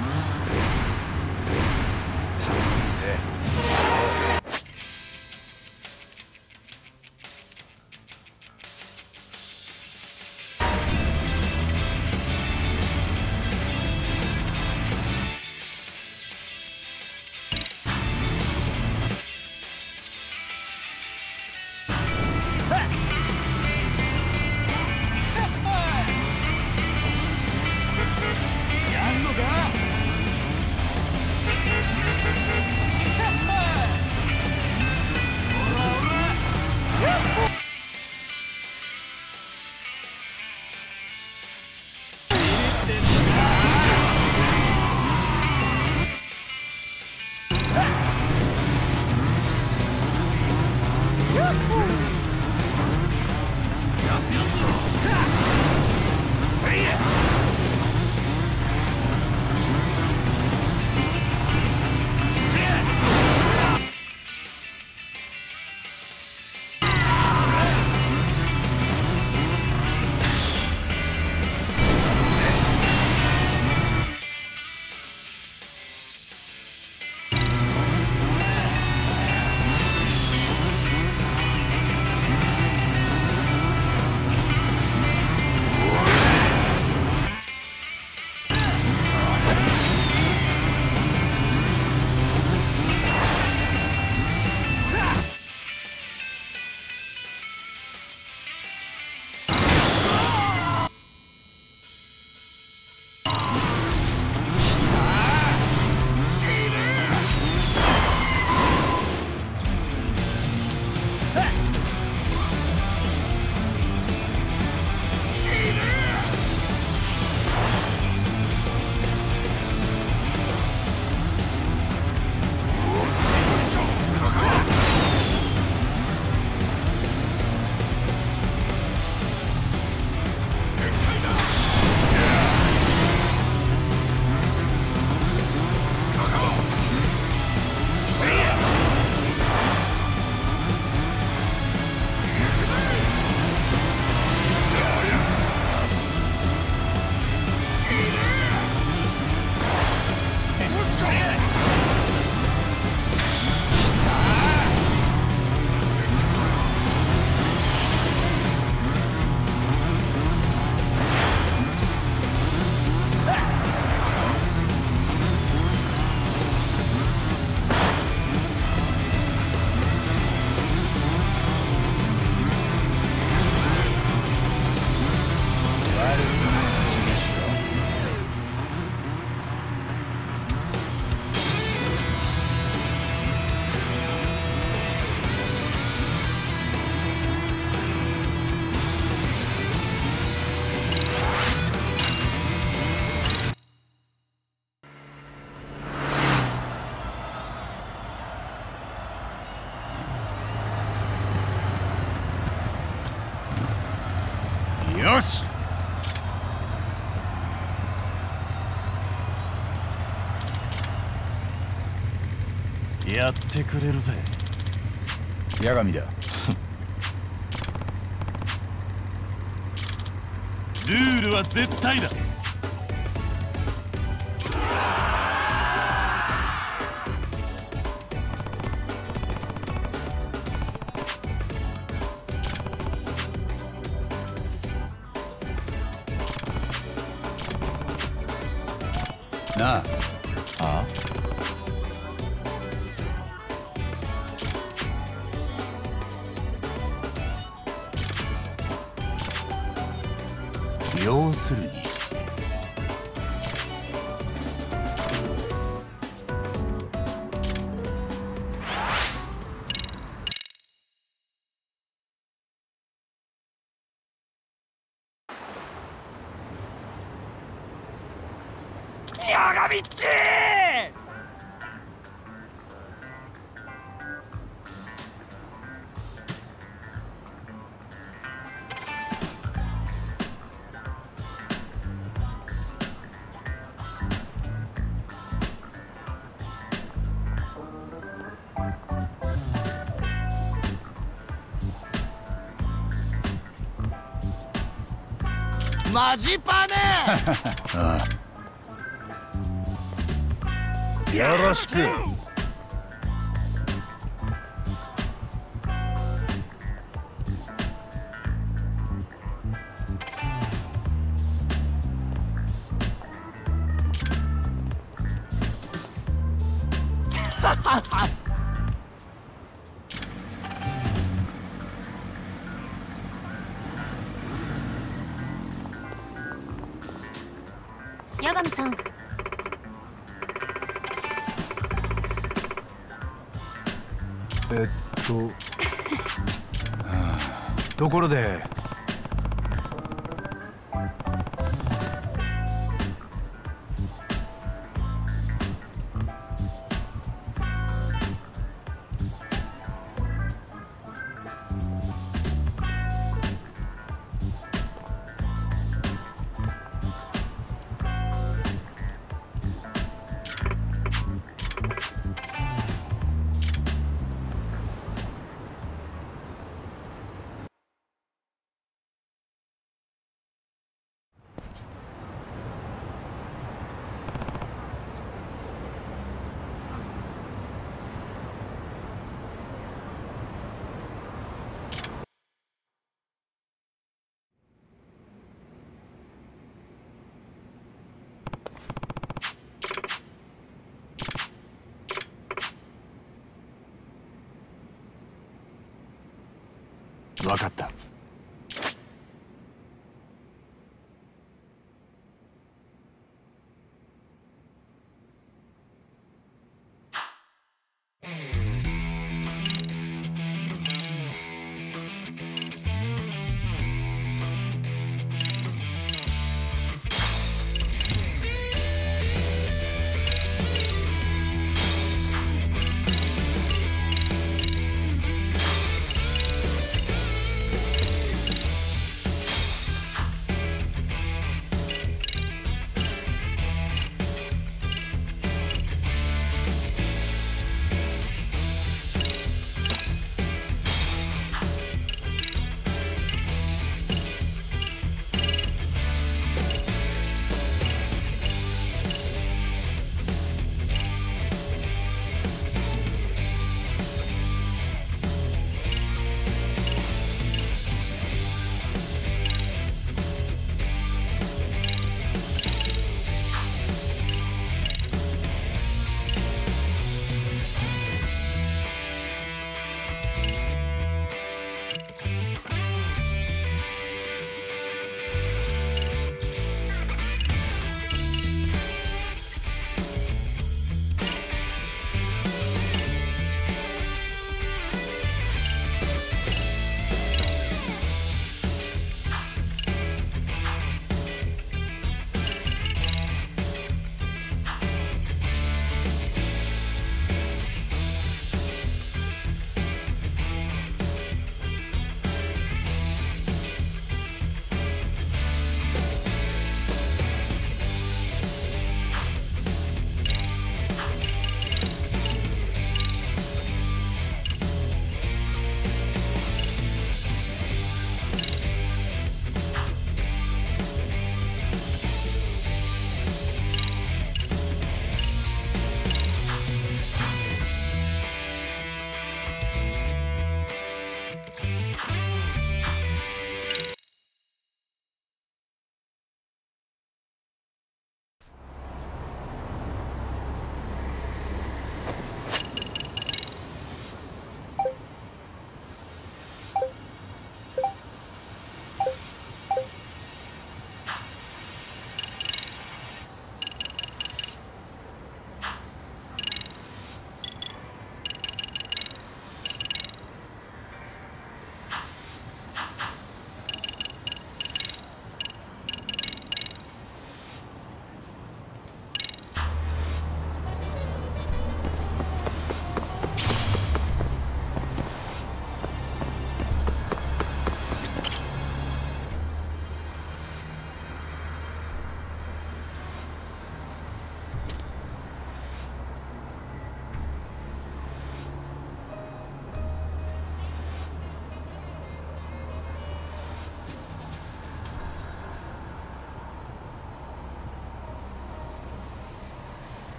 よし。 やってくれるぜ。 八神だ。 ルールは絶対だ。 なあ。 ああ。 要するにヤガミッチー。 マジパネああ、よろしく。 八神さん。 ところで分かった。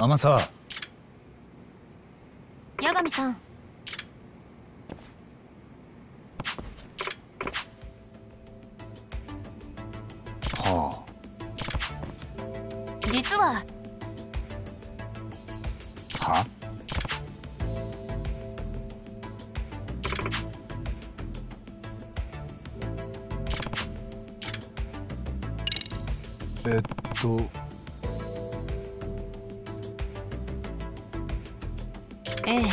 天沢。 八神さん。 はあ。 実は。 は？ ええ。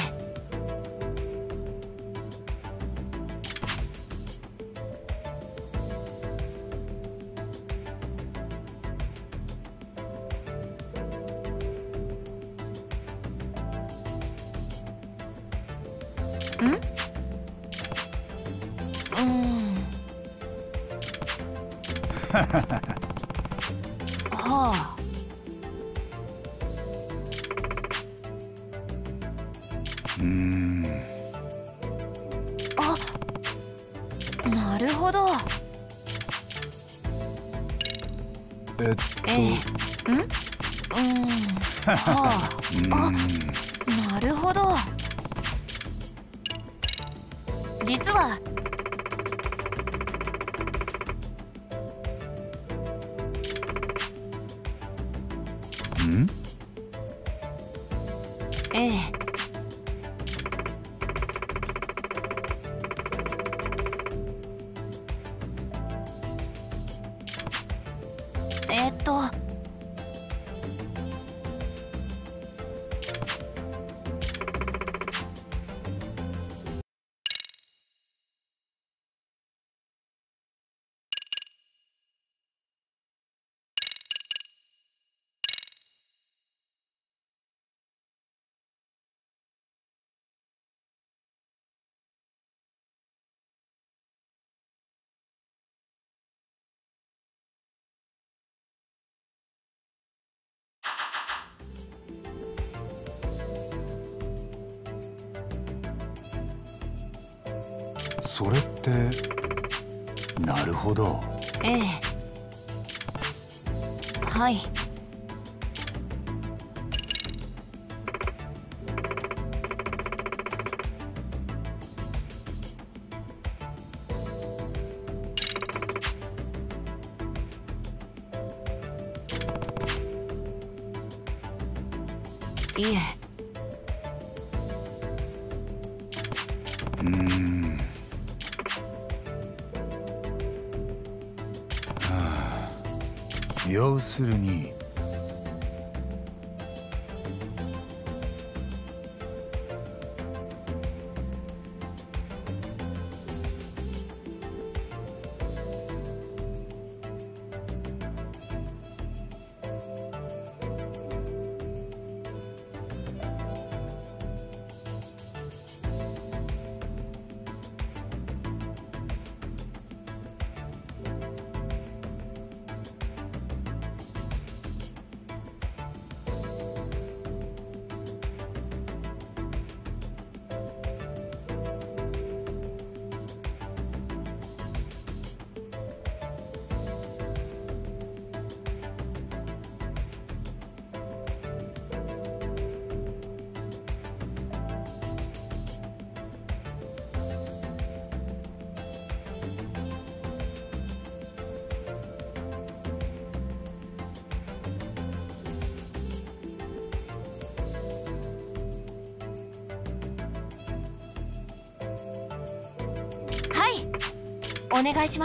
はあ。あ、なるほど。はあ。あ、なるほど。実は。ええ。 それってなるほど。 ええ。はい。いえ。 要するにお願いします。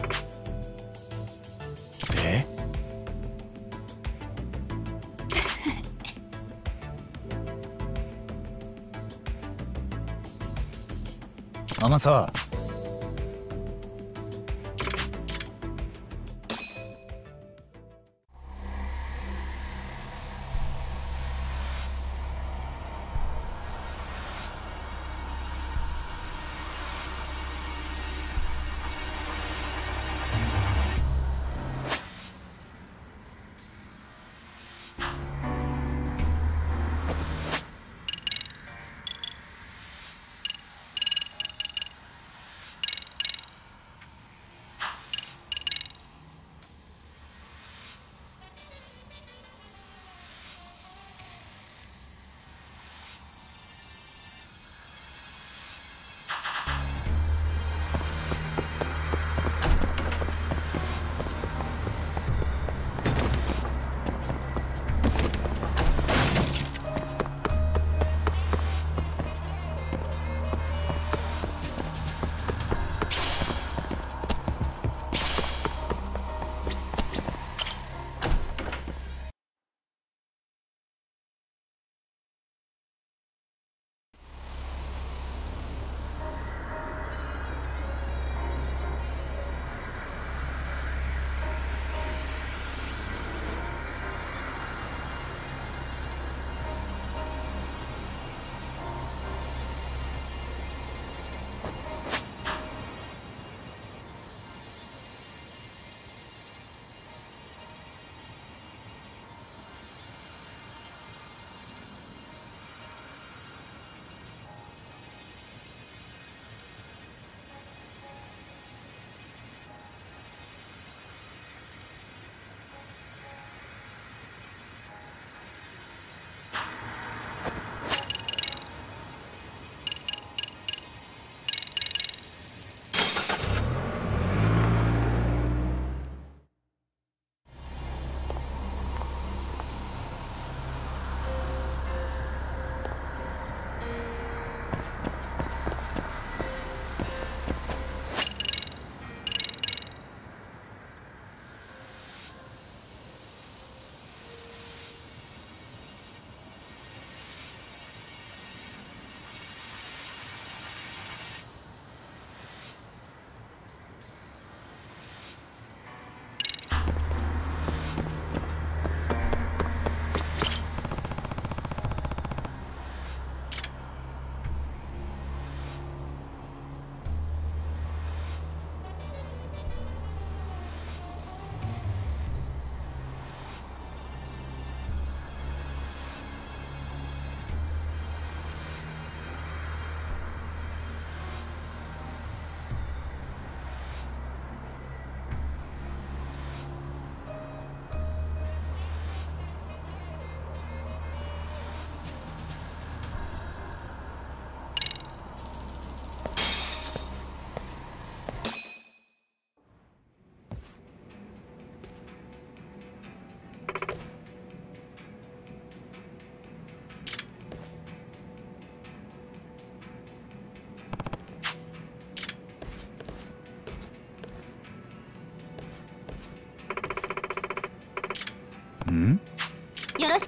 天沢。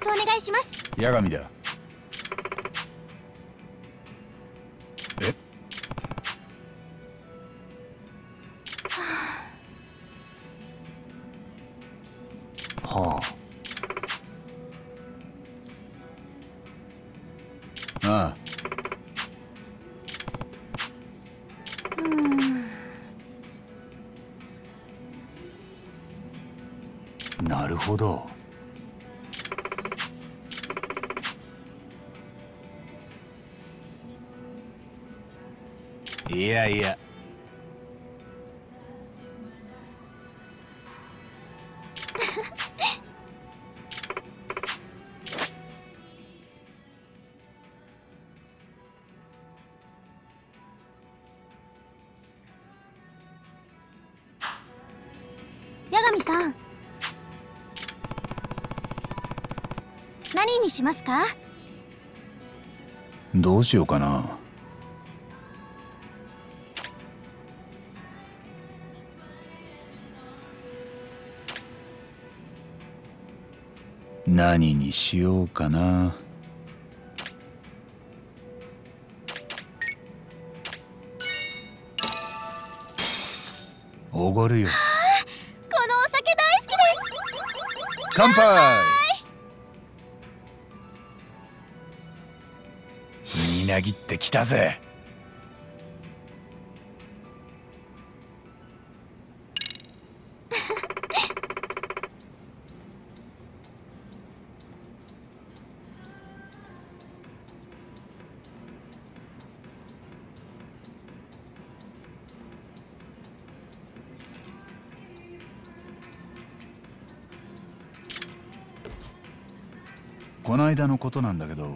くお願いします。 八神だ。え？はあ。ああ。なるほど。いやいや。 八神さん、何にしますか？ どうしようかな。何にしようかな。おごるよ。 このお酒大好きです。 乾杯。みなぎってきたぜ。この間のことなんだけど、